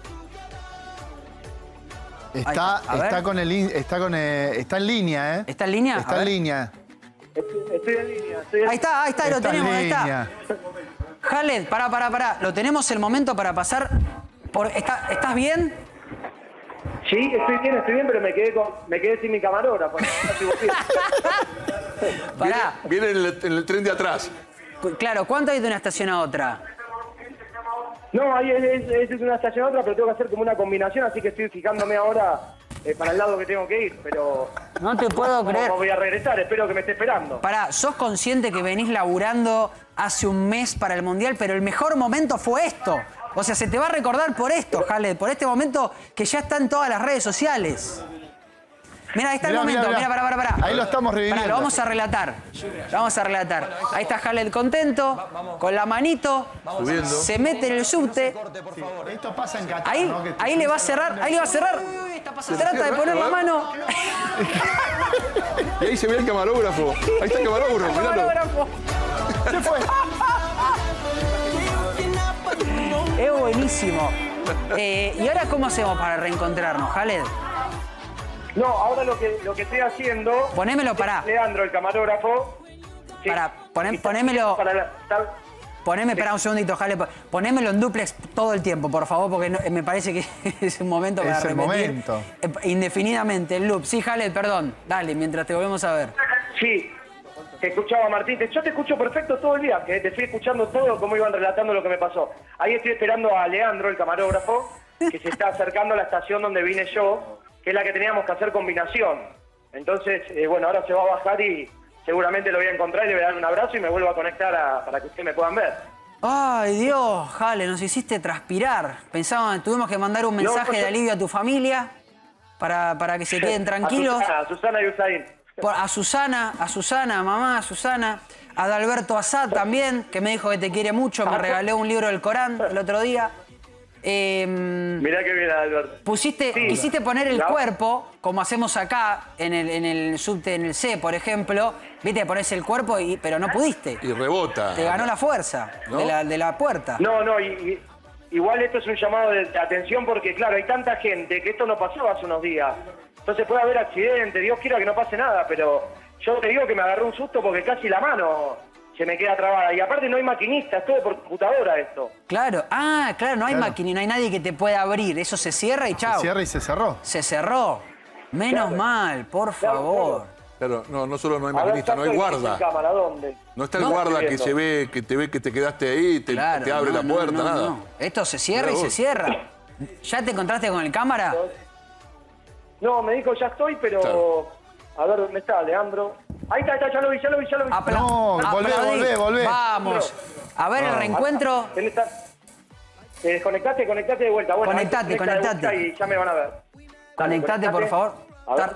Está, Ahí está, a está ver. con el in- está con eh, está en línea, ¿eh? ¿Está en línea? Está A en ver. línea. Estoy en línea, estoy en Ahí está, ahí está, lo Está en tenemos, ahí está. línea. Khaled, pará, pará, pará. Lo tenemos el momento para pasar por... ¿Está- ¿Estás bien? Sí, estoy bien, estoy bien, pero me quedé, con, me quedé sin mi camarógrafo. No estoy bien. Pará. Viene en el, en el tren de atrás. Claro, ¿cuánto hay de una estación a otra? No, ahí es, es, es una estación a otra, pero tengo que hacer como una combinación, así que estoy fijándome ahora eh, para el lado que tengo que ir, pero No te puedo no, creer. no voy a regresar, espero que me esté esperando. Pará, sos consciente que venís laburando hace un mes para el Mundial, pero el mejor momento fue esto. O sea, se te va a recordar por esto, Khaled, por este momento que ya está en todas las redes sociales. Mira, ahí está Mirá, el momento. mirá, Mira, mirá. pará, pará, pará. Ahí lo estamos reviviendo. Pará, lo vamos a relatar. Lo vamos a relatar. Ahí está Khaled contento, con la manito, Subiendo. se mete en el subte. Esto pasa en Qatar, Ahí, ¿no? Que te ahí le va a subís cerrar, ahí le va a cerrar. Trata de poner la mano. Y ahí se ve el camarógrafo. Ahí está el camarógrafo, miralo. Camarógrafo. Se fue. Es buenísimo. Eh, ¿Y ahora cómo hacemos para reencontrarnos, Khaled? No, ahora lo que, lo que estoy haciendo... Ponémelo, pará. Leandro, el camarógrafo... sí, Pará, poné- está- ponémelo. Para la- está, poneme, espera un segundito, Jale, ponémelo en duplex todo el tiempo, por favor, porque no, me parece que es un momento para es el repetir momento. indefinidamente el loop. Sí, Jale, perdón, dale, mientras te volvemos a ver. Sí, te escuchaba, Martín. Yo te escucho perfecto todo el día, que te fui escuchando todo, cómo iban relatando lo que me pasó. Ahí estoy esperando a Leandro, el camarógrafo, que se está acercando a la estación donde vine yo, que es la que teníamos que hacer combinación. Entonces, eh, bueno, ahora se va a bajar y seguramente lo voy a encontrar y le voy a dar un abrazo y me vuelvo a conectar a, para que ustedes me puedan ver. Ay, Dios, Jale, nos hiciste transpirar. Pensábamos, tuvimos que mandar un mensaje no, no, de alivio a tu familia para, para que se queden tranquilos. A Susana, a Susana y Usain. A Susana, a Susana, mamá, a Susana. A Adalberto Azad también, que me dijo que te quiere mucho, me regaló un libro del Corán el otro día. Eh, Mirá qué bien, Alberto. Pusiste, sí, quisiste poner el ¿no? cuerpo, como hacemos acá, en el, en el subte, en el C, por ejemplo. Viste, pones el cuerpo, y, pero no pudiste. Y rebota. Te ganó la fuerza, ¿no? de, la, de la puerta. No, no, y, y, igual esto es un llamado de atención porque, claro, hay tanta gente que esto no pasó hace unos días. Entonces puede haber accidentes, Dios quiera que no pase nada, pero yo te digo que me agarró un susto porque casi la mano se me queda trabada. Y aparte no hay maquinista, es todo por computadora esto. Claro, ah, claro, no hay claro. máquina, no hay nadie que te pueda abrir. Eso se cierra y chao. Se cierra y se cerró. Se cerró. Menos claro. mal, por claro, favor. Claro. Pero no, no solo no hay maquinista, no hay guarda. Cámara, ¿dónde? No está el no, guarda que se ve, que te ve que te quedaste ahí, te, claro, te abre no, la puerta, no, no, nada. No. Esto se cierra y se cierra. ¿Ya te encontraste con el cámara? No, me dijo ya estoy, pero... Claro. A ver, ¿dónde está, Leandro? Ahí está, está, ya lo vi, ya lo vi, ya lo vi. Apla no, volvé, volvé, volvé. Vamos. A ver no. el reencuentro. ¿Te desconectaste? Conectate de vuelta. Bueno, conectate, conectate. Y ya me van a ver. Conectate, por favor. A ver.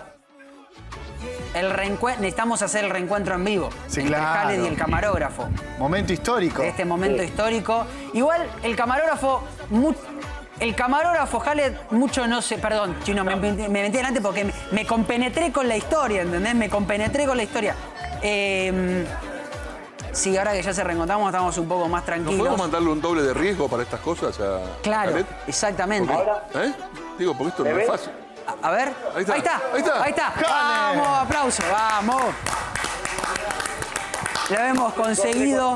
El reencuentro, necesitamos hacer el reencuentro en vivo. Sí, entre claro. Khaled y el camarógrafo. Momento histórico. Este momento sí. histórico. Igual, el camarógrafo... Mu El camarógrafo, Khaled, mucho no sé... Perdón, Chino, me, me, me metí delante porque me, me compenetré con la historia, ¿entendés? Me compenetré con la historia. Eh, sí, ahora que ya se reencontramos, estamos un poco más tranquilos. ¿No podemos mandarle un doble de riesgo para estas cosas a Claro, Khaled? Exactamente. Porque, ¿eh? Digo, porque esto no es fácil. A, a ver. Ahí está. Ahí está. Ahí está. Ahí está. Vamos, aplauso, vamos. Lo hemos conseguido.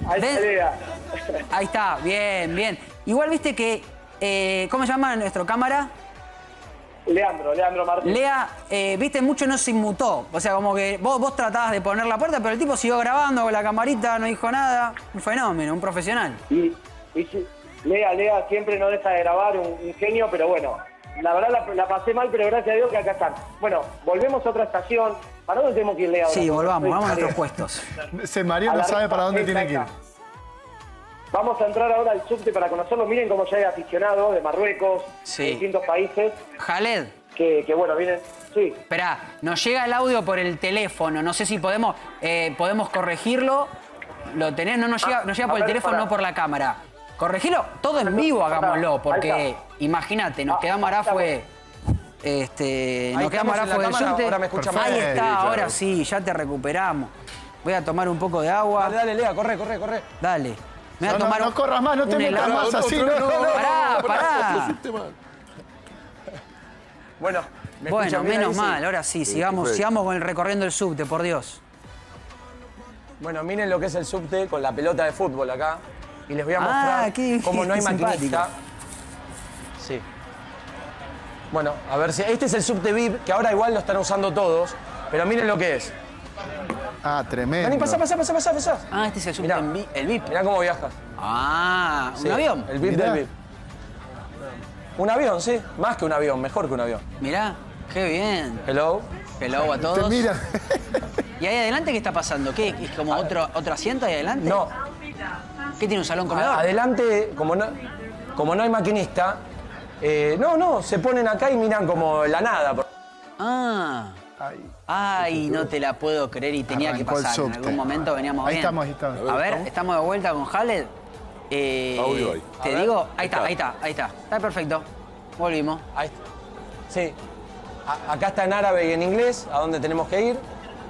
Ahí está, bien, bien. Igual viste que... Eh, ¿Cómo se llama nuestro cámara? Leandro, Leandro Martín. Lea, eh, viste, mucho no se inmutó. O sea, como que vos, vos tratabas de poner la puerta, pero el tipo siguió grabando con la camarita, no dijo nada. Un fenómeno, un profesional. Y, y sí, Lea, Lea siempre no deja de grabar, un, un genio, pero bueno, la verdad la, la pasé mal, pero gracias a Dios que acá están. Bueno, volvemos a otra estación. ¿Para dónde tenemos que ir, Lea? Sí, volvamos, vamos a nuestros puestos. Se Mario no sabe para dónde tiene que ir. Vamos a entrar ahora al subte para conocerlo. Miren cómo ya hay aficionados de Marruecos, sí. de distintos países. Khaled. Que, que bueno, vienen... Sí. Esperá, nos llega el audio por el teléfono. No sé si podemos, eh, podemos corregirlo. Lo tenés, no nos llega, ah, nos llega por el ver, teléfono, para. no por la cámara. Corregilo, todo en vivo hagámoslo, porque imagínate, nos quedamos ahora fue... Este, nos quedamos ahora fue el subte. Ahora me escucha Ahí está, claro. Ahora sí, ya te recuperamos. Voy a tomar un poco de agua. Dale, dale, Lea, corre, corre, corre. Dale. Me voy a no, tomar no, no corras más, no te metas más así. No, no, no, pará, pará. Bueno, ¿me bueno, menos ahí, mal. Sí. Ahora sí, sigamos, sigamos con el recorriendo el subte, por Dios. Bueno, miren lo que es el subte con la pelota de fútbol acá. Y les voy a mostrar ah, qué, cómo qué, no hay maquinista. Sí. Bueno, a ver si... Este es el subte V I P, que ahora igual lo están usando todos. Pero miren lo que es. Ah, tremendo. Vení, pasá, pasá, pasá, pasá, pasá. Ah, este es el subte, el V I P. Mirá cómo viajas. Ah, ¿un sí, avión? El V I P Mirá. del V I P. Un avión, sí. Más que un avión, mejor que un avión. Mirá, qué bien. Hello. Hello a todos. Te mira. ¿Y ahí adelante qué está pasando? ¿Qué? ¿Es como otro, otro asiento ahí adelante? No. ¿Qué tiene, un salón comedor? Adelante, como no, como no hay maquinista, eh, no, no, se ponen acá y miran como la nada. Ah. Ay, Ay no te la puedo creer y tenía Arrancó que pasar. En algún momento veníamos ahí bien. Estamos, ahí estamos. A ver, A ver ¿estamos? estamos de vuelta con Khaled. Eh, Audio ahí. Te A digo, ver. ahí está, ahí está, ahí está. Está perfecto. Volvimos. Ahí está. Sí. A acá está en árabe y en inglés, a dónde tenemos que ir.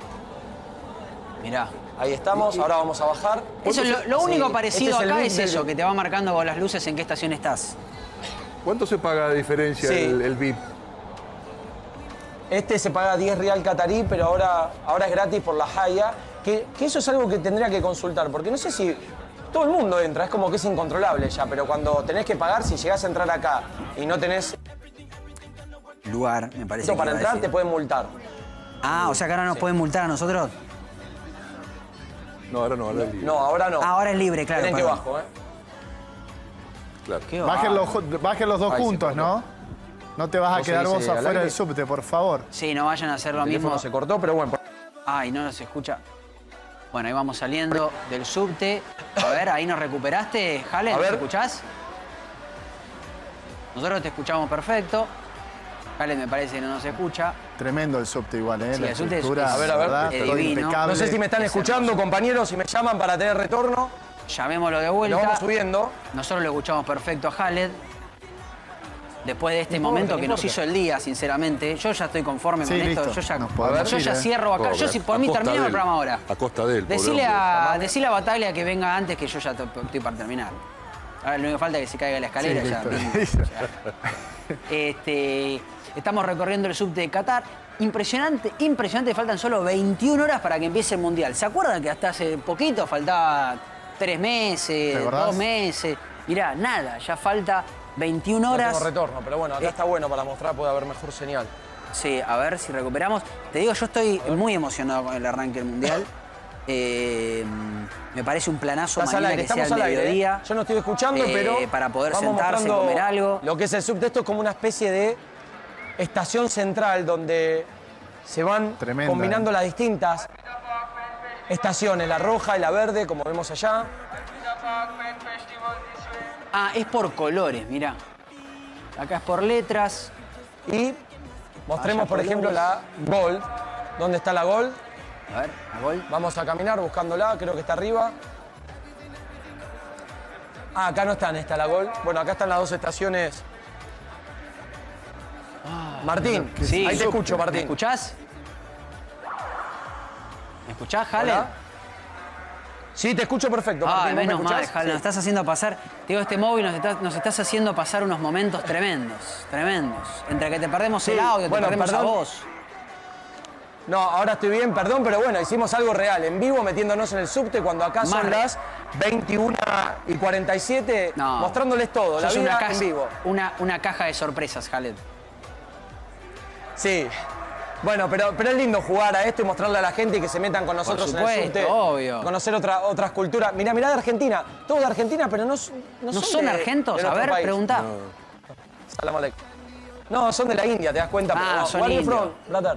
Mirá. Ahí estamos, ahora vamos a bajar. Eso, lo, lo único sí, parecido este es acá es eso, del... que te va marcando con las luces en qué estación estás. ¿Cuánto se paga de diferencia sí. el, el V I P? Este se paga diez rial catarí, pero ahora, ahora es gratis por la Haya. Que, que eso es algo que tendría que consultar, porque no sé si todo el mundo entra, es como que es incontrolable ya, pero cuando tenés que pagar, si llegás a entrar acá y no tenés lugar, me parece que para iba a entrar, decir. te pueden multar. Ah, o sea que ahora nos Sí. pueden multar a nosotros. No, ahora no, ahora es libre. No, ahora no. Ah, ahora es libre, claro. Tienen que perdón. bajo, ¿eh? Claro. Qué Bajen va. los, ju- bajen los dos Ay, se juntos, cortó. ¿no? No te vas a ¿No se quedar dice vos al afuera aire? del subte, por favor. Sí, no vayan a hacer lo El teléfono mismo. se cortó, pero bueno. Ay, no nos escucha. Bueno, ahí vamos saliendo del subte. A ver, ahí nos recuperaste, Jale, A ¿nos ver. escuchás? Nosotros te escuchamos perfecto. Jale me parece que no nos escucha. Tremendo el subte igual, ¿eh? Sí, la el subte es- estructura, es- A ver, a ver. ¿verdad? es Todo divino. impecable. No sé si me están Es escuchando, hermoso. compañeros, si me llaman para tener retorno. Llamémoslo de Lo vuelta. vamos subiendo. Nosotros lo escuchamos perfecto a Khaled. Después de este No importa, momento no que nos importa. hizo el día, sinceramente. Yo ya estoy conforme Sí, con esto. listo. Yo ya, Nos podemos yo ir, ya ¿eh? cierro acá. Pobre, Yo si por mí a costa termino de el él. programa ahora. A costa de él, pobre Decile hombre. a, decile a Bataglia que venga antes, que yo ya to- estoy para terminar. Ahora lo único que falta es que se caiga la escalera. Sí, ya, listo. ya. Este, estamos recorriendo el subte de Qatar. Impresionante, impresionante. Faltan solo veintiuna horas para que empiece el Mundial. ¿Se acuerdan que hasta hace poquito faltaba tres meses, ¿Te acordás? dos meses? Mirá, nada, ya falta veintiuna No horas. tengo retorno, pero bueno, acá Eh. está bueno para mostrar, puede haber mejor señal. Sí, a ver si recuperamos. Te digo, yo estoy muy emocionado con el arranque del Mundial. Eh, me parece un planazo Estás al mañana aire, que sea estamos el al aire. mediodía. ¿eh? Yo no estoy escuchando, eh, pero para poder vamos sentarse, mostrando comer algo. Lo que es el subte, esto es como una especie de estación central donde se van Tremenda, combinando eh. las distintas estaciones, la roja y la verde, como vemos allá. Ah, es por colores, mirá. Acá es por letras. Y mostremos, Allá por ejemplo, colores. la Gold. ¿Dónde está la Gold? A ver, a gol. Vamos a caminar buscándola, creo que está arriba. Ah, acá no está en esta la Gold. Bueno, acá están las dos estaciones. Martín, Sí, ahí te escucho, ¿Me Martín. escuchás? ¿Me escuchás, Jale? Hola. Sí, te escucho perfecto, Ah, Martín. ¿Vos me menos mal, escuchás? Jale, nos Sí. estás haciendo pasar. Te digo, este móvil nos, está- nos estás haciendo pasar unos momentos tremendos, tremendos. Entre que te perdemos Sí, el audio, bueno, te perdemos perdón. a vos. No, ahora estoy bien, perdón, pero bueno, hicimos algo real, en vivo, metiéndonos en el subte, cuando acá son Mar- las veintiuna y cuarenta y siete, No. mostrándoles todo, la Sos vida una, caja, en vivo. Una, una caja de sorpresas, Khaled. Sí. Bueno, pero, pero es lindo jugar a esto y mostrarle a la gente y que se metan con nosotros en el supuesto, subte. obvio. Conocer otra, otras culturas. Mirá, mirá de Argentina. Todos de Argentina, pero no, no, ¿No son, son de- argentos? de A nuestro ver, país. preguntá. Salam aleikum. No, son de la India, te das cuenta. Ah, pero no. son Where are you indios. from, brother?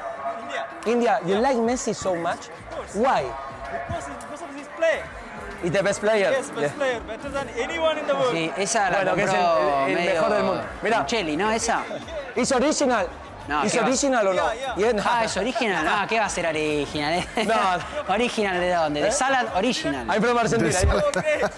India. You like Messi so much? Why? Because, because of his play. He's the best player. Yes, best Yeah. player, better than anyone in the world. Sí, esa la Bueno, que es el- compró el medio mejor del mundo. Mirá. Micheli, ¿no? Esa. ¿Es original? No, ¿Es ¿qué va? original o no? Yeah, Yeah, no. Ah, ¿es original? No, ¿qué va a ser original? eh? No. ¿Original de dónde? ¿De ¿Eh? Salad Original? I'm from Argentina. Oh, great.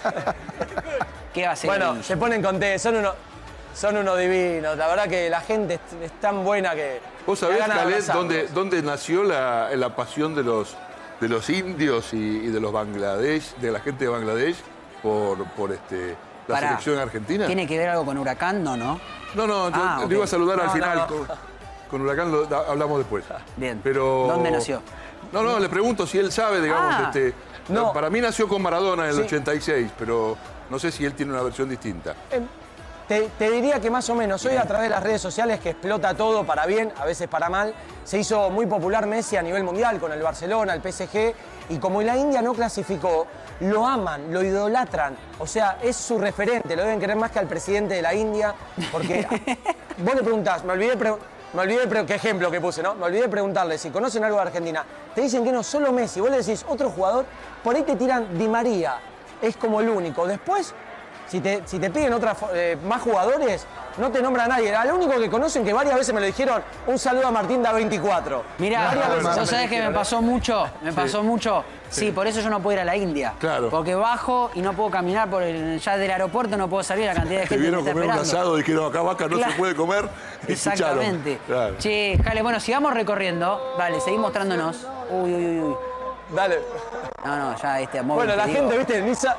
¿Qué va a ser Bueno, original? se ponen con té, son unos, son unos divinos. La verdad que la gente es, es tan buena que. ¿Vos me sabés, da ganas de Khaled, abrazarlos. dónde, dónde nació la, la pasión de los, de los indios y, y de los Bangladesh, de la gente de Bangladesh, por, por este, la Pará, selección argentina? ¿Tiene que ver algo con Huracán? No, ¿no? No, no, yo Ah, le ok. iba a saludar al No, final. no, no. Con, con Huracán lo, da- hablamos después. Bien. Pero, ¿Dónde nació? No, no, le pregunto si él sabe, digamos, Ah. este, No. para mí nació con Maradona en el Sí. ochenta y seis, pero no sé si él tiene una versión distinta. Eh, Te, te diría que más o menos, hoy a través de las redes sociales que explota todo para bien, a veces para mal, se hizo muy popular Messi a nivel mundial con el Barcelona, el P S G, y como la India no clasificó, lo aman, lo idolatran, o sea, es su referente, lo deben querer más que al presidente de la India, porque vos le preguntás, me olvidé, pre- me olvidé pre- qué ejemplo que puse, ¿no? Me olvidé preguntarle si conocen algo de Argentina, te dicen que no, solo Messi, vos le decís otro jugador, por ahí te tiran Di María, es como el único, después... Si te, si te piden otras, eh, más jugadores, no te nombra a nadie. Al único que conocen, que varias veces me lo dijeron, un saludo a Martín da veinticuatro. Mirá, Varias veces ¿vos me sabés que me dijeron, ¿eh? pasó mucho? Me pasó mucho. Sí, por eso yo no puedo ir a la India. Claro. Porque bajo y no puedo caminar por el, ya del aeropuerto, no puedo salir, la cantidad de Te gente que vieron me está comer un esperando. asado, dijeron acá vaca no Claro. se puede comer. Y Exactamente. ficharon. Claro. Che, Jale, bueno, sigamos recorriendo. Vale, seguí mostrándonos. Uy, uy, uy, uy. Dale. No, no, ya este móvil. Bueno, te la digo, gente, viste, Nisa,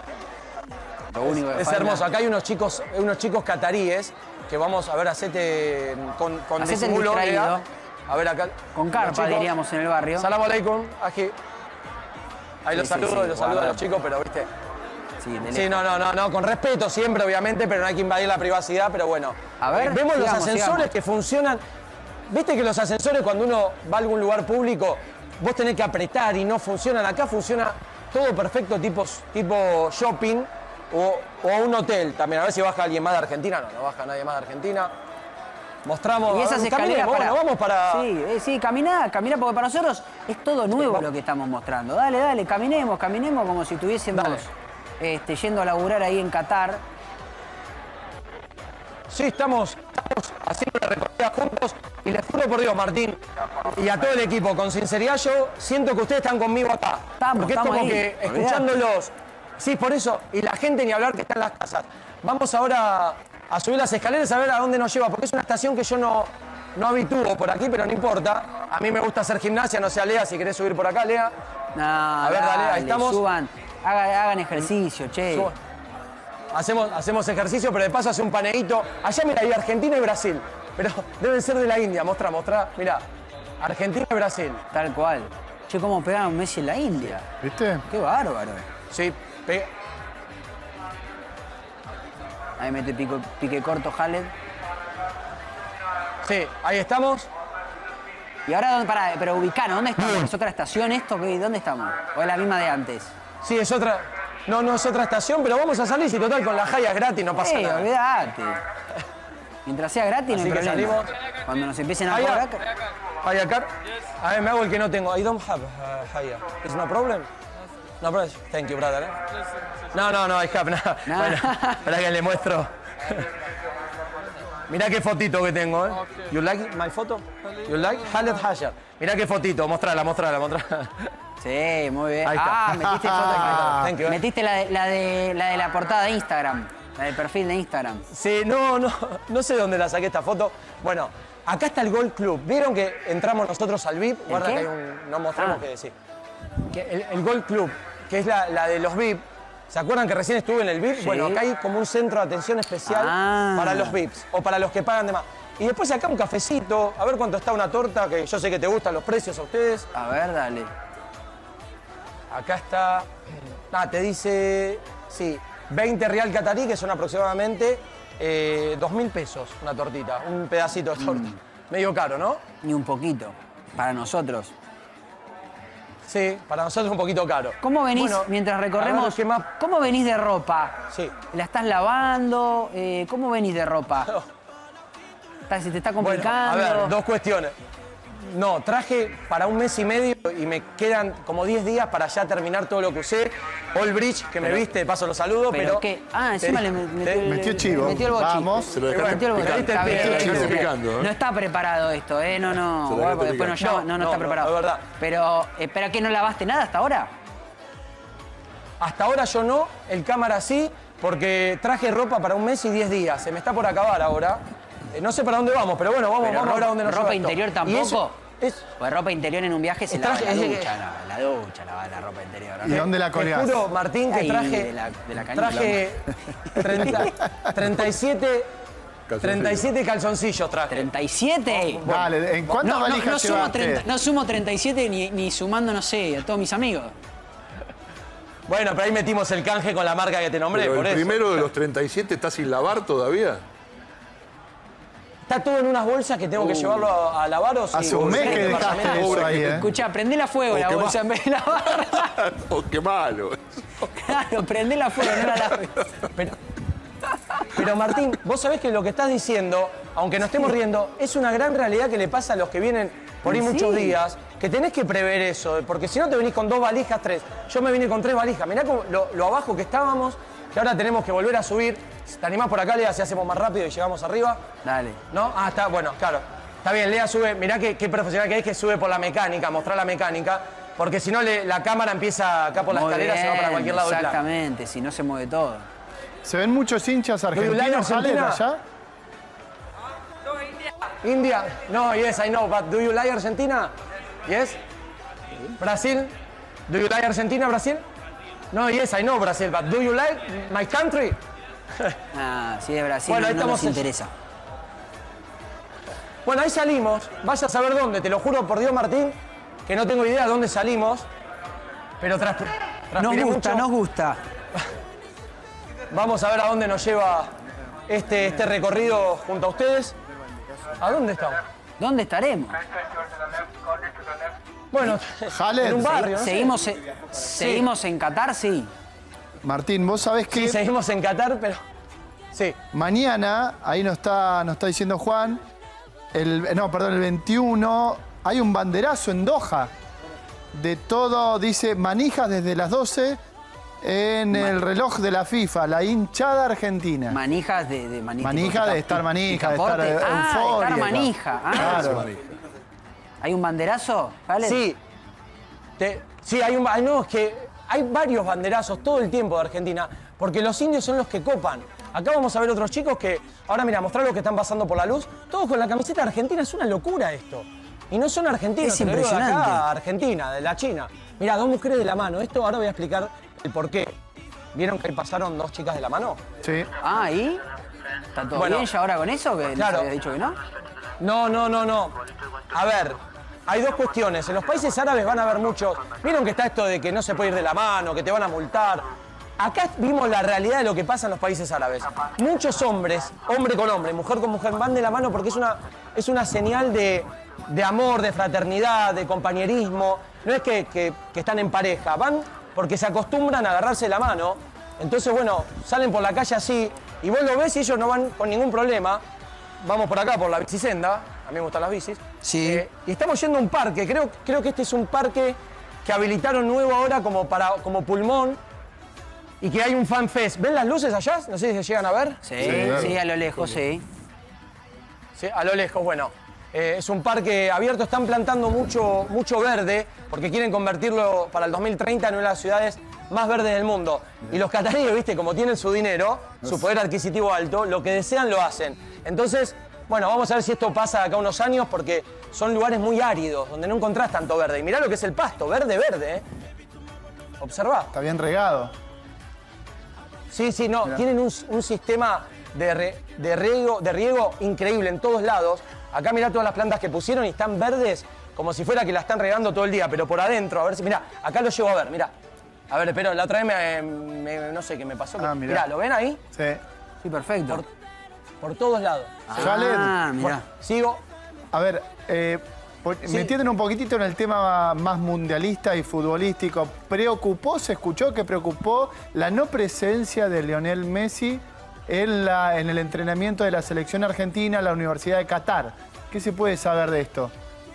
lo único que es falta- hermoso. Acá hay unos chicos, unos chicos cataríes que vamos a ver, hacete con, con Hacete el disimulo, distraído. Lea. A ver acá. Con los carpa, chicos. diríamos, en el barrio. Salam aleikum, ají. Ahí los Sí, sí, saludo, sí, los saludo a guarda. los chicos, pero viste. Sí, de sí, no, no, no, no, con respeto siempre, obviamente, pero no hay que invadir la privacidad, pero bueno. A ver, vemos sigamos, los ascensores sigamos. que funcionan. ¿Viste que los ascensores cuando uno va a algún lugar público, vos tenés que apretar y no funcionan? Acá funciona todo perfecto, tipo, tipo shopping o, o un hotel también. A ver si baja alguien más de Argentina. No, no baja nadie más de Argentina. Mostramos. Y esas escaleras caminemos, para... bueno, vamos para... Sí, eh, sí, caminá, caminá, porque para nosotros es todo nuevo Sí, lo que estamos mostrando. Dale, dale, caminemos, caminemos como si estuviésemos este, yendo a laburar ahí en Qatar. Sí, estamos, estamos haciendo una recorrida juntos y les juro por Dios, Martín, y a todo el equipo, con sinceridad yo siento que ustedes están conmigo acá. Estamos, porque estamos es como ahí. que Olvidate. escuchándolos, sí, por eso, y la gente ni hablar que está en las casas. Vamos ahora a subir las escaleras a ver a dónde nos lleva, porque es una estación que yo no, no habitúo por aquí, pero no importa. A mí me gusta hacer gimnasia, no sé, Lea, si querés subir por acá, Lea. No, a ver, dale, ahí estamos. Suban, hagan, hagan ejercicio, che. Suban. Hacemos, hacemos ejercicio, pero de paso hace un paneíto. Allá, mira, hay Argentina y Brasil. Pero deben ser de la India. Mostrá, mostrá. Mira, Argentina y Brasil. Tal cual. Che, cómo pegaron Messi en la India. ¿Viste? Qué bárbaro. Sí, pe... Ahí mete pico, pique corto Haled. Sí, ahí estamos. Y ahora, ¿dónde, pará, pero ubicano, ¿dónde estamos? ¿Es otra estación esto? ¿Qué? ¿Dónde estamos? ¿O es la misma de antes? Sí, es otra... No, no es otra estación, pero vamos a salir. Si total, con la Jaya es gratis, no pasa Sí, nada. olvidate. Mientras sea gratis, Así no hay que problema. salimos. Cuando nos empiecen a Haya. cobrar... Haya car. A ver, me hago el que no tengo. I don't have uh, Haya. Is no problem? No problem. Thank you, brother. ¿eh? No, no, no, I have. No. No. Bueno, espera que le muestro. Mirá qué fotito que tengo, ¿eh? You like my photo? You like? Khaled Haya. Mirá qué fotito. Mostrala, mostrala, mostrala. Sí, muy bien. Ahí está. Ah, metiste foto. Thank you, eh. Metiste la de, la, de, la de la portada de Instagram. La del perfil de Instagram. Sí, no, no, no sé dónde la saqué esta foto. Bueno, acá está el Golf Club. ¿Vieron que entramos nosotros al V I P? Guarda qué? que hay un... No mostramos Ah. que decir. Que el, el Golf Club, que es la, la de los V I P. ¿Se acuerdan que recién estuve en el V I P? Sí. Bueno, acá hay como un centro de atención especial Ah. para los V I Ps o para los que pagan de más. Y después acá un cafecito, a ver cuánto está una torta, que yo sé que te gustan los precios a ustedes. A ver, dale. Acá está... Ah, te dice... Sí, veinte real catarí, que son aproximadamente eh, dos mil pesos una tortita, un pedacito de torta. Mm. Medio caro, ¿no? Ni un poquito. Para nosotros. Sí, para nosotros un poquito caro. ¿Cómo venís Bueno, mientras a ver, recorremos? ¿qué más? ¿Cómo venís de ropa? Sí. ¿La estás lavando? Eh, ¿Cómo venís de ropa? ¿Está- ¿Se te está Bueno, complicando? a ver, dos cuestiones. No, traje para un mes y medio y me quedan como diez días para ya terminar todo lo que usé. All Bridge, que me Pero- viste, de paso lo saludo, ¿Pero pero... qué? Ah, encima le metió, te- el- Metió chivo. metió el bochi. Vamos. Se lo Le dejaste metió el bochi. picando. Está Te bien, lo dejaste está bien. picando, ¿eh? No está preparado esto, ¿eh? No, no. Se lo Bueno, dejaste después nos picando. llama. No, no, No, está no, preparado. es verdad. Pero, espera, ¿qué no lavaste nada hasta ahora? Hasta ahora yo no, el cámara sí, porque traje ropa para un mes y diez días. Se me está por acabar ahora. Eh, no sé para dónde vamos, pero bueno, vamos, Pero vamos a ver a ropa, dónde nos ropa lleva esto. interior Y tampoco. eso es- Pues ropa interior en un viaje se Es lava en la traje- es- ducha, no, en la ducha lava la ropa interior. ¿Y dónde la colgás? Te juro, Martín, que Ahí, traje, de la- de la caña, traje treinta, treinta y siete, treinta y siete calzoncillos traje. ¿treinta y siete? Dale, ¿en cuántas No, no, valijas no, sumo llevaste? treinta, no sumo treinta y siete ni, ni sumando, no sé, a todos mis amigos. Bueno, pero ahí metimos el canje con la marca que te nombré, Pero por el eso. primero de los treinta y siete está sin lavar todavía. Está todo en unas bolsas que tengo que llevarlo a, a lavar o si- Hace un o mes si- que dejaste departamento. eso ahí, ¿eh? Escuchá, prendela a fuego Oh, la qué bolsa mal. en vez de lavarla. Oh, qué malo. Claro, prendela a fuego, no la laves. Pero, pero Martín, vos sabés que lo que estás diciendo, aunque nos estemos riendo, es una gran realidad que le pasa a los que vienen por ahí Sí. muchos días, que tenés que prever eso, porque si no te venís con dos valijas, tres. Yo me vine con tres valijas. Mirá cómo- lo, lo abajo que estábamos, que ahora tenemos que volver a subir. ¿Te animás por acá, Lea, si hacemos más rápido y llegamos arriba? Dale. ¿No? Ah, está, bueno, claro. Está bien, Lea sube, mirá qué, qué profesional que es que sube por la mecánica, mostrar la mecánica, porque si no le- la cámara empieza acá por la Muy escalera, se va para bien, cualquier lado del plano. exactamente, si no se mueve todo. ¿Se ven muchos hinchas like argentinos, Jale, Argentina? allá? India? No, yes, I know, but do you like Argentina? Yes? Brazil? Do you like Argentina, Brazil? No, yes, I know Brazil, but do you like my country? Ah, si es Brasil, Bueno, ahí no, no nos estamos en- interesa. Bueno, ahí salimos. Vaya a saber dónde, te lo juro por Dios, Martín, que no tengo idea de dónde salimos, pero trasp- Nos transpiré gusta, mucho. nos gusta. Vamos a ver a dónde nos lleva este, este recorrido junto a ustedes. ¿A dónde estamos? ¿Dónde estaremos? Bueno, Jaled, en un barrio, ¿no? Seguimos, en, seguimos en Qatar, sí. Martín, vos sabés que... Sí, seguimos en Qatar, pero... Sí. Mañana, ahí nos está, nos está diciendo Juan, el, no, perdón, el veintiuno, hay un banderazo en Doha. De todo, dice, manijas desde las doce en Man. el reloj de la FIFA, la hinchada argentina. Manijas de... de manija, manija de estar manija, de estar ah, euforia. de estar manija. Ah, claro. ¿Hay un banderazo? ¿Vale? Sí. Te, sí, hay un... No, es que hay varios banderazos todo el tiempo de Argentina, porque los indios son los que copan. Acá vamos a ver otros chicos que... Ahora, mira, mostrar lo que están pasando por la luz. Todos con la camiseta argentina, es una locura esto. Y no son argentinos, es te lo digo de impresionante. acá, Argentina, de la China. Mira, dos mujeres de la mano. Esto ahora voy a explicar el por qué. ¿Vieron que ahí pasaron dos chicas de la mano? Sí. Ah, ¿y? ¿Está todo bueno, bien ya ahora con eso? ¿Que claro. nos habías dicho que no? No, no, no, no. A ver, hay dos cuestiones. En los países árabes van a haber muchos... ¿Vieron que está esto de que no se puede ir de la mano, que te van a multar? Acá vimos la realidad de lo que pasa en los países árabes. Muchos hombres, hombre con hombre, mujer con mujer, van de la mano porque es una, es una señal de, de amor, de fraternidad, de compañerismo. No es que, que, que están en pareja, van porque se acostumbran a agarrarse la mano. Entonces, bueno, salen por la calle así y vos lo ves y ellos no van con ningún problema. Vamos por acá, por la bicisenda. A mí me gustan las bicis. Sí. Eh, y estamos yendo a un parque. Creo, creo que este es un parque que habilitaron nuevo ahora como, para, como pulmón. Y que hay un fan fest. ¿Ven las luces allá? No sé si se llegan a ver. Sí, sí, claro. Sí, a lo lejos, sí. Sí, a lo lejos, bueno. Eh, es un parque abierto, están plantando mucho, mucho verde, porque quieren convertirlo para el dos mil treinta en una de las ciudades más verdes del mundo. Y los cataríes, viste, como tienen su dinero, su poder adquisitivo alto, lo que desean lo hacen. Entonces, bueno, vamos a ver si esto pasa de acá a unos años, porque son lugares muy áridos, donde no encontrás tanto verde. Y mirá lo que es el pasto, verde, verde, ¿eh? Observá. Está bien regado. Sí, sí, no, Mirá. tienen un, un sistema de, re, de, riego, de riego increíble en todos lados. Acá mirá todas las plantas que pusieron y están verdes como si fuera que la están regando todo el día, pero por adentro, a ver si... Mirá, acá lo llevo a ver, mirá. A ver, pero la otra vez me, me, no sé qué me pasó. Ah, mirá. mirá, ¿lo ven ahí? Sí. Sí, perfecto. Por, por todos lados. Jaled. Ah, mirá. Bueno, sigo. A ver, eh, sí. metiendo un poquitito en el tema más mundialista y futbolístico, ¿preocupó, se escuchó que preocupó la no presencia de Lionel Messi en, la, en el entrenamiento de la selección argentina en la Universidad de Qatar? ¿Qué se puede saber de esto?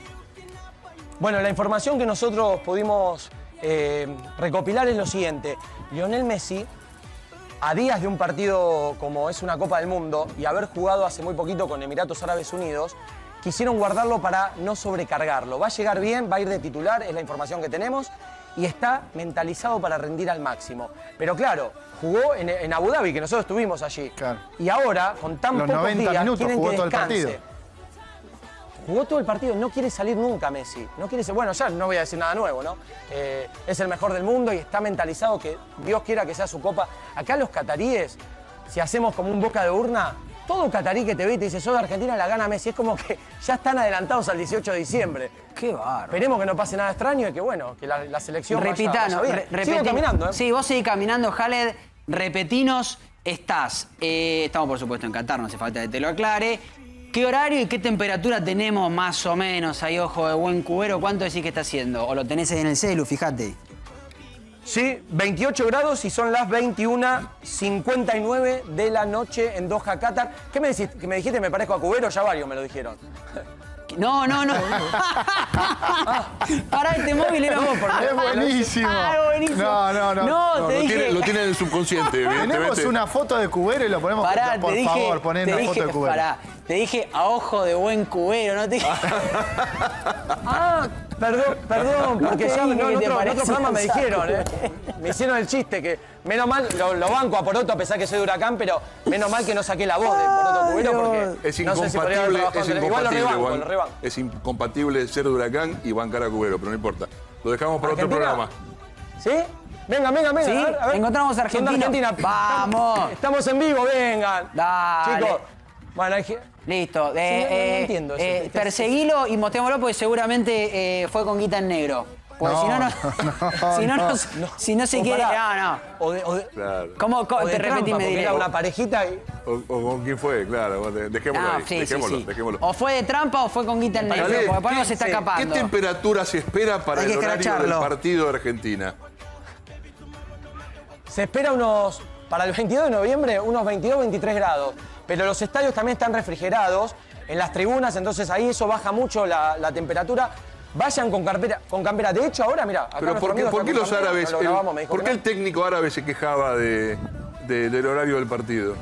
Bueno, la información que nosotros pudimos eh, recopilar es lo siguiente. Lionel Messi, a días de un partido como es una Copa del Mundo y haber jugado hace muy poquito con Emiratos Árabes Unidos, quisieron guardarlo para no sobrecargarlo. Va a llegar bien, va a ir de titular, es la información que tenemos, y está mentalizado para rendir al máximo. Pero claro, jugó en, en Abu Dhabi, que nosotros estuvimos allí. Claro. Y ahora, con tan Los pocos noventa días, minutos, quieren jugó que todo el descanse. partido. Jugó todo el partido, no quiere salir nunca Messi. No quiere ser, bueno, ya no voy a decir nada nuevo, ¿no? Eh, es el mejor del mundo y está mentalizado que Dios quiera que sea su copa. Acá los cataríes, si hacemos como un boca de urna, todo catarí que te ve y te dice, sos de Argentina, la gana Messi. Es como que ya están adelantados al dieciocho de diciembre. Qué bárbaro. Esperemos que no pase nada extraño y que, bueno, que la, la selección Repitanos, vaya, vaya bien. Sigo caminando, ¿eh? Sí, vos seguís caminando, Jaled. Repetinos, estás. Eh, estamos, por supuesto, en Qatar, no hace falta que te lo aclare. ¿Qué horario y qué temperatura tenemos más o menos ahí, ojo de buen cubero? ¿Cuánto decís que está haciendo? ¿O lo tenés ahí en el celu? Fíjate. Sí, veintiocho grados y son las veintiuna cincuenta y nueve de la noche en Doha, Qatar. ¿Qué me decís? ¿Que me dijiste me parezco a cubero? Ya varios me lo dijeron. No, no, no. Pará, este móvil era vos. Es buenísimo. Ah, es buenísimo. No, no, no. No, No, te lo, dije... tiene, lo tiene en el subconsciente, evidentemente. Tenemos una foto de cubero y lo ponemos. Pará, por te dije, favor, poné te una dije, foto de cubero. Pará, te dije a ojo de buen cubero, ¿no te dije? Ah, perdón, perdón, porque ya no, en, otro, en otro programa me dijeron, ¿eh? Me hicieron el chiste que, menos mal, lo, lo banco a Poroto a pesar que soy de Huracán, pero menos mal que no saqué la voz de Poroto Cubero porque es no sé si podría haber incompatible, trabajado. es Igual lo incompatible, rebanco, Juan. lo rebanco. Es incompatible ser de Huracán y bancar a Cubero, pero no importa. Lo dejamos para otro ¿Argentina? programa. ¿Sí? Venga, venga, venga. Sí, a ver, a ver. encontramos a Argentina. Son de Argentina. Vamos. Estamos en vivo, vengan. Dale. Chicos, bueno, hay que... Listo. Sí, Eh, no, no eh, entiendo eso. eh, perseguilo y mostrémoslo porque seguramente eh, fue con guita en negro. Pues no, si no, no, no, si no, no, no. si no se O quiere, pará. no, no. O de, o de, Claro. ¿Cómo, cómo o de te trampa, repetí, me porque diré? era una parejita y... O, o con quién fue, claro. bueno, Dejémoslo Ah, ahí. sí, sí, dejémoslo, sí. dejémoslo. O fue de trampa o fue con guita en negro, Caleb, porque por algo se está ¿qué- escapando. ¿Qué temperatura se espera para Hay que el horario del escracharlo. partido de Argentina? Se espera unos, para el veintidós de noviembre, unos veintidós, veintitrés grados. Pero los estadios también están refrigerados en las tribunas, entonces ahí eso baja mucho la, la temperatura. Vayan con campera, con campera. De hecho, ahora, mira, acá Pero nuestro ¿por qué, amigo por está qué con los campera, árabes, no lo el- grabamos, me dijo por que qué no. el técnico árabe se quejaba de, de- del horario del partido?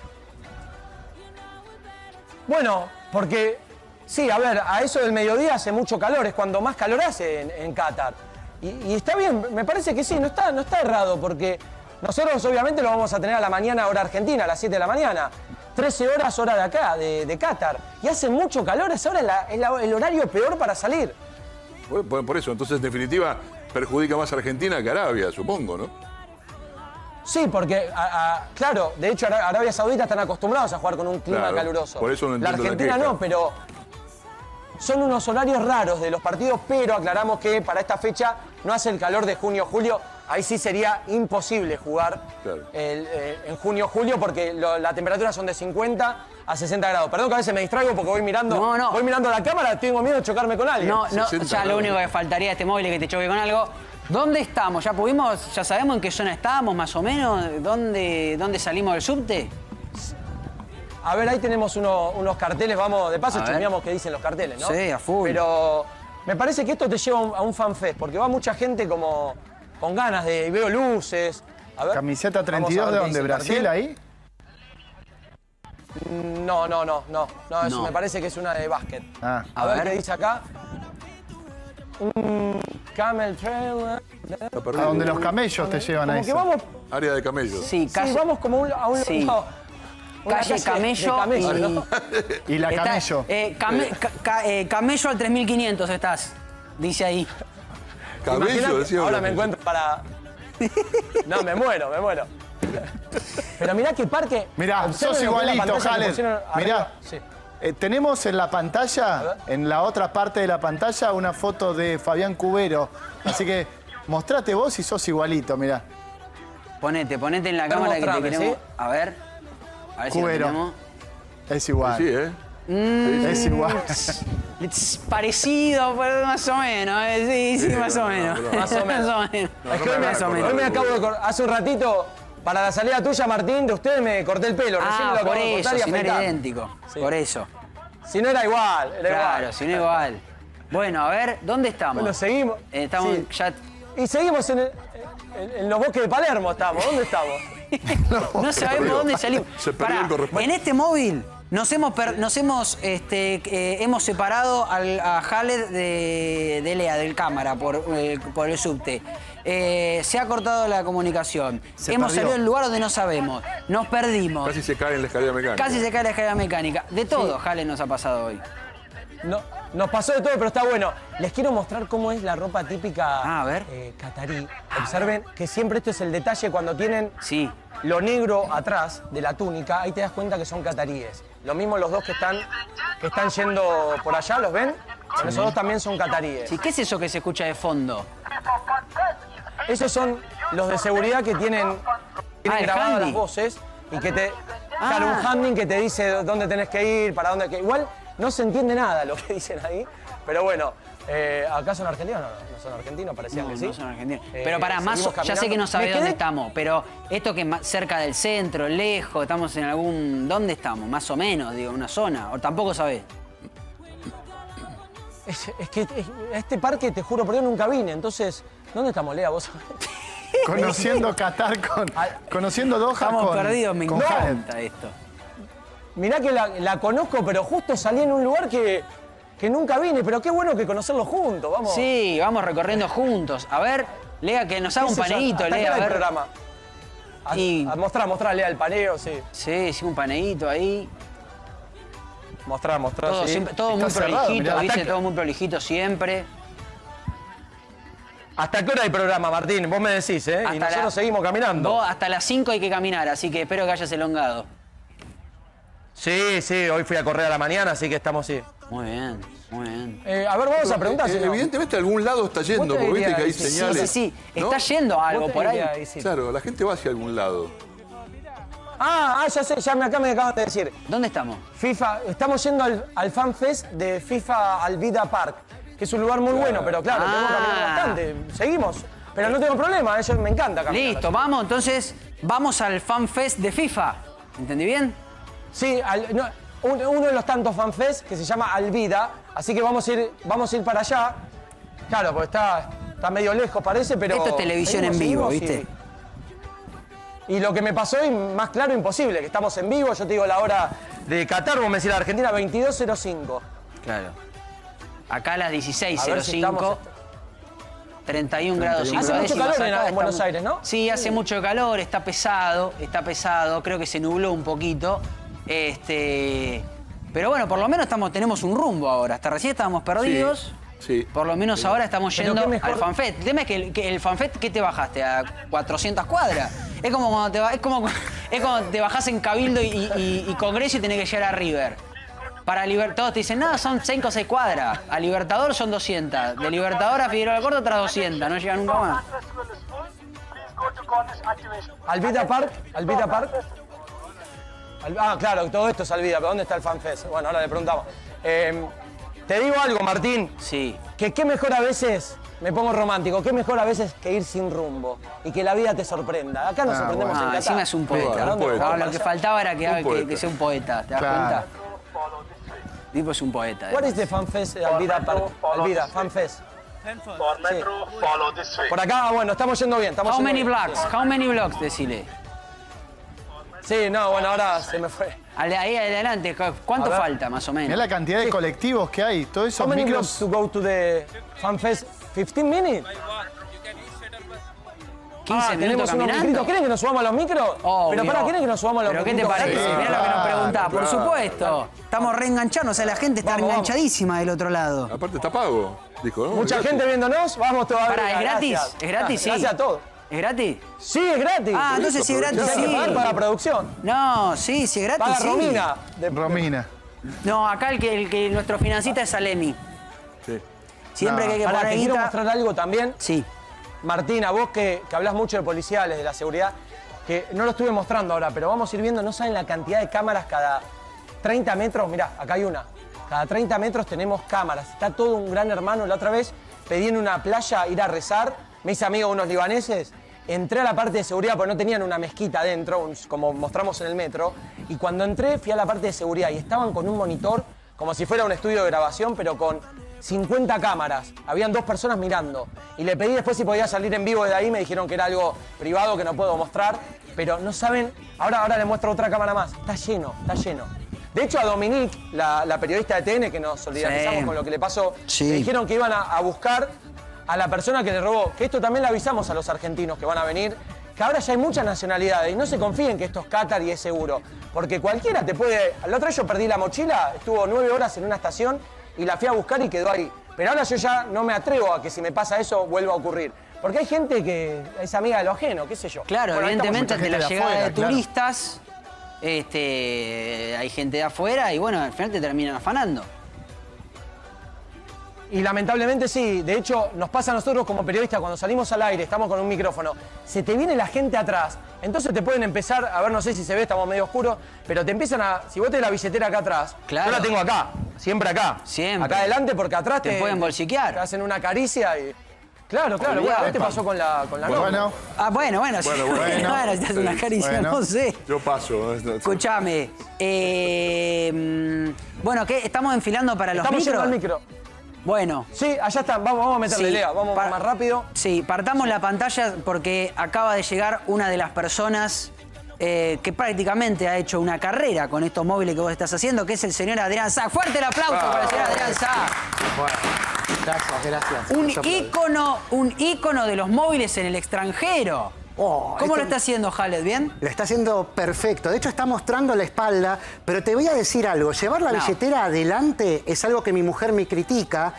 Bueno, porque, sí, a ver, a eso del mediodía hace mucho calor, es cuando más calor hace en, en Qatar. Y, y está bien, me parece que sí, no está, no está errado, porque nosotros obviamente lo vamos a tener a la mañana, hora argentina, a las siete de la mañana. trece horas, hora de acá, de, de Qatar. Y hace mucho calor, esa hora es, la- es la- el horario peor para salir. Por, por- por eso, entonces, en definitiva, perjudica más a Argentina que a Arabia, supongo, ¿no? Sí, porque, a- a- claro, de hecho Ara- Arabia Saudita están acostumbrados a jugar con un clima Claro, caluroso. por eso no La entiendo la Argentina queja. no, pero son unos horarios raros de los partidos, pero aclaramos que para esta fecha no hace el calor de junio, julio. Ahí sí sería imposible jugar Claro. el, eh, en junio, julio, porque lo- la temperatura son de cincuenta a sesenta grados. Perdón que a veces me distraigo porque voy mirando, No, no. voy mirando la cámara, tengo miedo de chocarme con alguien. No, no, sesenta ya lo grados. único que faltaría a este móvil es que te choque con algo. ¿Dónde estamos? ¿Ya pudimos, ya sabemos en qué zona estábamos más o menos? ¿Dónde, dónde salimos del subte? A ver, ahí tenemos uno- unos carteles, vamos, de paso A ver. chusmeamos qué dicen los carteles, ¿no? Sí, a full. Pero me parece que esto te lleva a un, a un fanfest, porque va mucha gente como con ganas de, y veo luces. A ver. ¿Camiseta Vamos treinta y a dos ver de qué dónde? dice el ¿Brasil cartel. ahí? No, no, no, no, no, eso No. me parece que es una de básquet. Ah. A, A ver, ver. qué dice acá. Un camel trail. Está A perdido. donde los camellos te llevan a Como que eso. vamos, Área de camellos. Sí, sí, calle, vamos como un- a un Sí. no, una calle calle Camello, de camello, y, ¿no? Y la Está- camello. eh, came- ca- ca- eh, Camello al tres mil quinientos estás, dice ahí. Camello, Imaginate, decía. ahora camello. me encuentro para... No, me muero, me muero. Pero mirá qué parque... Mirá, observen sos lo que es la igualito, pantalla que Jalen. pusieron arriba. Mirá. Sí. Eh, tenemos en la pantalla, en la otra parte de la pantalla, una foto de Fabián Cubero. Así que mostrate vos y sos igualito, mirá. Ponete, ponete en la Está cámara que te mostrame, queremos. ¿sí? A ver. A ver si lo Cubero. tenemos. Es igual. Sí, ¿eh? Es igual. Es parecido, pero más o menos. eh, Sí, sí, Sí, más no, o no, menos. no, Más o menos. Más o menos. No, Es no que hoy me me, hagas acordar hoy me de acabo de Cubero. cor- hace un ratito, para la salida tuya, Martín, de ustedes me corté el pelo. Recién me Ah, lo por acabo de eso, cortar y si no era afeitar. idéntico. Sí. Por eso. Si no era igual, era Claro, igual. si no igual. Bueno, a ver, ¿dónde estamos? Bueno, seguimos. Eh, estamos Sí. ya. Y seguimos en, el- en- en los bosques de Palermo, estamos. ¿Dónde estamos? No sabemos perdió. dónde salimos. Se perdió Pará, el corresponsal. en este móvil nos hemos, per- nos hemos, este, eh, hemos separado al, a Haled de, de Lea, del cámara, por, eh, por el subte. Eh, se ha cortado la comunicación. Se hemos perdió. salido del lugar donde no sabemos. Nos perdimos. Casi se cae en la escalera mecánica. Casi se cae la escalera mecánica. De todo, Haled nos ha pasado hoy. No, nos pasó de todo, pero está bueno. Les quiero mostrar cómo es la ropa típica Ah, a ver. eh, catarí. Observen que siempre esto es el detalle cuando tienen Sí. lo negro atrás de la túnica, ahí te das cuenta que son cataríes. Lo mismo los dos que están, que están yendo por allá, ¿los ven? Bueno, esos dos también son cataríes. Sí, ¿qué es eso que se escucha de fondo? Esos son los de seguridad que tienen, tienen Ah, el grabadas handy. las voces y que te... Ah. Claro, un handling que te dice dónde tenés que ir, para dónde... Que, igual no se entiende nada lo que dicen ahí, pero bueno, eh, ¿acá son argentinos? No, no, no son argentinos, parecían No, que sí. no son argentinos. Eh, Pero para más, seguimos ya sé que no caminando. sabés Me dónde quedé- estamos, pero esto que es más cerca del centro, lejos, estamos en algún... ¿Dónde estamos? Más o menos, digo, una zona. O tampoco sabés. Es, es que es- este parque, te juro por Dios, nunca vine. Entonces, ¿dónde estamos, Lea? ¿Vos sabés? Conociendo Qatar con. Conociendo Doha Estamos con. perdidos, me con Khaled. encanta esto. Mirá que la, la conozco, pero justo salí en un lugar que, que nunca vine. Pero qué bueno que conocerlo juntos, vamos. Sí, vamos recorriendo juntos. A ver, Lea, que nos haga un ¿Qué es eso? paneíto, ¿Hasta qué Lea, a hora hay ver. programa? A, Y- a mostrar, mostrar, Lea, el paneo, sí. Sí, sí, un paneíto ahí. Mostrar, mostrar, Todo, sí. siempre, todo Está muy cerrado, prolijito, mirá. ¿viste? Hasta que- Todo muy prolijito siempre. ¿Hasta qué hora hay programa, Martín? Vos me decís, ¿eh? Hasta Y nosotros la- seguimos caminando. Vos hasta las cinco hay que caminar, así que espero que hayas elongado. Sí, sí, hoy fui a correr a la mañana, así que estamos, sí. Muy bien. Muy bien. Eh, a ver, vamos Pero, a preguntar. eh, si no. Evidentemente a algún lado está yendo, porque viste que hay Sí, señales. Sí, sí, sí. ¿no? Está yendo algo ¿Vos te por ahí. dirías, sí? Claro, la gente va hacia algún lado. Ah, ah, ya sé, ya me, acá me acaban de decir. ¿Dónde estamos? FIFA, estamos yendo al, al Fan Fest de FIFA Alvida Park, que es un lugar muy bueno, pero claro, tenemos que caminar Ah. bastante. Seguimos, pero no tengo problema, eso me encanta caminar. Listo, vamos, entonces vamos al Fan Fest de FIFA. ¿Entendí bien? Sí, al- no, un- uno de los tantos Fan Fest que se llama Alvida, así que vamos a ir, vamos a ir para allá. Claro, porque está, está medio lejos parece, pero... Esto es televisión en vivo, seguimos ¿viste? Y, y lo que me pasó hoy, más claro imposible, que estamos en vivo, yo te digo la hora de Qatar, vos me decís la Argentina, veintidós cero cinco. Claro. Acá a las dieciséis A cero ver si cinco. estamos- treinta y un grados cinco Hace mucho décimas calor en- acá, en Buenos está- Aires, ¿no? Sí, hace mucho calor, está pesado, está pesado, creo que se nubló un poquito. Este, pero bueno, por lo menos estamos, tenemos un rumbo ahora. Hasta recién estábamos perdidos. Sí. Por lo menos ahora estamos Pero yendo qué mejor- al FanFest. El tema es que el, que el FanFest, ¿qué te bajaste? ¿A cuatrocientas cuadras? Es como cuando te, ba- es como, es cuando te bajás en Cabildo y, y- y Congreso y tenés que llegar a River. Para Libertador todos te dicen, no, son cinco o seis cuadras. A Libertador son doscientas. De Libertador a Figueroa del Corto otras doscientas. No llega nunca más. Alvida Park, Alvida Park. Al- ah, claro, todo esto es Alvida, pero ¿dónde está el FanFest? Bueno, ahora le preguntamos. Eh, te digo algo, Martín, Sí. que qué mejor a veces, me pongo romántico, qué mejor a veces que ir sin rumbo y que la vida te sorprenda. Acá nos Ah, sorprendemos Ah, en Qatar. encima es un poeta. Bueno, un poeta. Ahora, lo que faltaba era que, Un que- poeta. que sea un poeta. ¿Te das Claro. cuenta? El tipo es un poeta. What además. is the FanFest de Alvida Park? Alvida, FanFest. Sí. Por acá, bueno, estamos yendo bien. Estamos How yendo many bien. blocks? How many blocks, decile. Sí, no, bueno, ahora se me fue. Ale- Ahí adelante, ¿cuánto A ver. falta más o Mirá menos? la cantidad de colectivos que hay. Todos esos How many micros. blocks to go to the FanFest? fifteen minutes? quince Ah, minutos tenemos unos caminando. micritos. ¿Quieren que nos subamos a los micros? Obvio. Pero para, ¿quieren que nos subamos a los ¿Pero qué te micritos? parece? Sí, Mirá lo que nos claro, preguntás, por claro. supuesto. Estamos reenganchando, o sea, la gente está Vamos, vamos. enganchadísima del otro lado. Aparte está pago, dijo, ¿no? Mucha Gratis. gente viéndonos, vamos todavía. Pará, ¿es gratis? Gracias. ¿Es gratis? Sí. Gracias a todos. ¿Es gratis? Sí, es gratis. Ah, entonces si es gratis, Hay que sí. pagar para la producción. No, sí, si es gratis, Paga sí. Romina. De- Romina. No, acá el que, el que nuestro financista es Alemi. Sí. Siempre No. que hay que Pará, poner te quiero guita... mostrar algo también. Sí. Martina, vos que, que hablas mucho de policiales, de la seguridad, que no lo estuve mostrando ahora, pero vamos a ir viendo, no saben la cantidad de cámaras cada treinta metros. Mirá, acá hay una. Cada treinta metros tenemos cámaras. Está todo un gran hermano. La otra vez pedí en una playa ir a rezar. Me hice amigo de unos libaneses. Entré a la parte de seguridad porque no tenían una mezquita adentro, un- como mostramos en el metro. Y cuando entré fui a la parte de seguridad y estaban con un monitor como si fuera un estudio de grabación, pero con cincuenta cámaras. Habían dos personas mirando. Y le pedí después si podía salir en vivo de ahí. Me dijeron que era algo privado que no puedo mostrar. Pero no saben... Ahora, ahora les muestro otra cámara más. Está lleno, está lleno. De hecho, a Dominique, la, la periodista de T N, que nos solidarizamos Sí. con lo que le pasó, Sí. le dijeron que iban a, a buscar a la persona que le robó. Que esto también le avisamos a los argentinos que van a venir. Que ahora ya hay muchas nacionalidades y no se confíen que esto es Qatar y es seguro. Porque cualquiera te puede... La otra vez yo perdí la mochila, estuvo nueve horas en una estación y la fui a buscar y quedó ahí. Pero ahora yo ya no me atrevo a que si me pasa eso vuelva a ocurrir. Porque hay gente que es amiga de lo ajeno, qué sé yo. Claro, Bueno, ahí estamos evidentemente mucha ante la gente de llegada afuera, de claro. turistas, este, hay gente de afuera y bueno, al final te terminan afanando. Y lamentablemente sí, de hecho nos pasa a nosotros como periodistas cuando salimos al aire, estamos con un micrófono, se te viene la gente atrás, entonces te pueden empezar, a ver, no sé si se ve, estamos medio oscuros, pero te empiezan a, si vos tenés la billetera acá atrás, Claro. yo la tengo acá, siempre acá, Siempre. acá adelante porque atrás Te te, pueden bolsiquear. te hacen una caricia y... Claro, claro, bueno, Olvidate. ¿qué te pasó con la, con la novia? Bueno, Ah, bueno, bueno, sí. Bueno, bueno. Bueno, si te hace una caricia, Bueno. no sé. Yo paso. Escuchame, eh, mm, bueno, ¿qué? ¿Estamos enfilando para los Estamos yendo micros? al micro. Bueno. Sí, allá están, vamos, vamos a meterle, Sí, Lea, vamos par- más rápido. Sí, partamos la pantalla porque acaba de llegar una de las personas eh, que prácticamente ha hecho una carrera con estos móviles que vos estás haciendo, que es el señor Adrián Sá. ¡Fuerte el aplauso para el señor Adrián Sá! Gracias, gracias. Un Mucho aplauso. ícono, un ícono de los móviles en el extranjero. Oh, ¿Cómo esto- lo está haciendo Khaled? ¿Bien? Lo está haciendo perfecto. De hecho, está mostrando la espalda, pero te voy a decir algo. Llevar la No. billetera adelante es algo que mi mujer me critica,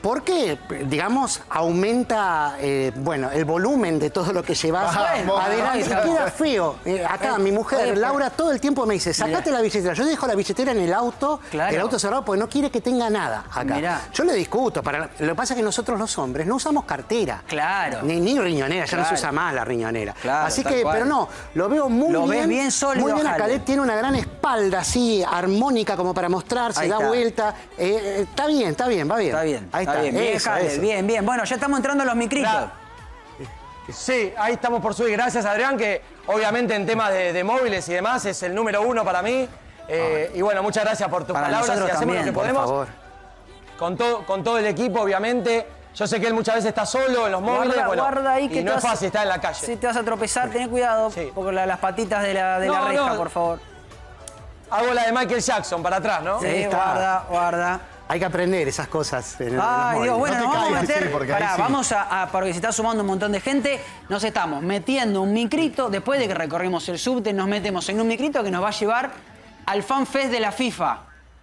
porque, digamos, aumenta, eh, bueno, el volumen de todo lo que llevas Vamos, adelante. vamos. Queda feo. Eh, acá, mi mujer, Oye, Laura, todo el tiempo me dice, sacate Mirá. la billetera. Yo dejo la billetera en el auto, Claro. el auto cerrado, porque no quiere que tenga nada acá. Mirá. Yo le discuto. Para, lo que pasa es que nosotros los hombres no usamos cartera. Claro. Ni, ni riñonera, ya no se Claro. usa más la riñonera. Claro, así tal que, cual. pero no, lo veo muy Lo bien. ves bien sólido, Muy bien, Jale. Khaled tiene una gran espalda así, armónica, como para mostrarse, Ahí da está. vuelta. Eh, eh, está bien, está bien, va bien. Está bien, Ahí está está. bien. Bien, Eso, Jale, eso. bien, bien. Bueno, ya estamos entrando a los micritos. Claro. Sí, ahí estamos por subir. Gracias, Adrián, que obviamente en temas de, de móviles y demás es el número uno para mí. Eh, y bueno, muchas gracias por tus Para palabras y nosotros hacemos lo que también, por podemos. favor. Con, todo, con todo el equipo, obviamente. Yo sé que él muchas veces está solo en los móviles. Guarda, bueno, guarda ahí y que no te es vas- fácil, está en la calle. Si te vas a tropezar, ten cuidado, Sí. porque la- las patitas de la, de la No, reja, no. por favor. Hago la de Michael Jackson para atrás, ¿no? Sí, Ahí está. guarda, guarda. Hay que aprender esas cosas. En, en los Ay, Dios, móviles. bueno, No te nos vamos a caigas, meter. sí, porque ahí Pará, sí. vamos a, a- porque se está sumando un montón de gente. Nos estamos metiendo un micrito. Después de que recorrimos el subte, nos metemos en un micrito que nos va a llevar al FanFest de la FIFA.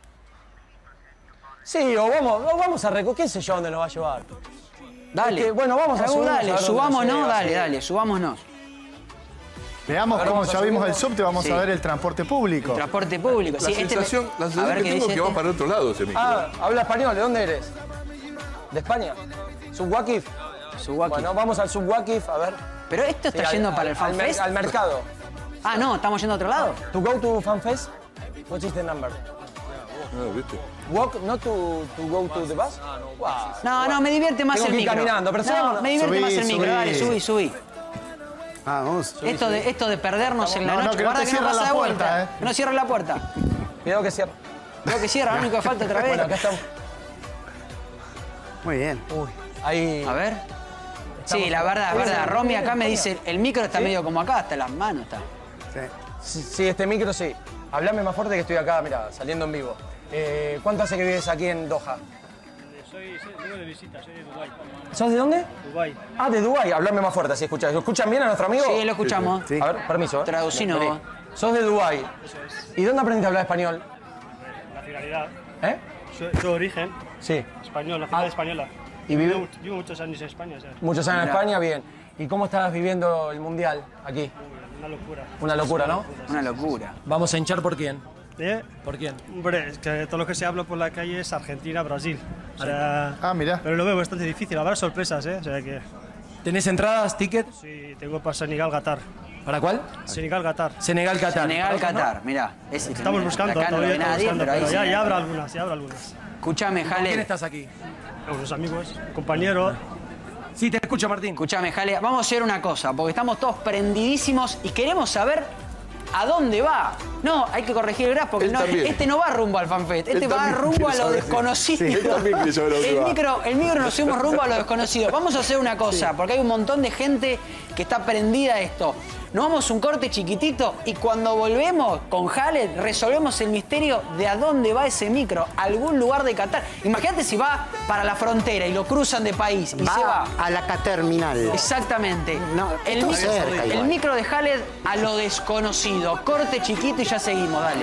Sí, o vamos, o vamos a recoger, qué sé yo dónde nos va a llevar. Dale. Es que, bueno, vamos a Raúl, subirnos, a Dale, ver dónde subámonos, nos lleva, dale, sí. dale, subámonos. Veamos A ver, cómo vamos a ya vimos subirlo. el subte, vamos Sí. a ver el transporte público. Transporte público. La Sí, este- sensación, la a sensación ver que qué tengo dice es que va este. para el otro lado ese micro. Ah, habla español, ¿de dónde eres? ¿De España? ¿Subwakif? Subwakif. Bueno, vamos al Subwakif, a ver. Pero esto está Sí, al- yendo al- para el al, mer- FanFest. al mercado. Ah, no, estamos yendo a otro lado. To go to FanFest? What is the number? Ah, ¿viste? Walk, not to, to go to the bus? Wow. No, no, me divierte más Tengo el que ir micro. caminando, pero no, subámonos. me divierte Subí, más el micro. subí. Dale, subí, subí. Vamos. Esto de, esto de perdernos en la No, no, noche. que no Guarda te que no cierra pasa la de vuelta. puerta, eh. Que no cierra la puerta. Cuidado que cierra. Creo que cierra, lo único que falta otra vez. Bueno, acá estamos. Muy bien. Uy, ahí. A ver. Sí, la verdad, verdad. Romy acá me dice, el micro está medio como acá, hasta las manos está. Sí, sí, este micro sí. Hablame más fuerte que estoy acá, mira, saliendo en vivo. Eh, ¿Cuánto hace que vives aquí en Doha? Soy, soy, vengo de visita, soy de Dubái. ¿Sos de dónde? Dubái. Ah, de Dubái. Hablame más fuerte, así escuchas. ¿Lo escuchan bien a nuestro amigo? Sí, lo escuchamos. Sí. A ver, permiso. ¿eh? Traducinos. Vení. Sos de Dubái. ¿Y dónde aprendiste a hablar español? Nacionalidad. ¿Eh? Su, su origen, Sí. español, nacionalidad Ah. española. ¿Y vive- Vivo, vivo muchos años en España, o sea, Muchos años en Mirá. España, bien. ¿Y cómo estás viviendo el mundial aquí? una locura. Una locura, ¿no? Una locura. Vamos a hinchar por quién. ¿Eh? ¿Por quién? Hombre, es que todo lo que se habla por la calle es Argentina, Brasil. O sea, Ah, mirá. pero lo veo bastante difícil, habrá sorpresas, ¿eh? O sea que ¿Tenés entradas, ticket? sí, tengo para Senegal, Qatar. ¿Para cuál? Senegal, Qatar. Senegal, Qatar. Senegal, ¿Para otro, Qatar, mirá. ese Estamos que- buscando, acá no lo todavía ve estamos nadie, buscando, pero ahí pero ya, sí. ya habrá algunas, ya habrá algunas. Escuchame, no? ¿Con quién Jale. estás aquí? Unos amigos, compañeros. Sí, te escucho, Martín. Escuchame, Jale. Vamos a hacer una cosa, porque estamos todos prendidísimos y queremos saber a dónde va. No, hay que corregir el graf, porque Él no, también. este no va rumbo al FanFest. Este Él va también rumbo a quiere lo saber. desconocido. Sí, él también quiere saber a dónde el va. micro, el micro nos subimos rumbo a lo desconocido. Vamos a hacer una cosa, porque hay un montón de gente que está prendida a esto. Nos vamos un corte chiquitito y cuando volvemos con Jale resolvemos el misterio de a dónde va ese micro, a algún lugar de Qatar. Imagínate si va para la frontera y lo cruzan de país y Va se va. a la Caterminal. Exactamente. No, el, esto mi- cerca el igual. micro de Khaled a lo desconocido. Corte chiquito y ya seguimos, dale.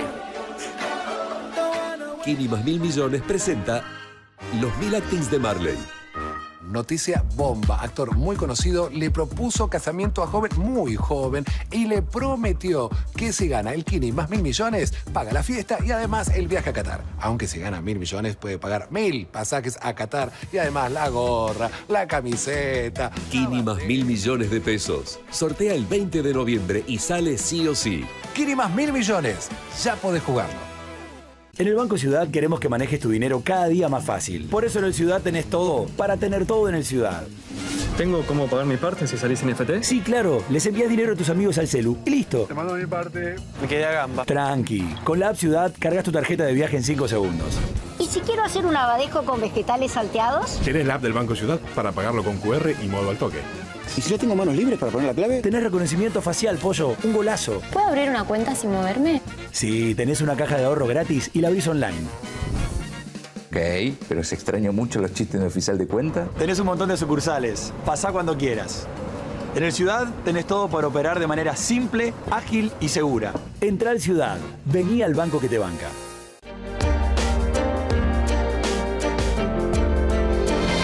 Kini más mil millones presenta Los Mil Actings de Marley. Noticia bomba. Actor muy conocido le propuso casamiento a joven muy joven y le prometió que si gana el Kini más mil millones, paga la fiesta y además el viaje a Qatar. Aunque si gana mil millones, puede pagar mil pasajes a Qatar y además la gorra, la camiseta. Kini más mil millones de pesos. Sortea el veinte de noviembre y sale sí o sí. Kini más mil millones. Ya podés jugarlo. En el Banco Ciudad queremos que manejes tu dinero cada día más fácil. Por eso en el Ciudad tenés todo, para tener todo en el Ciudad. ¿Tengo cómo pagar mi parte si salís en F T? Sí, claro. Les envías dinero a tus amigos al celu y listo. Te mando mi parte. Me quedé a gamba. Tranqui. Con la app Ciudad cargas tu tarjeta de viaje en cinco segundos. ¿Y si quiero hacer un abadejo con vegetales salteados? Tenés la app del Banco Ciudad para pagarlo con Q R y modo al toque. ¿Y si yo tengo manos libres para poner la clave? Tenés reconocimiento facial, pollo. Un golazo. ¿Puedo abrir una cuenta sin moverme? Sí, tenés una caja de ahorro gratis y la abrís online. Ok, pero se extraña mucho los chistes de oficial de cuenta. Tenés un montón de sucursales. Pasá cuando quieras. En el Ciudad tenés todo para operar de manera simple, ágil y segura. Entrá al Ciudad. Vení al banco que te banca.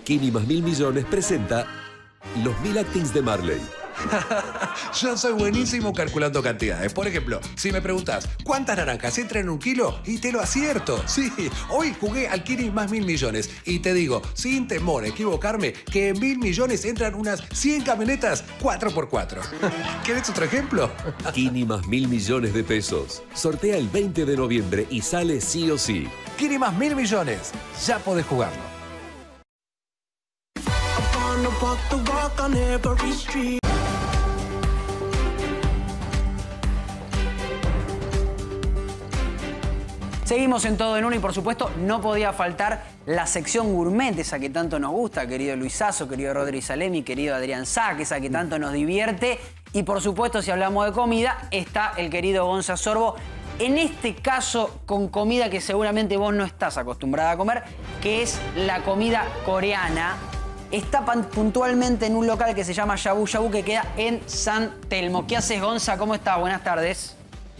Kini más Mil Millones presenta Los Mil Actings de Marley. Yo soy buenísimo calculando cantidades. Por ejemplo, si me preguntas ¿cuántas naranjas entran en un kilo? Y te lo acierto. Sí, hoy jugué al Kini más Mil Millones. Y te digo, sin temor a equivocarme, que en Mil Millones entran unas cien camionetas cuatro por cuatro. ¿Querés otro ejemplo? Kini más Mil Millones de Pesos. Sortea el veinte de noviembre y sale sí o sí. Kini más Mil Millones. Ya podés jugarlo. Seguimos en Todo en Uno y por supuesto no podía faltar la sección gourmet, esa que tanto nos gusta, querido Luisazo, querido Rodri Salemi, querido Adrián Sack, esa que tanto nos divierte. Y por supuesto, si hablamos de comida, está el querido Gonza Sorbo. En este caso, con comida que seguramente vos no estás acostumbrada a comer, que es la comida coreana. Está puntualmente en un local que se llama Shabu Shabu, que queda en San Telmo. ¿Qué haces, Gonza? ¿Cómo estás? Buenas tardes.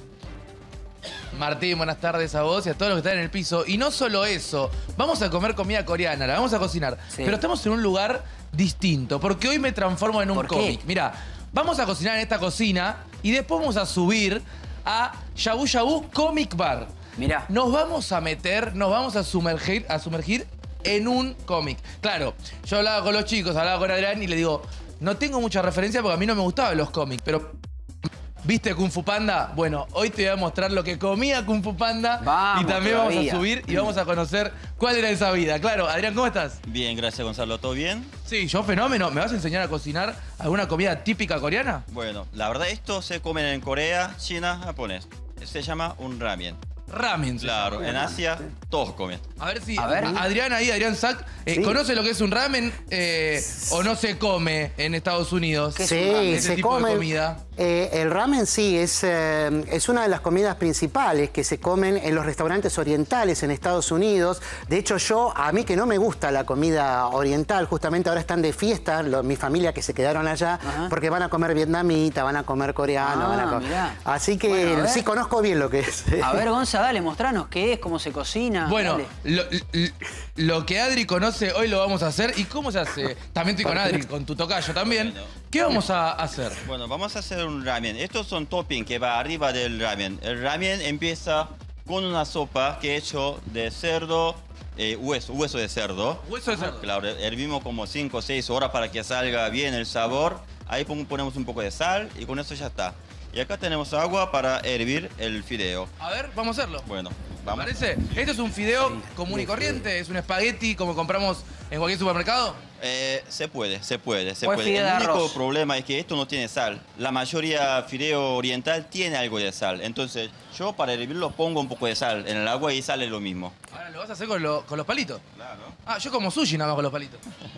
Martín, buenas tardes a vos y a todos los que están en el piso. Y no solo eso, vamos a comer comida coreana, la vamos a cocinar. Sí. Pero estamos en un lugar distinto, porque hoy me transformo en un cómic. Mira, vamos a cocinar en esta cocina y después vamos a subir a Shabu Shabu Comic Bar. Mirá. Nos vamos a meter, nos vamos a sumergir, a sumergir en un cómic. Claro, yo hablaba con los chicos, hablaba con Adrián y le digo, no tengo mucha referencia porque a mí no me gustaban los cómics, pero... ¿viste Kung Fu Panda? Bueno, hoy te voy a mostrar lo que comía Kung Fu Panda. Vamos, y también todavía. Vamos a subir y vamos a conocer cuál era esa vida. Claro, Adrián, ¿cómo estás? Bien, gracias Gonzalo, ¿todo bien? Sí, yo fenómeno. ¿Me vas a enseñar a cocinar alguna comida típica coreana? Bueno, la verdad esto se come en Corea, China, japonés. Se llama un ramen. Ramen. Claro, en Asia todos comen. A ver si a ver. Adrián ahí, Adrián Sack, eh, sí. ¿conoce lo que es un ramen eh, o no se come en Estados Unidos? Sí, ese se tipo come. De comida. Eh, el ramen sí, es, eh, es una de las comidas principales que se comen en los restaurantes orientales en Estados Unidos. De hecho, yo, a mí que no me gusta la comida oriental, justamente ahora están de fiesta, lo, mi familia que se quedaron allá, ajá, porque van a comer vietnamita, van a comer coreano. Ah, van a comer... Así que bueno, sí conozco bien lo que es. A ver, Gonza, dale, mostranos qué es, cómo se cocina. Bueno, lo, lo, lo que Adri conoce hoy lo vamos a hacer. ¿Y cómo se hace? También estoy con Adri, con tu tocayo también. ¿Qué vamos a hacer? Bueno, vamos a hacer un ramen. Estos son toppings que va arriba del ramen. El ramen empieza con una sopa que he hecho de cerdo, eh, hueso, hueso de cerdo. Hueso de cerdo. Claro, hervimos como cinco o seis horas para que salga bien el sabor. Ahí ponemos un poco de sal y con eso ya está. Y acá tenemos agua para hervir el fideo. A ver, vamos a hacerlo. Bueno, vamos. ¿Parece? ¿Esto es un fideo sí, común y corriente? ¿Es un espagueti como compramos en cualquier supermercado? Eh, se puede, se puede, se pues puede. El único arroz. problema es que esto no tiene sal. La mayoría fideo oriental tiene algo de sal. Entonces, yo para hervirlo pongo un poco de sal en el agua y sale lo mismo. Ahora, ¿lo vas a hacer con, lo, con los palitos? Claro. Ah, yo como sushi nada más con los palitos.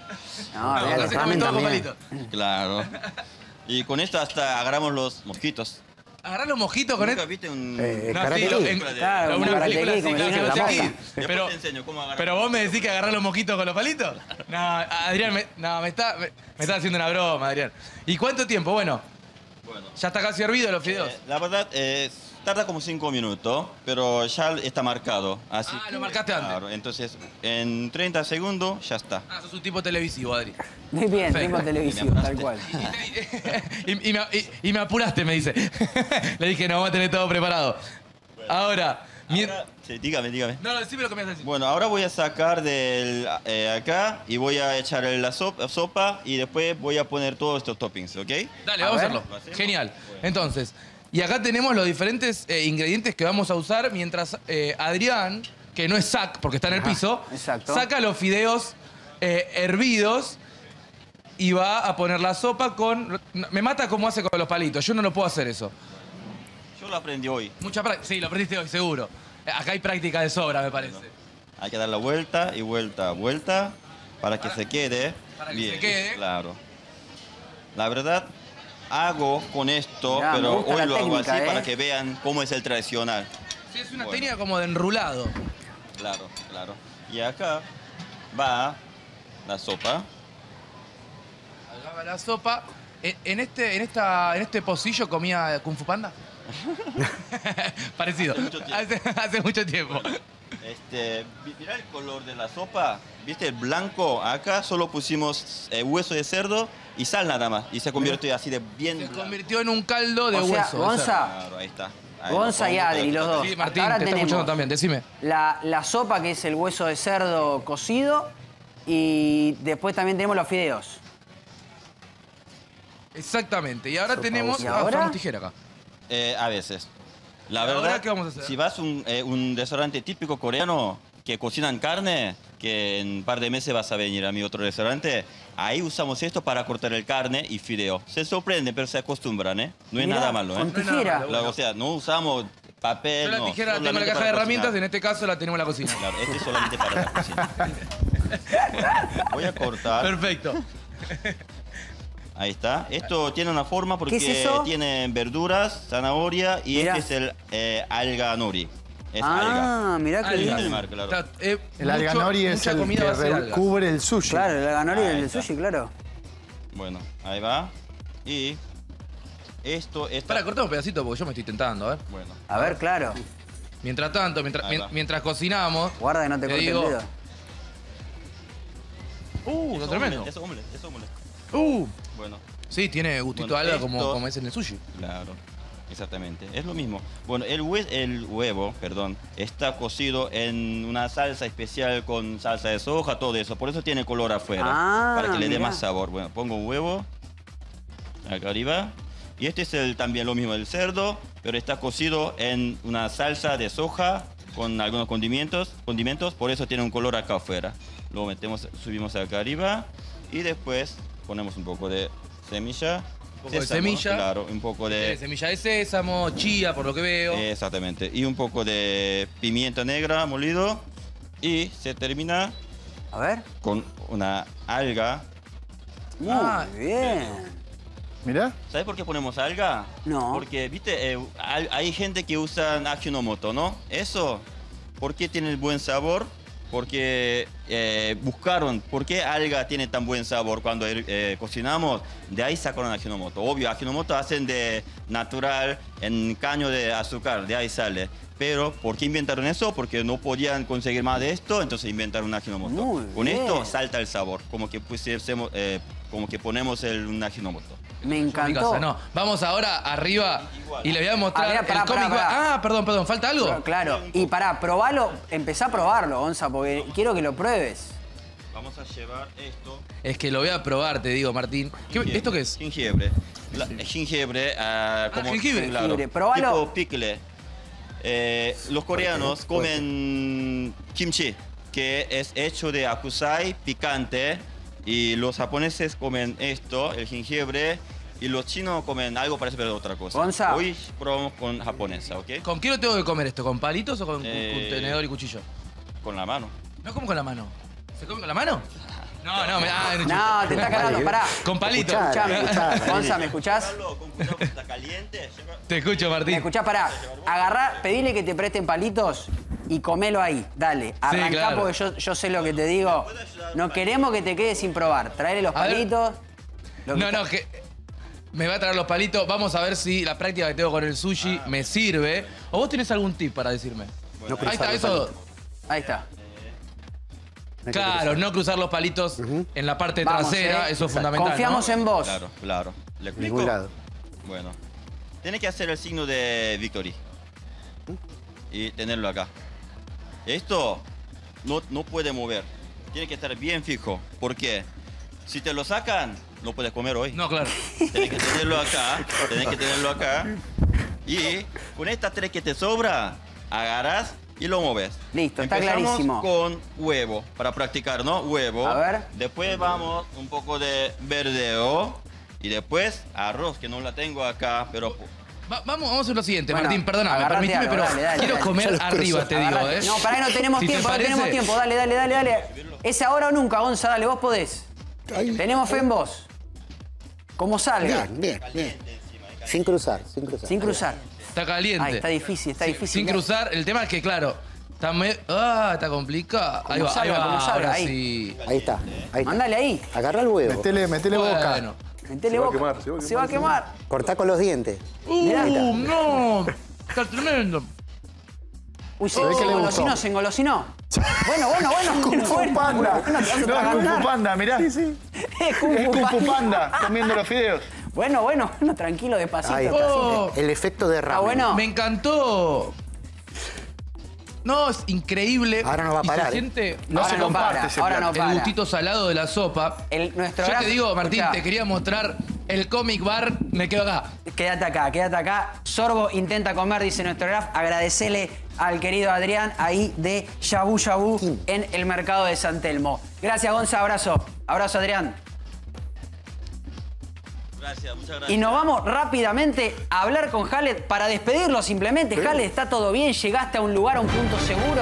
No, no, no, comen todo con palitos. Claro. Y con esto hasta agarramos los mosquitos. ¿Agarrar los mojitos con esto? ¿Viste un... Eh, no, sí, en, claro, una película así, como que no sé aquí. Pero, te enseño cómo agarrar. Pero vos me decís que agarrar los mosquitos con los palitos. No, Adrián, me, no, me, está, me, me está haciendo una broma, Adrián. ¿Y cuánto tiempo? Bueno, bueno. Ya está casi hervido los fideos. Eh, la verdad, eh, tarda como cinco minutos, pero ya está marcado. Así ah, que, lo marcaste antes. Claro, entonces en treinta segundos ya está. Ah, sos un tipo televisivo, Adri. Muy bien, tipo televisivo, tal cual. y, y, me, y, y me apuraste, me dice. Le dije, no, vamos a tener todo preparado. Bueno. Ahora... ahora sí, dígame, dígame. No, no, decime lo que me vas a decir. Bueno, ahora voy a sacar del eh, acá y voy a echar la sopa, sopa y después voy a poner todos estos toppings, ¿ok? Dale, vamos a, a hacerlo. Genial. Bueno. Entonces... y acá tenemos los diferentes eh, ingredientes que vamos a usar mientras eh, Adrián, que no es Sack, porque está en el piso, Ajá, saca los fideos eh, hervidos y va a poner la sopa con... Me mata cómo hace con los palitos, yo no lo puedo hacer eso. Yo lo aprendí hoy. Mucha práctica, sí, lo aprendiste hoy, seguro. Acá hay práctica de sobra, me parece. Bueno, hay que dar la vuelta y vuelta, vuelta, para que para, se quede para que bien. se quede. Claro. La verdad... hago con esto, Mirá, pero hoy lo técnica, hago así ¿eh? para que vean cómo es el tradicional. Sí, es una bueno. técnica como de enrulado. Claro, claro. Y acá va la sopa. Acá va la sopa. ¿En este, en esta, en este pocillo comía Kung Fu Panda? Parecido. Hace mucho tiempo. Hace, hace mucho tiempo. Bueno, Este, mira el color de la sopa. ¿Viste el blanco? Acá solo pusimos eh, hueso de cerdo y sal nada más. Y se convirtió así de bien Se blanco. convirtió en un caldo de O sea, hueso. Gonza. Claro, ahí está. Ahí Gonza lo y pongo, Adri, los dos. Sí, Martín, Ahora te está tenemos escuchando también, decime. La, la sopa, que es el hueso de cerdo cocido, y después también tenemos los fideos. Exactamente. Y ahora Sopa tenemos... ¿Y Ah, ahora? usamos tijera acá. Eh, a veces. La ¿Y verdad, ahora qué vamos a hacer? si vas a un, eh, un restaurante típico coreano que cocinan carne, que en un par de meses vas a venir a mi otro restaurante, ahí usamos esto para cortar el carne y fideo. Se sorprende, pero se acostumbran, ¿eh? No es Mirá, nada malo, ¿eh? con tijera. La- o sea, no usamos papel, Yo la no, tijera la tengo en la solamente caja de para herramientas, cocinar. en este caso la tenemos en la cocina. Claro, este es solamente para la cocina. Bueno, voy a cortar. Perfecto. Ahí está. Esto tiene una forma porque ¿Qué es eso? tiene verduras, zanahoria y Mirá. este es el eh, alga nori. Es Ah, alga. mirá qué Alga bien. del mar, claro. Está, eh, El mucho- alganori es mucha el comida que va a ser algas. cubre el sushi. Claro, el ganori Ahí del está. sushi, claro. Bueno, ahí va. Y esto está... Para, cortamos un pedacito porque yo me estoy tentando, a ver. Bueno. A ver, claro. Mientras tanto, mientras, Ahí va. mien- mientras cocinamos... Guarda que no te Te corte digo- el dedo. Uh, está tremendo. Es omelette, es omelette. Uh, Bueno, sí, tiene gustito Bueno, alga como, esto- como es en el sushi. claro. Exactamente, es lo mismo. Bueno, el, hue- el huevo, perdón, está cocido en una salsa especial con salsa de soja, todo eso. Por eso tiene color afuera, Ah, para que le dé mirá. más sabor. Bueno, pongo un huevo acá arriba. Y este es el, también lo mismo del cerdo, pero está cocido en una salsa de soja con algunos condimentos, condimentos, por eso tiene un color acá afuera. Lo metemos, subimos acá arriba y después ponemos un poco de semilla. Un poco de Sésamo, semilla. Claro, un poco Tiene de... semilla de sésamo, chía, por lo que veo. Exactamente. Y un poco de pimienta negra molido. Y se termina A ver. con una alga. Muy Ah, bien. Mirá. ¿Sabes por qué ponemos alga? No. Porque, viste, eh, hay, hay gente que usa Ajinomoto, ¿no? Eso, ¿por qué tiene el buen sabor? Porque eh, buscaron por qué alga tiene tan buen sabor cuando eh, cocinamos. De ahí sacaron Ajinomoto. Obvio, Ajinomoto hacen de natural en caño de azúcar, de ahí sale. Pero, ¿por qué inventaron eso? Porque no podían conseguir más de esto, entonces inventaron Ajinomoto. Muy Con bien. esto salta el sabor, como que, pusiésemos, eh, como que ponemos el, un Ajinomoto. Me Mi encantó. casa, no. Vamos ahora arriba y le voy a mostrar Ah, mirá, pará, el cómic. pará, pará. Ah, perdón, perdón, ¿falta algo? Pero, claro. Y pará, probalo. Empezá a probarlo, Gonza, porque quiero que lo pruebes. Vamos a llevar esto. Es que lo voy a probar, te digo, Martín. ¿Qué- Jengibre. ¿Esto qué es? Jengibre. La- jengibre, ah, como jengibre. claro, Jengibre, probalo. tipo pickle. Eh, los coreanos comen kimchi, que es hecho de akusai picante, y los japoneses comen esto, el jengibre, y los chinos comen algo parecido pero otra cosa. Gonza. Hoy probamos con japonesa, ¿ok? ¿Con qué lo tengo que comer esto? ¿Con palitos o con, con Eh, tenedor y cuchillo? Con la mano. No, ¿cómo con la mano? ¿Se come con la mano? No, no, me, ah, No, te está cargando, pará. Con palito. Escuchame, escuchame. Gonza, ¿me escuchás? Con cuidado, está caliente. lleva- Te escucho, ¿Me Martín. escuchás? Pará. Agarrá, pedile que te presten palitos y comelo ahí. Dale. Arrancá claro. porque yo, yo sé lo que te digo. No queremos que te quedes sin probar. Traele los A ver. palitos. lo que No, no, que me va a traer los palitos. Vamos a ver si la práctica que tengo con el sushi me sirve. ¿O vos tenés algún tip para decirme? No Ahí está, cruzar los eso. palitos. Ahí está. No hay que Claro, cruzar. no cruzar los palitos en la parte Vamos, trasera, eh. eso es fundamental. Confiamos ¿no? en vos. Claro, claro. ¿Le En explico? ningún lado. Bueno, tiene que hacer el signo de victory y tenerlo acá. Esto no, no puede mover, tiene que estar bien fijo. ¿Por qué? Si te lo sacan, no puedes comer hoy. No, claro. Tienes que tenerlo acá, tienes que tenerlo acá. Y con estas tres que te sobra, agarras y lo mueves. Listo, está Empezamos clarísimo. con huevo, para practicar, ¿no? Huevo. A ver. Después vamos un poco de verdeo. Y después arroz, que no la tengo acá, pero... Va- vamos, vamos a hacer lo siguiente, Bueno, Martín, perdóname, agarrate permitime, algo, pero dale, dale, quiero dale. comer Ya los arriba, cruzo. te digo, Agarrate. ¿eh? No, pará que no tenemos Si te tiempo, no parece- tenemos tiempo. Dale, dale, dale, dale. Es ahora o nunca, Gonza, dale, vos podés. Ahí. Tenemos fe en vos. Como salga. Bien, bien, bien. Sin cruzar, sin cruzar. Sin cruzar. Está caliente. Ay, está difícil, está Sin- difícil. Sin cruzar, el tema es que, claro, está me... Ah, está complicado. Ahí Como va, salga, ahí va, como salga, ahora ahí. sí. Ahí está, ahí está. Mándale ahí. Agarra el huevo. Metele, metele boca. Bueno. Metele Se va a boca. quemar, se va a Se va a quemar. Cortá con los dientes. Uh, no. Está tremendo. Uy, se, se engolosinó, se engolosinó. Bueno, bueno, bueno. Kung Fu bueno, Panda. bueno, No, es Kung Fu Panda, mirá. Sí, sí. Es Kung Es Fu Kung Fu Panda. Panda, comiendo los fideos. Bueno, bueno, bueno, tranquilo, despacito. Ahí está. Oh. El efecto de ramen. Ah, bueno. Me encantó. No, es increíble. Ahora no va a Y parar, se ¿eh? siente No ahora se no comparte para, ese ahora plato. no para. El gustito salado de la sopa. El, nuestro Yo graf- te digo, Martín, Escuchá. te quería mostrar el comic bar. Me quedo acá. Quédate acá, quédate acá. Sorbo intenta comer, dice nuestro graf. Agradecele al querido Adrián ahí de Shabu Shabu en el mercado de San Telmo. Gracias, Gonza. Abrazo. Abrazo, Adrián. Gracias, muchas gracias. Y nos vamos rápidamente a hablar con Jaled para despedirlo simplemente. Jaled, ¿está todo bien? ¿Llegaste a un lugar, a un punto seguro?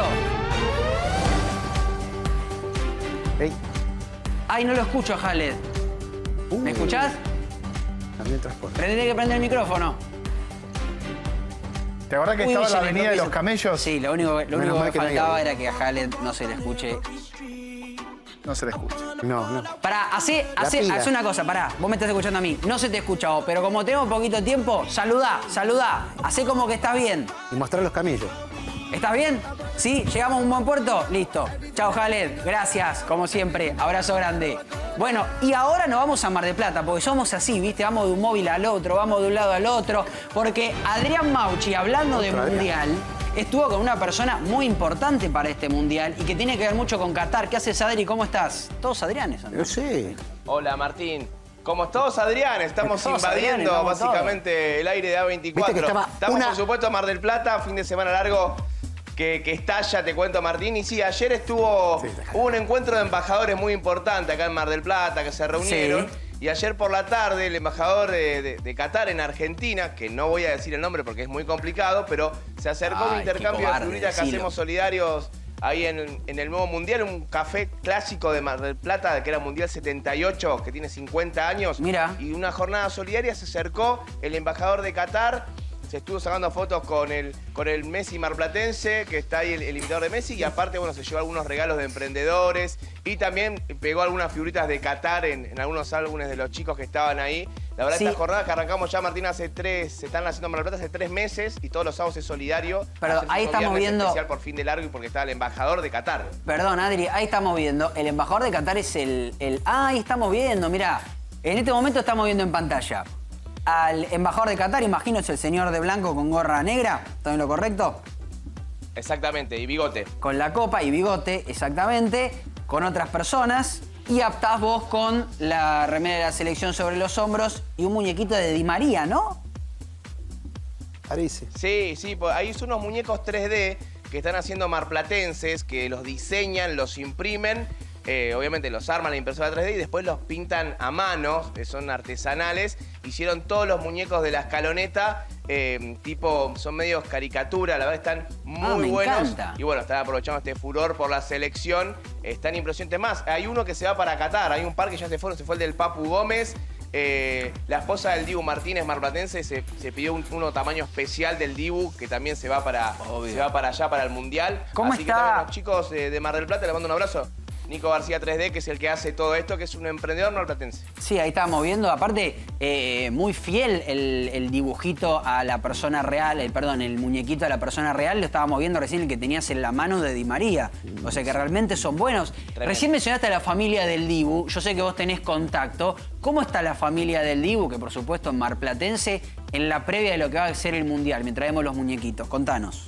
Hey. Ay, no lo escucho, Jaled. ¿Me escuchás? También transporte. Tendré que prender el micrófono. ¿Te acordás que Uy, estaba se la me avenida de improviso. los camellos? Sí, lo único, lo Menos único mal que, que no hay faltaba audio. era que a Jaled no se le escuche. No se le escucha. No, no. Pará, hace, La hace, pila. hace una cosa, pará. Vos me estás escuchando a mí. No se te escucha vos, pero como tenemos poquito tiempo, saludá, saludá. Hacé como que estás bien. Y mostrar los camellos. ¿Estás bien? ¿Sí? ¿Llegamos a un buen puerto? Listo. Chao, Jaled. Gracias, como siempre. Abrazo grande. Bueno, y ahora nos vamos a Mar del Plata, porque somos así, ¿viste? Vamos de un móvil al otro, vamos de un lado al otro. Porque Adrián Mauchi, hablando de Otro Mundial, estuvo con una persona muy importante para este Mundial y que tiene que ver mucho con Qatar. ¿Qué haces, Adri? ¿Cómo estás? Todos Adrianes, ¿o no? Yo sé. Hola Martín. Como todos Adrián, estamos Todos invadiendo Adrianes, vamos básicamente el aire de A veinticuatro. Viste que estaba Estamos una- por supuesto en Mar del Plata, fin de semana largo que, que estalla, te cuento Martín. Y sí, ayer estuvo hubo un encuentro de embajadores muy importante acá en Mar del Plata que se reunieron. Sí. Y ayer por la tarde el embajador de, de- de Qatar en Argentina, que no voy a decir el nombre porque es muy complicado, pero se acercó a un Ay, qué intercambio de cobarde, figuritas que decilo. hacemos solidarios ahí en, en el nuevo Mundial, un café clásico de Mar del Plata, que era Mundial setenta y ocho, que tiene cincuenta años. Mira. Y una jornada solidaria se acercó el embajador de Qatar, se estuvo sacando fotos con el, con el Messi marplatense, que está ahí el, el imitador de Messi, y aparte, bueno, se llevó algunos regalos de emprendedores y también pegó algunas figuritas de Qatar en, en algunos álbumes de los chicos que estaban ahí. La verdad, Sí. esta jornada que arrancamos ya, Martín, hace tres, se están haciendo en Mar del Plata hace tres meses y todos los sábados es solidario. Pero Ayer ahí fue estamos viernes viendo- especial por fin de largo y porque estaba el embajador de Qatar. Perdón, Adri, ahí estamos viendo. El embajador de Qatar es el... el... Ah, ahí estamos viendo, mirá. En este momento estamos viendo en pantalla al embajador de Qatar, imagino es el señor de blanco con gorra negra. ¿Está en lo correcto? Exactamente, y bigote. Con la copa y bigote, exactamente. Con otras personas. Y aptás vos con la remera de la selección sobre los hombros y un muñequito de Di María, ¿no? Parece. Sí, sí, pues ahí son unos muñecos tres D que están haciendo marplatenses, que los diseñan, los imprimen, eh, obviamente los arman la impresora tres D y después los pintan a mano, que son artesanales. Hicieron todos los muñecos de la escaloneta, eh, tipo, son medios caricatura, la verdad están muy Ah, me buenos. encanta. Y bueno, están aprovechando este furor por la selección, están impresionantes más. Hay uno que se va para Qatar, hay un par que ya se fueron, se fue el del Papu Gómez. Eh, la esposa del Dibu Martínez, marplatense, se, se pidió un, uno tamaño especial del Dibu, que también se va para, se va para allá, para el Mundial. ¿Cómo Así está? que también los chicos de, de Mar del Plata, les mando un abrazo. Nico García tres D, que es el que hace todo esto, que es un emprendedor marplatense. Sí, ahí estábamos viendo. Aparte, eh, muy fiel el, el dibujito a la persona real, el, perdón, el muñequito a la persona real. Lo estábamos viendo recién, el que tenías en la mano de Di María. O sea que realmente son buenos. Tremendo. Recién mencionaste a la familia del Dibu. Yo sé que vos tenés contacto. ¿Cómo está la familia del Dibu, que por supuesto es marplatense, en la previa de lo que va a ser el Mundial, mientras vemos los muñequitos? Contanos.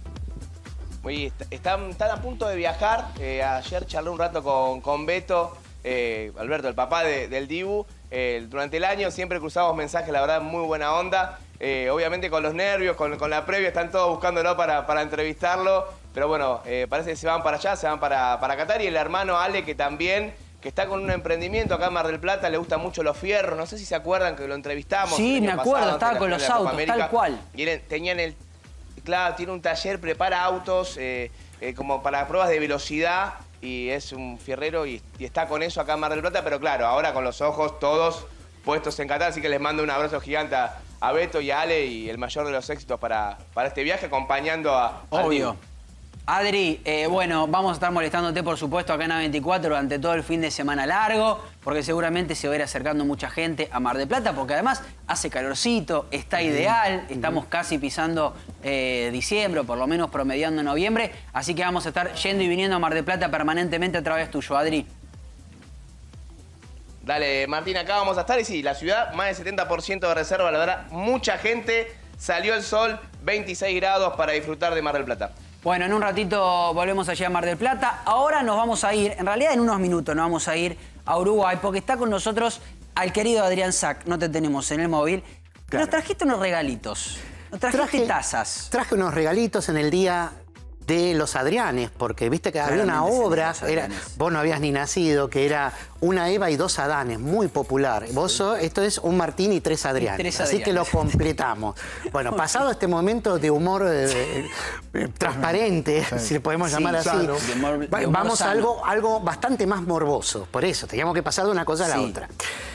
Oye, est- están, están a punto de viajar. Eh, ayer charlé un rato con, con Beto, eh, Alberto, el papá de- del Dibu. Eh, durante el año siempre cruzamos mensajes, la verdad, muy buena onda. Eh, obviamente con los nervios, con, con la previa, están todos buscándolo para, para entrevistarlo. Pero bueno, eh, parece que se van para allá, se van para, para Qatar. Y el hermano Ale, que también, que está con un emprendimiento acá en Mar del Plata, le gustan mucho los fierros. No sé si se acuerdan que lo entrevistamos. Sí, el me año acuerdo, pasado, estaba antes de con la los final de la Copa autos, América. tal cual. Y él- tenían el... Claro, tiene un taller, prepara autos eh, eh, como para pruebas de velocidad y es un fierrero y, y está con eso acá en Mar del Plata, pero claro, ahora con los ojos todos puestos en Qatar, así que les mando un abrazo gigante a, a Beto y a Ale y el mayor de los éxitos para, para este viaje, acompañando a... al Obvio. Dibu. Adri, eh, bueno, vamos a estar molestándote, por supuesto, acá en A veinticuatro durante todo el fin de semana largo, porque seguramente se va a ir acercando mucha gente a Mar del Plata, porque además hace calorcito, está ideal, estamos casi pisando eh, diciembre, o por lo menos promediando noviembre, así que vamos a estar yendo y viniendo a Mar del Plata permanentemente a través tuyo, Adri. Dale, Martín, acá vamos a estar y sí, la ciudad, más del setenta por ciento de reserva, la verdad, mucha gente, salió el sol, veintiséis grados para disfrutar de Mar del Plata. Bueno, en un ratito volvemos allá a Mar del Plata. Ahora nos vamos a ir, en realidad en unos minutos nos vamos a ir a Uruguay, porque está con nosotros al querido Adrián Sack. No te tenemos en el móvil. Claro. Nos trajiste unos regalitos. Nos trajiste traje, tazas. Traje unos regalitos en el día de los Adrianes, porque viste que había una obra, era, vos no habías ni nacido, que era Una Eva y dos Adanes, muy popular. Vos sos, esto es un Martín y tres Adrianes, y tres Adrianes. Así que lo completamos. Bueno, pasado este momento de humor eh, eh, transparente, sí. si le podemos sí, llamar así, claro. de humor, de humor vamos sano. a algo, algo bastante más morboso. Por eso, teníamos que pasar de una cosa a la sí. otra.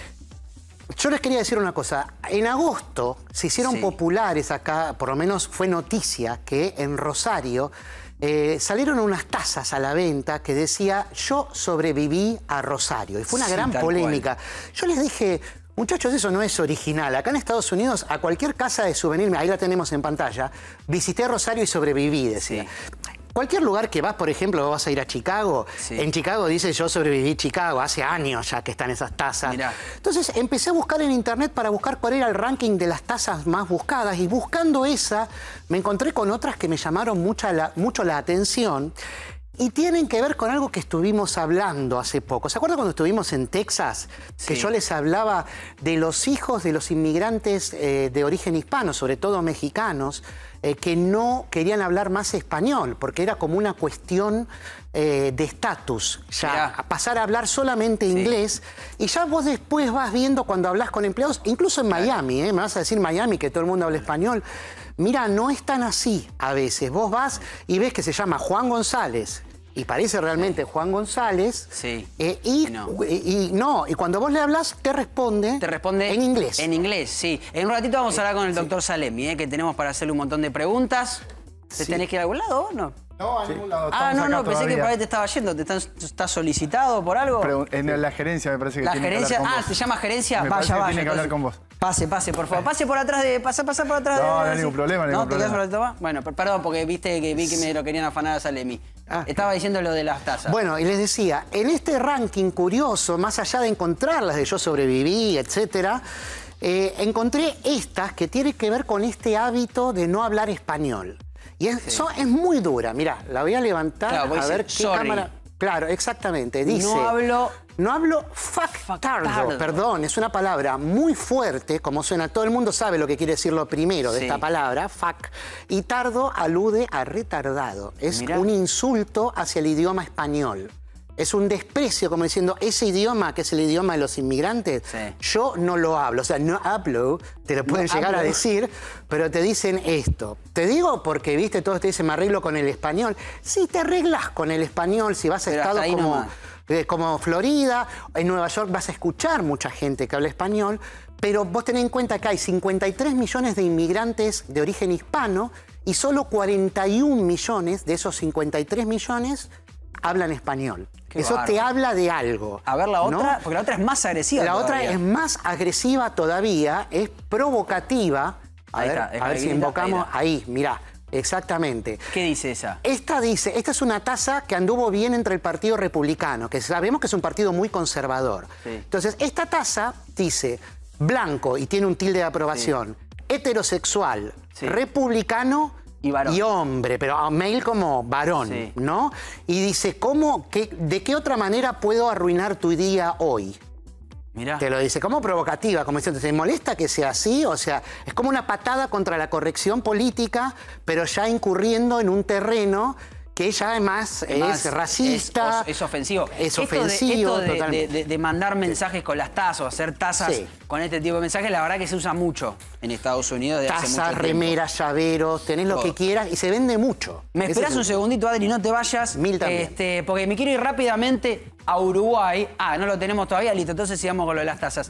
Yo les quería decir una cosa. En agosto se hicieron sí. populares acá, por lo menos fue noticia, que en Rosario eh, salieron unas tazas a la venta que decía yo sobreviví a Rosario. Y fue una sí, gran polémica. Cual. Yo les dije, muchachos, eso no es original. Acá en Estados Unidos, a cualquier casa de souvenir, ahí la tenemos en pantalla, visité Rosario y sobreviví, decía. Sí. Cualquier lugar que vas, por ejemplo, vas a ir a Chicago, sí. en Chicago dice yo sobreviví Chicago, hace años ya que están esas tazas. Mirá. Entonces empecé a buscar en internet para buscar cuál era el ranking de las tazas más buscadas y buscando esa me encontré con otras que me llamaron mucha la, mucho la atención y tienen que ver con algo que estuvimos hablando hace poco. ¿Se acuerdan cuando estuvimos en Texas? Sí. Que yo les hablaba de los hijos de los inmigrantes eh, de origen hispano, sobre todo mexicanos, Eh, que no querían hablar más español, porque era como una cuestión eh, de estatus, ya a pasar a hablar solamente sí. inglés, y ya vos después vas viendo cuando hablas con empleados, incluso en Miami, ¿eh? me vas a decir Miami, que todo el mundo habla español, mira, no es tan así a veces, vos vas y ves que se llama Juan González, y parece realmente Juan González. Sí. Eh, y, no. Y, y no, y cuando vos le hablas, te responde. Te responde en inglés. En inglés, sí. En un ratito vamos a hablar con el doctor sí. Salemi, eh, que tenemos para hacerle un montón de preguntas. ¿Te sí. tenés que ir a algún lado o no? No, a ningún lado. Ah, no, no, pensé todavía. que por ahí te estaba yendo. ¿Te estás, estás solicitado por algo? Pero en la gerencia me parece que la tiene gerencia, que hablar con ah, vos. ¿te llama gerencia? Me vaya, vaya. Tiene que hablar con vos. Pase, pase, por favor. Pase por atrás de... Pasa, pasa por atrás no, de... No, no hay ningún problema, ¿No? ningún ¿Te problema. quedas sobre el Bueno, perdón, porque viste que vi que me lo querían afanar a Salemi. Ah. Estaba diciendo lo de las tazas. Bueno, y les decía, en este ranking curioso, más allá de encontrarlas de Yo Sobreviví, etcétera, eh, encontré estas que tienen que ver con este hábito de no hablar español. Y es, sí. so, es muy dura. Mirá, la voy a levantar claro, voy a ver qué sorry. cámara... Claro, exactamente. Dice... No hablo... No hablo factardo, perdón, es una palabra muy fuerte, como suena, todo el mundo sabe lo que quiere decir lo primero de sí. esta palabra, fac, y tardo alude a retardado. Es Mirá. un insulto hacia el idioma español. Es un desprecio, como diciendo, ese idioma que es el idioma de los inmigrantes, sí. yo no lo hablo. O sea, no hablo, te lo pueden no llegar hablo. a decir, pero te dicen esto. Te digo porque, viste, todos te dicen, me arreglo con el español. Sí, te arreglas con el español si vas a pero estados como, eh, como Florida, en Nueva York vas a escuchar mucha gente que habla español, pero vos tenés en cuenta que hay cincuenta y tres millones de inmigrantes de origen hispano y solo cuarenta y un millones de esos cincuenta y tres millones hablan español. Qué Eso bárbaro. te habla de algo. A ver la otra, ¿no? porque la otra es más agresiva La todavía. otra es más agresiva todavía, es provocativa. A ahí ver, está, a ver si invocamos. Ahí, ahí, mirá, exactamente. ¿Qué dice esa? Esta dice, esta es una taza que anduvo bien entre el Partido Republicano, que sabemos que es un partido muy conservador. Sí. Entonces, esta taza dice blanco y tiene un tilde de aprobación, sí. heterosexual, sí. republicano, Y, y hombre, pero male como varón, sí. ¿no? Y dice, ¿cómo, qué, ¿de qué otra manera puedo arruinar tu día hoy? Mirá. Te lo dice, como provocativa, como diciendo, ¿te molesta que sea así? O sea, es como una patada contra la corrección política, pero ya incurriendo en un terreno que ya además es, es racista. Es, es ofensivo. Es esto ofensivo, de, esto de, totalmente. De, de, de mandar mensajes con las tazas o hacer tazas sí. con este tipo de mensajes, la verdad que se usa mucho en Estados Unidos de hace mucho Tazas, remeras, llaveros, tenés Todo. lo que quieras y se vende mucho. ¿Me esperás un segundito, Adri? No te vayas. Mil también. Este, porque me quiero ir rápidamente a Uruguay. Ah, no lo tenemos todavía, listo. Entonces sigamos con lo de las tazas.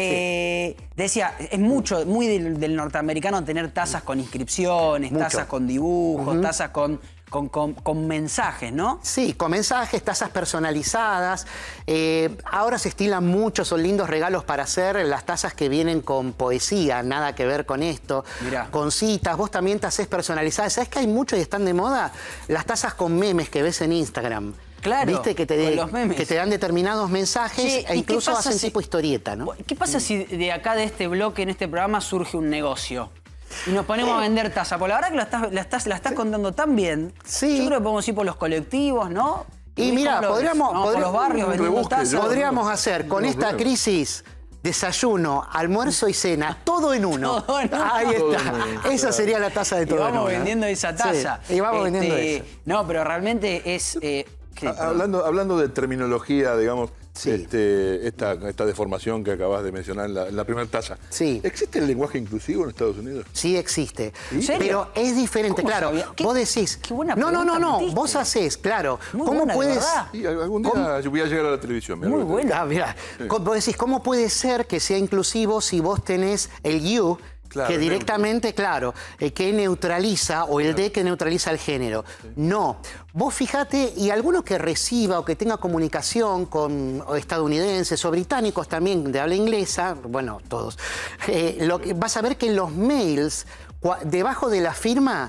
Eh, sí. Decía, es mucho, muy del, del norteamericano tener tazas con inscripciones, mucho. tazas con dibujos, uh-huh. tazas con... con, con, con mensajes, ¿no? Sí, con mensajes, tazas personalizadas. Eh, ahora se estilan mucho, son lindos regalos para hacer las tazas que vienen con poesía, nada que ver con esto. Mirá. Con citas, vos también te haces personalizadas. ¿Sabés que hay mucho y están de moda? Las tazas con memes que ves en Instagram. Claro, ¿viste? Que te, de, los memes. que te dan determinados mensajes che, e incluso hacen si, tipo historieta, ¿no? ¿Qué pasa si de acá de este bloque, en este programa, surge un negocio? Y nos ponemos a vender taza. Por la verdad que la estás, la estás, la estás sí. contando tan bien. Sí. Yo creo que podemos ir por los colectivos, ¿no? Y mira, podríamos, no, podríamos, por los barrios vendiendo tazas. Podríamos hacer con esta crisis desayuno, almuerzo y cena, todo en uno. Todo en uno. Ahí está. Esa sería la taza de todo y vamos en uno. vendiendo esa taza. Sí. Y vamos este, vendiendo eso. No, pero realmente es... Eh, ¿qué? Hablando, hablando de terminología, digamos, sí. este, esta, esta deformación que acabas de mencionar en la, en la primera taza. Sí. ¿Existe el lenguaje inclusivo en Estados Unidos? Sí, existe. ¿Sí? Pero es diferente, claro. Vos decís... Qué buena no, no, no, no. Metiste. Vos hacés, claro. Muy ¿Cómo buena, puedes...? Sí, algún día ¿Cómo? voy a llegar a la televisión. Muy buena. Ah, mira. Sí. Vos decís, ¿cómo puede ser que sea inclusivo si vos tenés el you... Claro, que directamente, neutro. claro, eh, que neutraliza, o el claro. de que neutraliza el género. Sí. No. Vos fijate, y alguno que reciba o que tenga comunicación con estadounidenses o británicos también de habla inglesa, bueno, todos, eh, lo que, vas a ver que en los mails, debajo de la firma,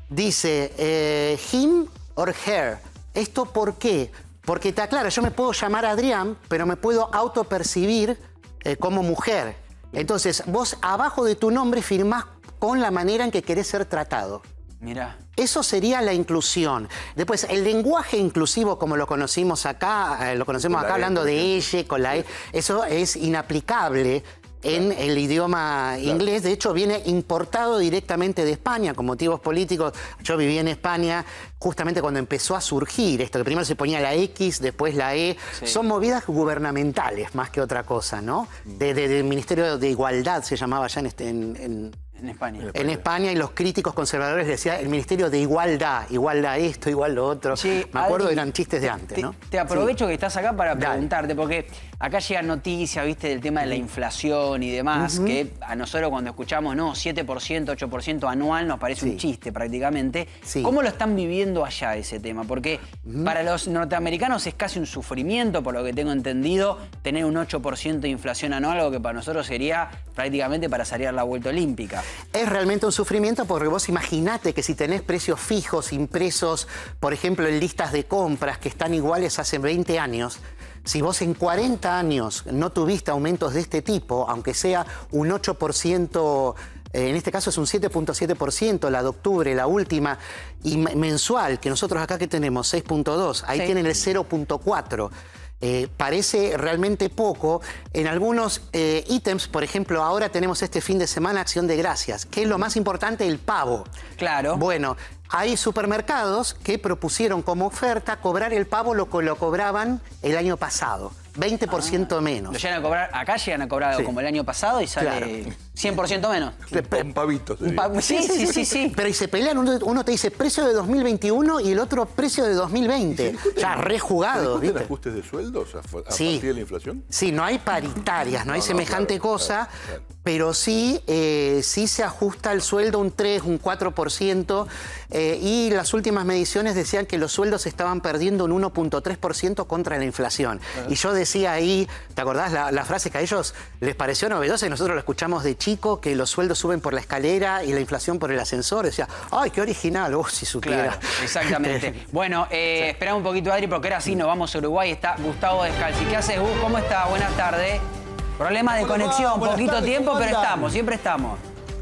dice eh, him or her. ¿Esto por qué? Porque te aclara, yo me puedo llamar Adrián, pero me puedo autopercibir eh, como mujer. Entonces, vos abajo de tu nombre firmás con la manera en que querés ser tratado. Mirá. Eso sería la inclusión. Después, el lenguaje inclusivo, como lo conocimos acá, eh, lo conocemos acá hablando de ella, con la E, eso es inaplicable en el idioma inglés. De hecho, viene importado directamente de España con motivos políticos. Yo viví en España justamente cuando empezó a surgir esto, que primero se ponía la X, después la E. Sí. Son movidas gubernamentales más que otra cosa, ¿no? De, de, del Ministerio de Igualdad se llamaba ya en... Este, en, en En España. En España, y los críticos conservadores decían el Ministerio de Igualdad, igualdad esto, igual lo otro. Sí, me acuerdo, Adri, eran chistes de antes, te, ¿no? Te aprovecho sí. que estás acá para Dale. preguntarte, porque acá llegan noticias, viste, del tema de la inflación y demás, uh-huh. que a nosotros cuando escuchamos, no, siete por ciento, ocho por ciento anual, nos parece sí. un chiste prácticamente. Sí. ¿Cómo lo están viviendo allá ese tema? Porque uh-huh. para los norteamericanos es casi un sufrimiento, por lo que tengo entendido, tener un ocho por ciento de inflación anual, algo que para nosotros sería prácticamente para salir a la vuelta olímpica. Es realmente un sufrimiento, porque vos imaginate que si tenés precios fijos impresos, por ejemplo, en listas de compras que están iguales hace veinte años, si vos en cuarenta años no tuviste aumentos de este tipo, aunque sea un ocho por ciento, eh, en este caso es un siete punto siete por ciento, la de octubre, la última, y mensual, que nosotros acá que tenemos seis punto dos, ahí sí. tienen el cero punto cuatro. Eh, parece realmente poco. En algunos eh, ítems, por ejemplo, ahora tenemos este fin de semana Acción de Gracias, que es lo más importante, el pavo. Claro. Bueno, hay supermercados que propusieron como oferta cobrar el pavo lo que lo cobraban el año pasado. veinte por ciento ah, menos. Lo llegan a cobrar, acá llegan a cobrar sí. como el año pasado y sale claro. cien por ciento menos. Un pavito. Un pa sí, sí, sí, sí, sí. Pero y se pelean, uno, uno te dice precio de dos mil veintiuno y el otro precio de dos mil veinte. Ya rejugado. ¿Se discuten ajustes de sueldos a, a sí. partir de la inflación? Sí, no hay paritarias, no, no hay no, semejante claro, cosa, claro, claro. pero sí, eh, sí se ajusta el sueldo un tres, un cuatro por ciento eh, y las últimas mediciones decían que los sueldos estaban perdiendo un uno punto tres por ciento contra la inflación. Uh-huh. Y yo decía ahí, ¿te acordás la, la frase que a ellos les pareció novedosa y nosotros lo escuchamos de chico, que los sueldos suben por la escalera y la inflación por el ascensor? Decía, ¡ay, qué original! Oh, si supiera. Claro, exactamente. Bueno, eh, sí. esperamos un poquito, Adri, porque ahora sí nos vamos a Uruguay. Está Gustavo Descalzi. ¿Qué haces, Gus? ¿Cómo está? Buenas tardes. Problema de conexión, va? poquito tardes, tiempo, pero estamos, siempre estamos.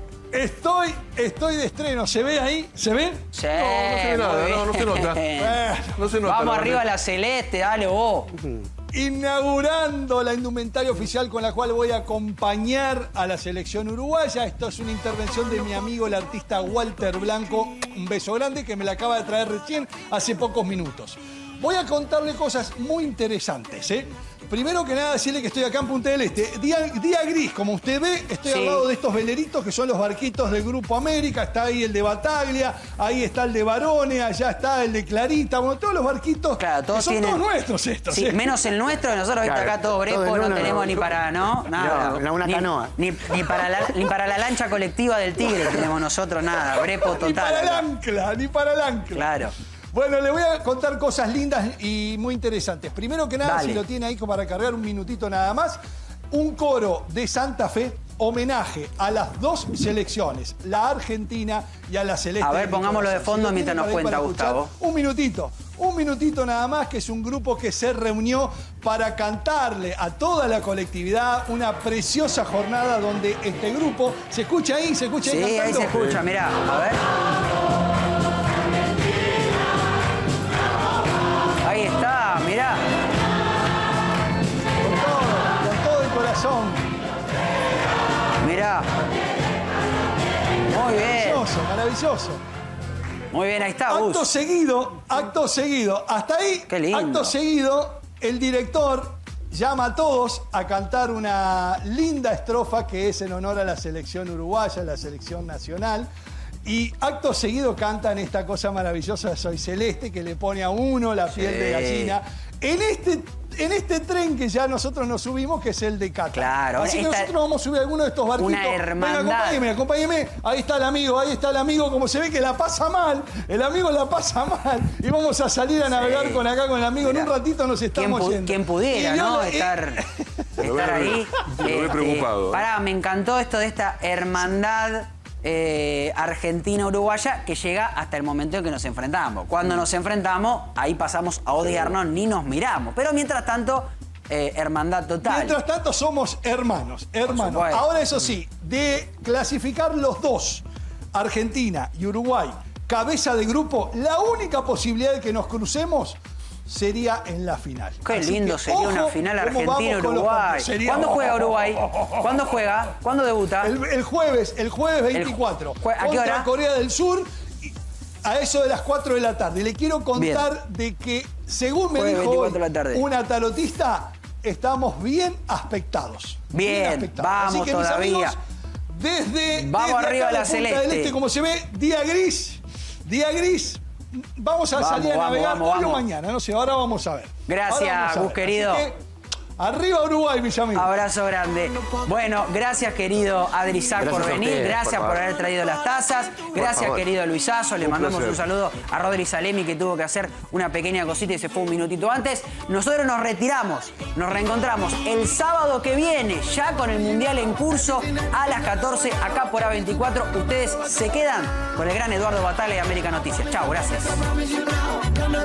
Estoy, estoy de estreno. ¿Se ve ahí? ¿Se ve? Sí, no, no se ve nada, no, no se nota. Eh, no se nota. Vamos arriba a la celeste, dale vos. Inaugurando la indumentaria oficial con la cual voy a acompañar a la selección uruguaya. Esto es una intervención de mi amigo el artista Walter Blanco. Un beso grande que me la acaba de traer recién hace pocos minutos. Voy a contarle cosas muy interesantes, ¿eh? Primero que nada, decirle que estoy acá en Punta del Este. Día, día gris, como usted ve, estoy sí. al lado de estos veleritos que son los barquitos del Grupo América. Está ahí el de Bataglia, ahí está el de Barone, allá está el de Clarita. Bueno, todos los barquitos claro, todos que son tienen... todos nuestros estos. Sí, ¿eh? menos el nuestro, que nosotros claro, acá todo brepo, todo no tenemos no, ni para, ¿no? Nada. No, una ni, canoa. Ni, ni, para la, ni para la lancha colectiva del Tigre tenemos nosotros nada, brepo total. Ni para el ancla, ni para el ancla. Claro. Bueno, le voy a contar cosas lindas y muy interesantes. Primero que nada, Dale. si lo tiene ahí como para cargar un minutito nada más, un coro de Santa Fe, homenaje a las dos selecciones, la Argentina y a la Celeste. A ver, pongámoslo de fondo si mientras nos cuenta Gustavo. Un minutito, un minutito nada más, que es un grupo que se reunió para cantarle a toda la colectividad una preciosa jornada donde este grupo, ¿se escucha ahí? ¿Se escucha ahí sí, cantando? ahí se escucha, mirá, a ver. Ahí está, mirá. Con todo, con todo el corazón. Mirá. Muy bien. Maravilloso, maravilloso. Muy bien, ahí está, Gus. Acto seguido, acto seguido. Hasta ahí, Qué lindo. acto seguido, el director llama a todos a cantar una linda estrofa que es en honor a la selección uruguaya, la selección nacional. Y acto seguido cantan esta cosa maravillosa de Soy Celeste, que le pone a uno la piel sí. de gallina. En este, en este tren que ya nosotros nos subimos, que es el de Cata. Claro. Así que nosotros vamos a subir alguno de estos barquitos. Una hermandad. Venga, acompáñeme, acompáñeme. Ahí está el amigo, ahí está el amigo. Como se ve que la pasa mal, el amigo la pasa mal. Y vamos a salir a navegar sí. con acá con el amigo. Mira, en un ratito nos estamos ¿quién yendo. Quien pudiera, yo, ¿no? Eh, estar, estar ahí. Lo veo eh, preocupado. Eh, pará, me encantó esto de esta hermandad Eh, argentina-uruguaya que llega hasta el momento en que nos enfrentamos. Cuando nos enfrentamos, ahí pasamos a odiarnos, ni nos miramos. Pero mientras tanto, eh, hermandad total. Mientras tanto somos hermanos, hermanos. Ahora eso sí, de clasificar los dos, Argentina y Uruguay, cabeza de grupo, la única posibilidad de que nos crucemos sería en la final. Qué Así lindo que, sería ojo, una final Argentina-Uruguay. Sería... ¿Cuándo juega Uruguay? ¿Cuándo juega? ¿Cuándo debuta? El, el jueves, el jueves veinticuatro. El jue... ¿A qué hora? Contra Corea del Sur, a eso de las cuatro de la tarde. Le quiero contar bien. de que, según me jueves dijo hoy, una tarotista, estamos bien aspectados. Bien, bien aspectados. Vamos Así que, todavía. Mis amigos, desde, vamos desde arriba a la Punta Celeste. del Este, como se ve, día gris, día gris. Vamos a vamos, salir a navegar vamos, vamos, hoy o vamos. mañana, no sé, ahora vamos a ver. Gracias, Gus, querido. Arriba Uruguay, mis amigos. Abrazo grande. Bueno, gracias, querido Adrizac, por venir. Ustedes, gracias por, por haber traído las tazas. Gracias, querido Luisazo. Le un mandamos placer. un saludo a Rodri Salemi, que tuvo que hacer una pequeña cosita y se fue un minutito antes. Nosotros nos retiramos. Nos reencontramos el sábado que viene, ya con el Mundial en curso, a las catorce, acá por A veinticuatro. Ustedes se quedan con el gran Eduardo Batalla y América Noticias. Chau, gracias.